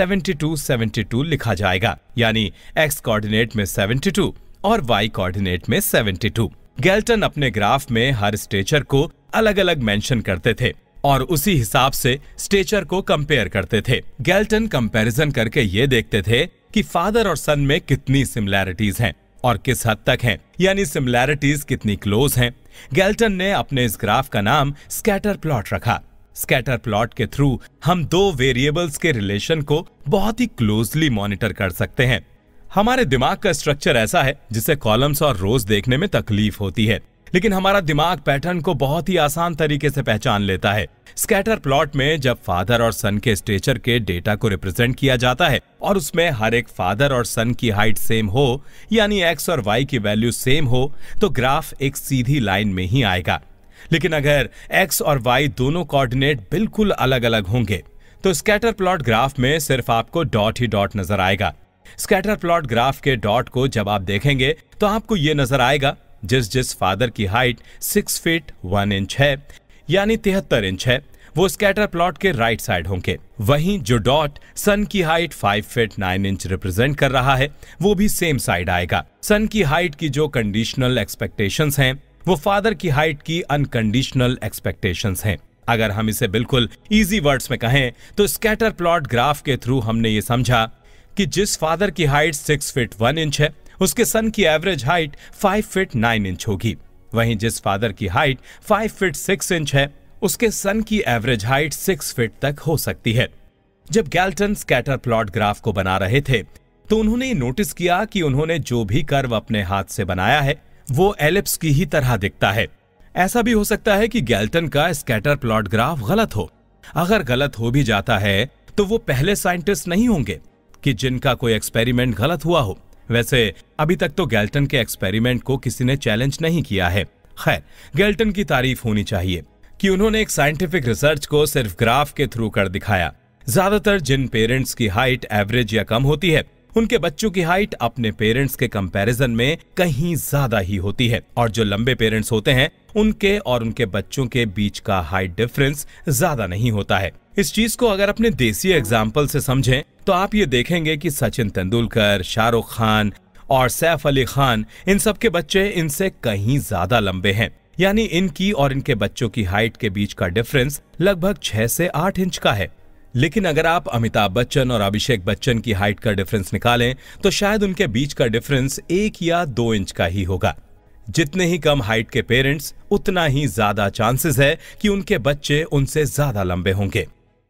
72-72 लिखा जाएगा, यानी एक्स कोऑर्डिनेट में 72 और वाई कोऑर्डिनेट में 72। गैल्टन अपने ग्राफ में हर स्टेचर को अलग अलग मेंशन करते थे और उसी हिसाब से स्टेचर को कंपेयर करते थे। गैल्टन कंपैरिजन करके ये देखते थे कि फादर और सन में कितनी सिमिलैरिटीज हैं और किस हद तक हैं, यानी सिमिलैरिटीज कितनी क्लोज हैं। गैल्टन ने अपने इस ग्राफ का नाम स्कैटर प्लॉट रखा। स्कैटर प्लॉट के थ्रू हम दो वेरिएबल्स के रिलेशन को बहुत ही क्लोजली मॉनिटर कर सकते हैं। हमारे दिमाग का स्ट्रक्चर ऐसा है जिसे कॉलम्स और रोज देखने में तकलीफ होती है, लेकिन हमारा दिमाग पैटर्न को बहुत ही आसान तरीके से पहचान लेता है। स्कैटर प्लॉट में जब फादर और सन के स्टेचर के डेटा को रिप्रेजेंट किया जाता है और उसमें हर एक फादर और सन की हाइट सेम हो, यानी एक्स और वाई की वैल्यू सेम हो, तो ग्राफ एक सीधी लाइन में ही आएगा। लेकिन अगर एक्स और वाई दोनों कोऑर्डिनेट बिल्कुल अलग अलग होंगे तो स्कैटर प्लॉट ग्राफ में सिर्फ आपको डॉट ही डॉट नजर आएगा। स्कैटर प्लॉट ग्राफ के डॉट को जब आप देखेंगे तो आपको यह नजर आएगा जिस फादर की हाइट 6 फीट 1 इंच है, यानी 73 इंच है, वो स्कैटर प्लॉट के राइट साइड होंगे। वहीं जो डॉट सन की हाइट 5 फीट 9 इंच रिप्रेजेंट कर रहा है वो भी सेम साइड आएगा। सन की हाइट की जो कंडीशनल एक्सपेक्टेशंस हैं वो फादर की हाइट की अनकंडीशनल एक्सपेक्टेशंस हैं। अगर हम इसे बिल्कुल इजी वर्ड्स में कहें तो स्कैटर प्लॉट ग्राफ के थ्रू हमने ये समझा कि जिस फादर की हाइट 6 फीट 1 इंच है उसके सन की एवरेज हाइट 5 फीट 9 इंच होगी। वहीं जिस फादर की हाइट 5 फीट 6 इंच है उसके सन की एवरेज हाइट 6 फीट तक हो सकती है। जब गैल्टन स्कैटर प्लॉट ग्राफ को बना रहे थे तो उन्होंने ये नोटिस किया कि उन्होंने जो भी कर्व अपने हाथ से बनाया है वो एलिप्स की ही तरह दिखता है। ऐसा भी हो सकता है कि गैल्टन का स्कैटर प्लॉट ग्राफ गलत हो। अगर गलत हो भी जाता है तो वो पहले साइंटिस्ट नहीं होंगे कि जिनका कोई एक्सपेरिमेंट गलत हुआ हो। वैसे अभी तक तो गैल्टन के एक्सपेरिमेंट को किसी ने चैलेंज नहीं किया है। खैर, गैल्टन की तारीफ होनी चाहिए कि उन्होंने एक साइंटिफिक रिसर्च को सिर्फ ग्राफ के थ्रू कर दिखाया। ज्यादातर जिन पेरेंट्स की हाइट एवरेज या कम होती है उनके बच्चों की हाइट अपने पेरेंट्स के कंपैरिजन में कहीं ज्यादा ही होती है, और जो लंबे पेरेंट्स होते हैं उनके और उनके बच्चों के बीच का हाइट डिफरेंस ज्यादा नहीं होता है। इस चीज को अगर अपने देसी एग्जाम्पल से समझें तो आप ये देखेंगे कि सचिन तेंदुलकर, शाहरुख खान और सैफ अली खान, इन सब के बच्चे इनसे कहीं ज्यादा लंबे हैं, यानी इनकी और इनके बच्चों की हाइट के बीच का डिफरेंस लगभग 6 से 8 इंच का है। लेकिन अगर आप अमिताभ बच्चन और अभिषेक बच्चन की हाइट का डिफरेंस निकालें तो शायद उनके बीच का डिफरेंस 1 या 2 इंच का ही होगा। जितने ही कम हाइट के पेरेंट्स उतना ही ज्यादा चांसेस है कि उनके बच्चे उनसे ज्यादा लंबे होंगे।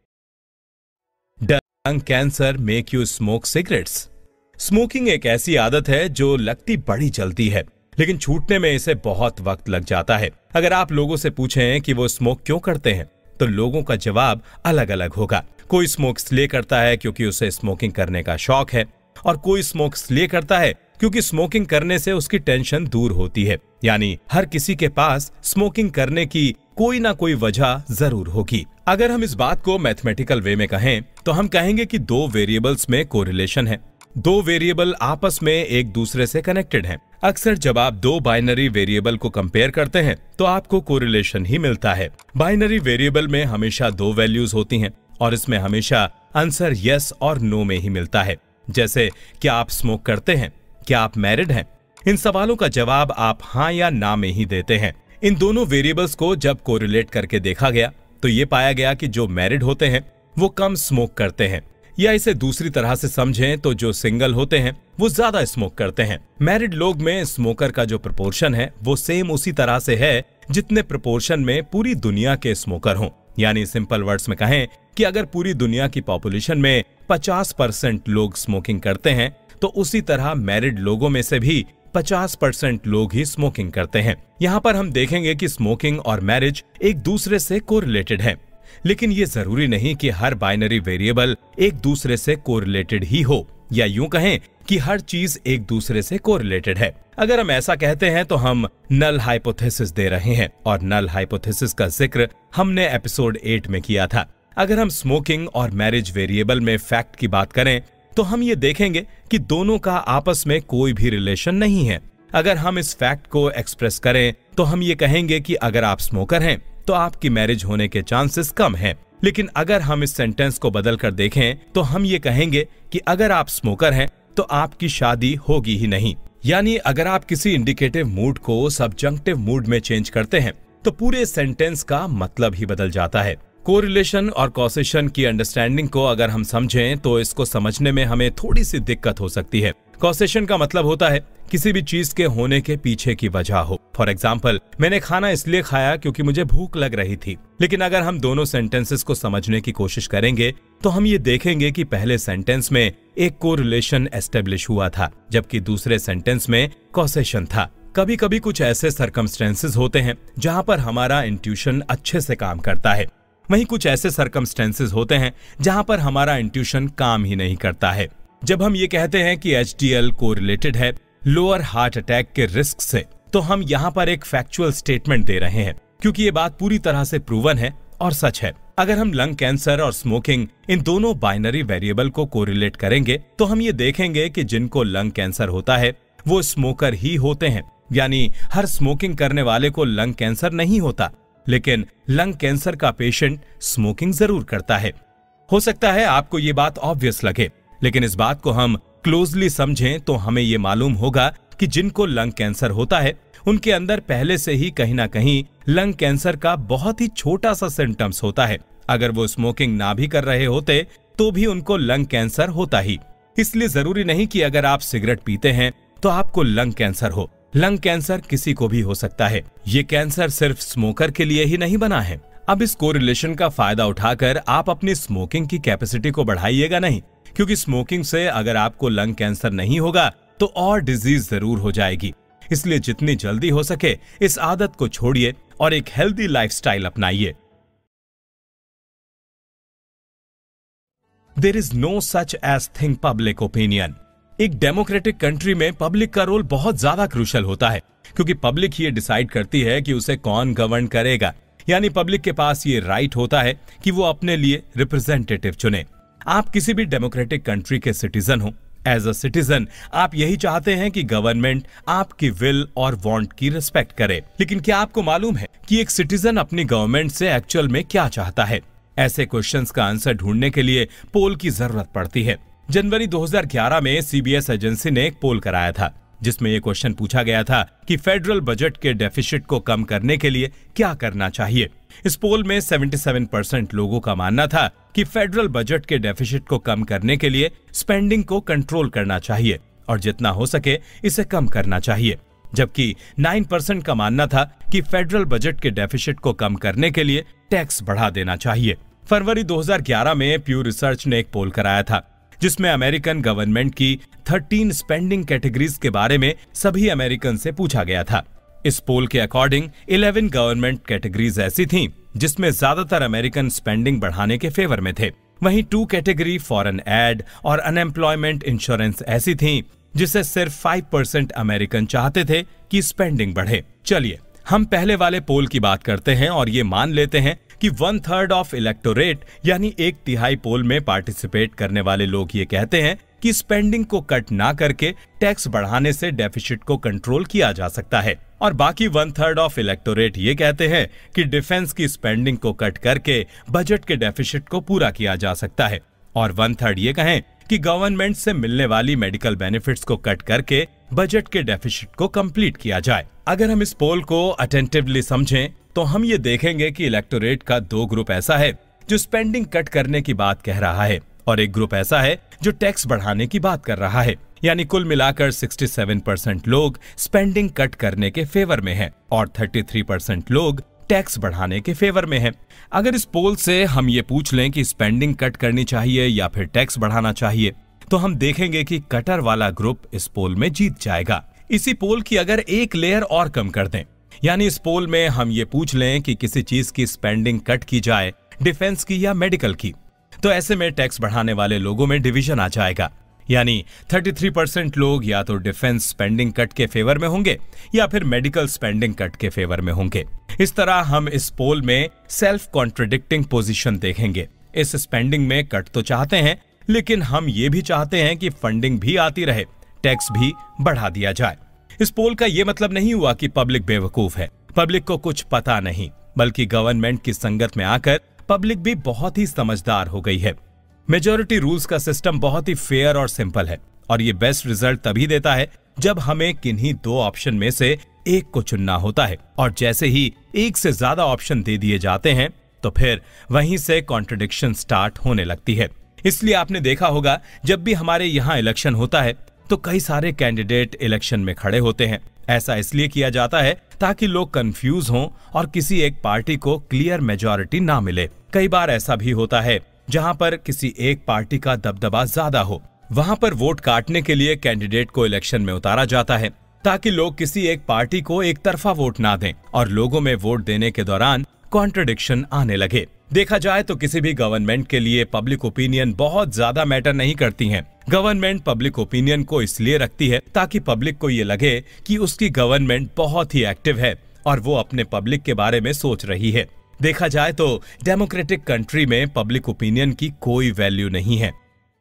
Lung cancer make you smoke cigarettes. Smoking एक ऐसी आदत है जो लगती बड़ी जल्दी है, लेकिन छूटने में इसे बहुत वक्त लग जाता है। अगर आप लोगों से पूछें कि वो स्मोक क्यों करते हैं तो लोगों का जवाब अलग अलग होगा। कोई स्मोक इसलिए करता है क्योंकि उसे स्मोकिंग करने का शौक है, और कोई स्मोक इसलिए करता है क्योंकि स्मोकिंग करने से उसकी टेंशन दूर होती है। यानी हर किसी के पास स्मोकिंग करने की कोई ना कोई वजह जरूर होगी। अगर हम इस बात को मैथमेटिकल वे में कहें तो हम कहेंगे कि दो वेरिएबल्स में कोरिलेशन है। दो वेरिएबल आपस में एक दूसरे से कनेक्टेड हैं। अक्सर जब आप दो बाइनरी वेरिएबल को कंपेयर करते हैं तो आपको कोरिलेशन ही मिलता है। बाइनरी वेरिएबल में हमेशा दो वैल्यूज होती हैं और इसमें हमेशा आंसर यस और नो में ही मिलता है। जैसे क्या आप स्मोक करते हैं, क्या आप मैरिड हैं? इन सवालों का जवाब आप हाँ या ना में ही देते हैं। इन दोनों वेरिएबल्स को जब कोरिलेट करके देखा गया तो ये पाया गया कि जो मैरिड होते हैं वो कम स्मोक करते हैं, या इसे दूसरी तरह से समझें तो जो सिंगल होते हैं वो ज्यादा स्मोक करते हैं। मैरिड लोग में स्मोकर का जो प्रपोर्शन है वो सेम उसी तरह से है जितने प्रपोर्शन में पूरी दुनिया के स्मोकर हों। यानी सिंपल वर्ड्स में कहें कि अगर पूरी दुनिया की पॉपुलेशन में 50% लोग स्मोकिंग करते हैं तो उसी तरह मैरिड लोगों में से भी 50% लोग ही स्मोकिंग करते हैं। यहाँ पर हम देखेंगे कि स्मोकिंग और मैरिज एक दूसरे से कोरिलेटेड है, लेकिन ये जरूरी नहीं कि हर बाइनरी वेरिएबल एक दूसरे से कोरिलेटेड ही हो, या यूं कहें कि हर चीज एक दूसरे से कोरिलेटेड है। अगर हम ऐसा कहते हैं तो हम नल हाइपोथेसिस दे रहे हैं, और नल हाइपोथेसिस का जिक्र हमने एपिसोड 8 में किया था। अगर हम स्मोकिंग और मैरिज वेरिएबल में फैक्ट की बात करें तो हम ये देखेंगे कि दोनों का आपस में कोई भी रिलेशन नहीं है। अगर हम इस फैक्ट को एक्सप्रेस करें तो हम ये कहेंगे कि अगर आप स्मोकर हैं तो आपकी मैरिज होने के चांसेस कम हैं। लेकिन अगर हम इस सेंटेंस को बदल कर देखें तो हम ये कहेंगे कि अगर आप स्मोकर हैं तो आपकी शादी होगी ही नहीं। यानी अगर आप किसी इंडिकेटिव मूड को सब्जंक्टिव मूड में चेंज करते हैं तो पूरे सेंटेंस का मतलब ही बदल जाता है। कोरिलेशन और कॉसेशन की अंडरस्टैंडिंग को अगर हम समझें तो इसको समझने में हमें थोड़ी सी दिक्कत हो सकती है। कॉसेशन का मतलब होता है किसी भी चीज के होने के पीछे की वजह हो। फॉर एग्जाम्पल, मैंने खाना इसलिए खाया क्योंकि मुझे भूख लग रही थी। लेकिन अगर हम दोनों सेंटेंसेस को समझने की कोशिश करेंगे तो हम ये देखेंगे कि पहले सेंटेंस में एक कोरिलेशन एस्टेब्लिश हुआ था, जबकि दूसरे सेंटेंस में कॉसेशन था। कभी कभी कुछ ऐसे सर्कमस्टेंसेस होते हैं जहां पर हमारा इंट्यूशन अच्छे से काम करता है, वहीं कुछ ऐसे सर्कमस्टेंसेस होते हैं जहां पर हमारा इंट्यूशन काम ही नहीं करता है। जब हम ये कहते हैं कि HDL कोरिलेटेड है लोअर हार्ट अटैक के रिस्क से, तो हम यहाँ पर एक फैक्चुअल स्टेटमेंट दे रहे हैं, क्योंकि ये बात पूरी तरह से प्रूवन है और सच है। अगर हम लंग कैंसर और स्मोकिंग इन दोनों बाइनरी वेरिएबल को कोरिलेट करेंगे तो हम ये देखेंगे कि जिनको लंग कैंसर होता है वो स्मोकर ही होते हैं। यानी हर स्मोकिंग करने वाले को लंग कैंसर नहीं होता, लेकिन लंग कैंसर का पेशेंट स्मोकिंग जरूर करता है। हो सकता है आपको ये बात ऑब्वियस लगे, लेकिन इस बात को हम क्लोजली समझें तो हमें ये मालूम होगा कि जिनको लंग कैंसर होता है उनके अंदर पहले से ही कहीं ना कहीं लंग कैंसर का बहुत ही छोटा सा सिम्टम्स होता है। अगर वो स्मोकिंग ना भी कर रहे होते तो भी उनको लंग कैंसर होता ही। इसलिए जरूरी नहीं कि अगर आप सिगरेट पीते हैं तो आपको लंग कैंसर हो। लंग कैंसर किसी को भी हो सकता है। ये कैंसर सिर्फ स्मोकर के लिए ही नहीं बना है। अब इस कोरिलेशन का फायदा उठाकर आप अपनी स्मोकिंग की कैपेसिटी को बढ़ाइएगा नहीं, क्योंकि स्मोकिंग से अगर आपको लंग कैंसर नहीं होगा तो और डिजीज जरूर हो जाएगी। इसलिए जितनी जल्दी हो सके इस आदत को छोड़िए और एक हेल्दी लाइफस्टाइल अपनाइए। There is no such as thing public opinion. एक डेमोक्रेटिक कंट्री में पब्लिक का रोल बहुत ज्यादा क्रूशियल होता है, क्योंकि पब्लिक ये डिसाइड करती है कि उसे कौन गवर्न करेगा। यानी पब्लिक के पास ये राइट होता है कि वो अपने लिए रिप्रेजेंटेटिव चुने। आप किसी भी डेमोक्रेटिक कंट्री के सिटीजन हो। एज अ सिटीजन आप यही चाहते हैं कि गवर्नमेंट आपकी विल और वांट की रिस्पेक्ट करे। लेकिन क्या आपको मालूम है कि एक सिटीजन अपनी गवर्नमेंट से एक्चुअल में क्या चाहता है? ऐसे क्वेश्चंस का आंसर ढूंढने के लिए पोल की जरूरत पड़ती है। जनवरी 2011 में CBS एजेंसी ने एक पोल कराया था, जिसमें यह क्वेश्चन पूछा गया था कि फेडरल बजट के डेफिसिट को कम करने के लिए क्या करना चाहिए। इस पोल में 77% लोगों का मानना था कि फेडरल बजट के डेफिसिट को कम करने के लिए स्पेंडिंग को कंट्रोल करना चाहिए और जितना हो सके इसे कम करना चाहिए, जबकि 9% का मानना था कि फेडरल बजट के डेफिसिट को कम करने के लिए टैक्स बढ़ा देना चाहिए। फरवरी 2011 में प्यू रिसर्च ने एक पोल कराया था, जिसमें अमेरिकन गवर्नमेंट की 13 स्पेंडिंग कैटेगरीज के बारे में सभी अमेरिकन से पूछा गया था। इस पोल के अकॉर्डिंग 11 गवर्नमेंट कैटेगरीज ऐसी थीं जिसमें ज्यादातर अमेरिकन स्पेंडिंग बढ़ाने के फेवर में थे। वहीं 2 कैटेगरी फॉरेन एड और अनएम्प्लॉयमेंट इंश्योरेंस ऐसी थीं जिसे सिर्फ 5% अमेरिकन चाहते थे कि स्पेंडिंग बढ़े। चलिए हम पहले वाले पोल की बात करते हैं और ये मान लेते हैं कि 1/3 ऑफ इलेक्टोरेट यानी 1/3 पोल में पार्टिसिपेट करने वाले लोग ये कहते हैं कि स्पेंडिंग को कट ना करके टैक्स बढ़ाने से डेफिसिट को कंट्रोल किया जा सकता है, और बाकी 1/3 ऑफ इलेक्टोरेट ये कहते हैं कि डिफेंस की स्पेंडिंग को कट करके बजट के डेफिसिट को पूरा किया जा सकता है, और 1/3 ये कहें कि गवर्नमेंट से मिलने वाली मेडिकल बेनिफिट्स को कट करके बजट के डेफिसिट को कंप्लीट किया जाए। अगर हम इस पोल को अटेंटिवली समझें तो हम ये देखेंगे कि इलेक्टोरेट का 2 ग्रुप ऐसा है जो स्पेंडिंग कट करने की बात कह रहा है, और एक ग्रुप ऐसा है जो टैक्स बढ़ाने की बात कर रहा है। यानी कुल मिलाकर 67% लोग स्पेंडिंग कट करने के फेवर में हैं और 33% लोग टैक्स बढ़ाने के फेवर में हैं। अगर इस पोल से हम ये पूछ लें कि स्पेंडिंग कट करनी चाहिए या फिर टैक्स बढ़ाना चाहिए, तो हम देखेंगे कि कटर वाला ग्रुप इस पोल में जीत जाएगा। इसी पोल की अगर एक लेयर और कम कर दें, यानी इस पोल में हम ये पूछ लें कि किसी चीज की स्पेंडिंग कट की जाए, डिफेंस की या मेडिकल की, तो ऐसे में टैक्स बढ़ाने वाले लोगों में डिवीजन आ जाएगा। यानी 33% लोग या तो डिफेंस स्पेंडिंग कट के फेवर में होंगे या फिर मेडिकल स्पेंडिंग कट के फेवर में होंगे। इस तरह हम इस पोल में सेल्फ कॉन्ट्रडिक्टिंग पोजीशन देखेंगे। इस स्पेंडिंग में कट तो चाहते हैं, लेकिन हम ये भी चाहते हैं कि फंडिंग भी आती रहे, टैक्स भी बढ़ा दिया जाए। इस पोल का यह मतलब नहीं हुआ कि पब्लिक बेवकूफ है, पब्लिक को कुछ पता नहीं, बल्कि गवर्नमेंट की संगत में आकर पब्लिक भी बहुत ही समझदार हो गई है। मेजॉरिटी रूल्स का सिस्टम बहुत ही फेयर और सिंपल है, और ये बेस्ट रिजल्ट तभी देता है जब हमें किन्हीं 2 ऑप्शन में से एक को चुनना होता है, और जैसे ही एक से ज्यादा ऑप्शन दे दिए जाते हैं तो फिर वहीं से कॉन्ट्रडिक्शन स्टार्ट होने लगती है। इसलिए आपने देखा होगा जब भी हमारे यहाँ इलेक्शन होता है तो कई सारे कैंडिडेट इलेक्शन में खड़े होते हैं। ऐसा इसलिए किया जाता है ताकि लोग कंफ्यूज हों और किसी एक पार्टी को क्लियर मेजॉरिटी ना मिले। कई बार ऐसा भी होता है जहां पर किसी एक पार्टी का दबदबा ज्यादा हो, वहां पर वोट काटने के लिए कैंडिडेट को इलेक्शन में उतारा जाता है ताकि लोग किसी एक पार्टी को एक तरफा वोट ना दें और लोगों में वोट देने के दौरान कॉन्ट्रडिक्शन आने लगे। देखा जाए तो किसी भी गवर्नमेंट के लिए पब्लिक ओपिनियन बहुत ज्यादा मैटर नहीं करती है। गवर्नमेंट पब्लिक ओपिनियन को इसलिए रखती है ताकि पब्लिक को ये लगे कि उसकी गवर्नमेंट बहुत ही एक्टिव है और वो अपने पब्लिक के बारे में सोच रही है। देखा जाए तो डेमोक्रेटिक कंट्री में पब्लिक ओपिनियन की कोई वैल्यू नहीं है।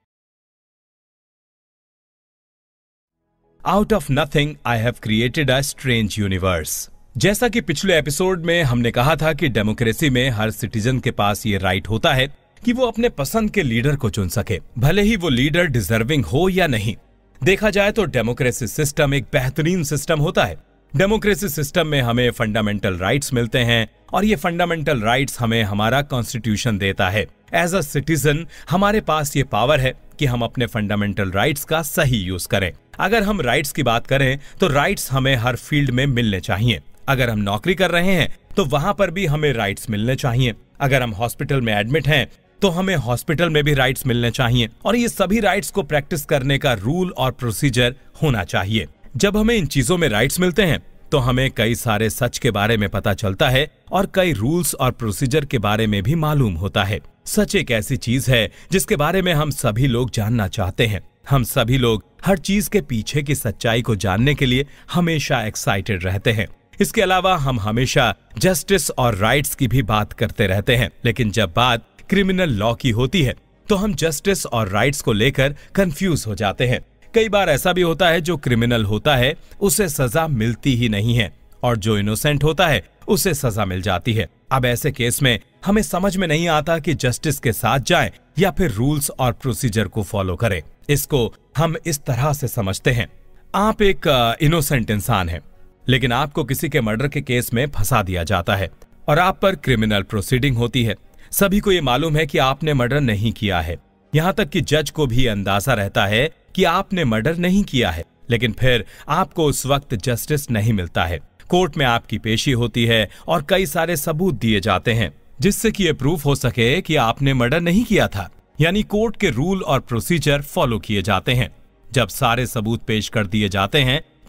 Out of nothing I have created a strange universe. जैसा कि पिछले एपिसोड में हमने कहा था कि डेमोक्रेसी में हर सिटीजन के पास ये राइट होता है कि वो अपने पसंद के लीडर को चुन सके, भले ही वो लीडर डिजर्विंग हो या नहीं। देखा जाए तो डेमोक्रेसी सिस्टम एक बेहतरीन सिस्टम होता है। डेमोक्रेसी सिस्टम में हमें फंडामेंटल राइट्स मिलते हैं और ये फंडामेंटल राइट्स हमें हमारा कॉन्स्टिट्यूशन देता है। एज अ सिटीजन हमारे पास ये पावर है कि हम अपने फंडामेंटल राइट्स का सही यूज करें। अगर हम राइट्स की बात करें तो राइट्स हमें हर फील्ड में मिलने चाहिए। अगर हम नौकरी कर रहे हैं तो वहां पर भी हमें राइट्स मिलने चाहिए। अगर हम हॉस्पिटल में एडमिट हैं तो हमें हॉस्पिटल में भी राइट्स मिलने चाहिए, और ये सभी राइट्स को प्रैक्टिस करने का रूल और प्रोसीजर होना चाहिए। जब हमें इन चीजों में राइट्स मिलते हैं तो हमें कई सारे सच के बारे में पता चलता है और कई रूल्स और प्रोसीजर के बारे में भी मालूम होता है। सच एक ऐसी चीज है जिसके बारे में हम सभी लोग जानना चाहते हैं। हम सभी लोग हर चीज के पीछे की सच्चाई को जानने के लिए हमेशा एक्साइटेड रहते हैं। इसके अलावा हम हमेशा जस्टिस और राइट्स की भी बात करते रहते हैं, लेकिन जब बात क्रिमिनल लॉ की होती है तो हम जस्टिस और राइट्स को लेकर कंफ्यूज हो जाते हैं। कई बार ऐसा भी होता है जो क्रिमिनल होता है उसे सजा मिलती ही नहीं है, और जो इनोसेंट होता है उसे सजा मिल जाती है। अब ऐसे केस में हमें समझ में नहीं आता कि जस्टिस के साथ जाएं या फिर रूल्स और प्रोसीजर को फॉलो करें। इसको हम इस तरह से समझते हैं, आप एक इनोसेंट इंसान हैं, लेकिन आपको किसी के मर्डर के केस में फंसा दिया जाता है और आप पर क्रिमिनल प्रोसीडिंग होती है। सभी को ये मालूम है कि आपने मर्डर नहीं किया है, यहाँ तक कि जज को भी अंदाजा रहता है कि आपने मर्डर नहीं किया है, लेकिन फिर आपको उस वक्त जस्टिस नहीं मिलता है। कोर्ट में आपकी पेशी होती है और कई सारे सबूत दिए जाते हैं जिससे कि ये प्रूफ हो सके कि आपने मर्डर नहीं किया था। यानी कोर्ट के रूल और प्रोसीजर फॉलो किए जाते हैं। जब सारे सबूत पेश कर दिए जाते हैं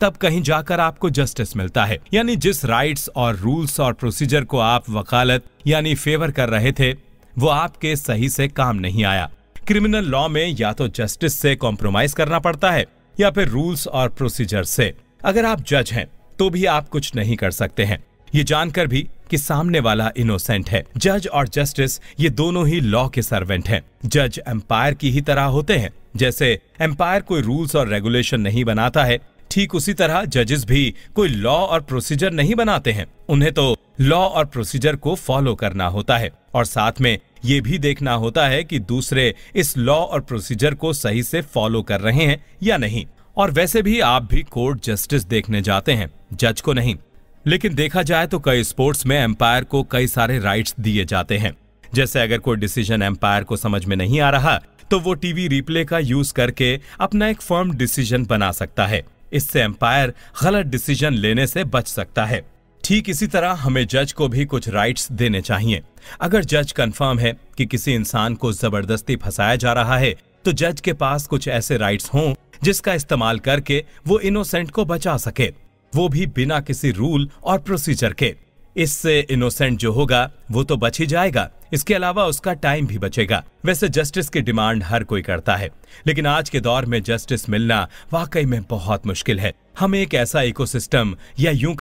तब कहीं जाकर आपको जस्टिस मिलता है। यानी जिस राइट्स और रूल्स और प्रोसीजर को आप वकालत यानी फेवर कर रहे थे, वो आपके सही से काम नहीं आया। क्रिमिनल लॉ में या तो जस्टिस से कॉम्प्रोमाइज करना पड़ता है या फिर रूल्स और प्रोसीजर से। अगर आप जज हैं तो भी आप कुछ नहीं कर सकते हैं, ये जानकर भी कि सामने वाला इनोसेंट है। जज और जस्टिस ये दोनों ही लॉ के सर्वेंट हैं। जज एम्पायर की ही तरह होते हैं। जैसे एम्पायर कोई रूल्स और रेगुलेशन नहीं बनाता है, ठीक उसी तरह जजेस भी कोई लॉ और प्रोसीजर नहीं बनाते हैं। उन्हें तो लॉ और प्रोसीजर को फॉलो करना होता है और साथ में ये भी देखना होता है कि दूसरे इस लॉ और प्रोसीजर को सही से फॉलो कर रहे हैं या नहीं। और वैसे भी आप भी कोर्ट जस्टिस देखने जाते हैं, जज को नहीं। लेकिन देखा जाए तो कई स्पोर्ट्स में एम्पायर को कई सारे राइट्स दिए जाते हैं। जैसे अगर कोई डिसीजन एम्पायर को समझ में नहीं आ रहा तो वो टीवी रिप्ले का यूज करके अपना एक फर्म डिसीजन बना सकता है। इससे एम्पायर गलत डिसीजन लेने से बच सकता है। ठीक इसी तरह हमें जज को भी कुछ राइट्स देने चाहिए। अगर जज कंफर्म है कि किसी इंसान को जबरदस्ती फंसाया जा रहा है तो जज के पास कुछ ऐसे राइट्स हों जिसका इस्तेमाल करके वो इनोसेंट को बचा सके, वो भी बिना किसी रूल और प्रोसीजर के। इससे इनोसेंट जो होगा वो तो बच ही जाएगा, इसके अलावा उसका टाइम भी बचेगा। वैसे जस्टिस की डिमांड हर कोई करता है, लेकिन आज के दौर में जस्टिस मिलना वाकई में बहुत मुश्किल है। हमें एक ऐसा इकोसिस्टम या यूं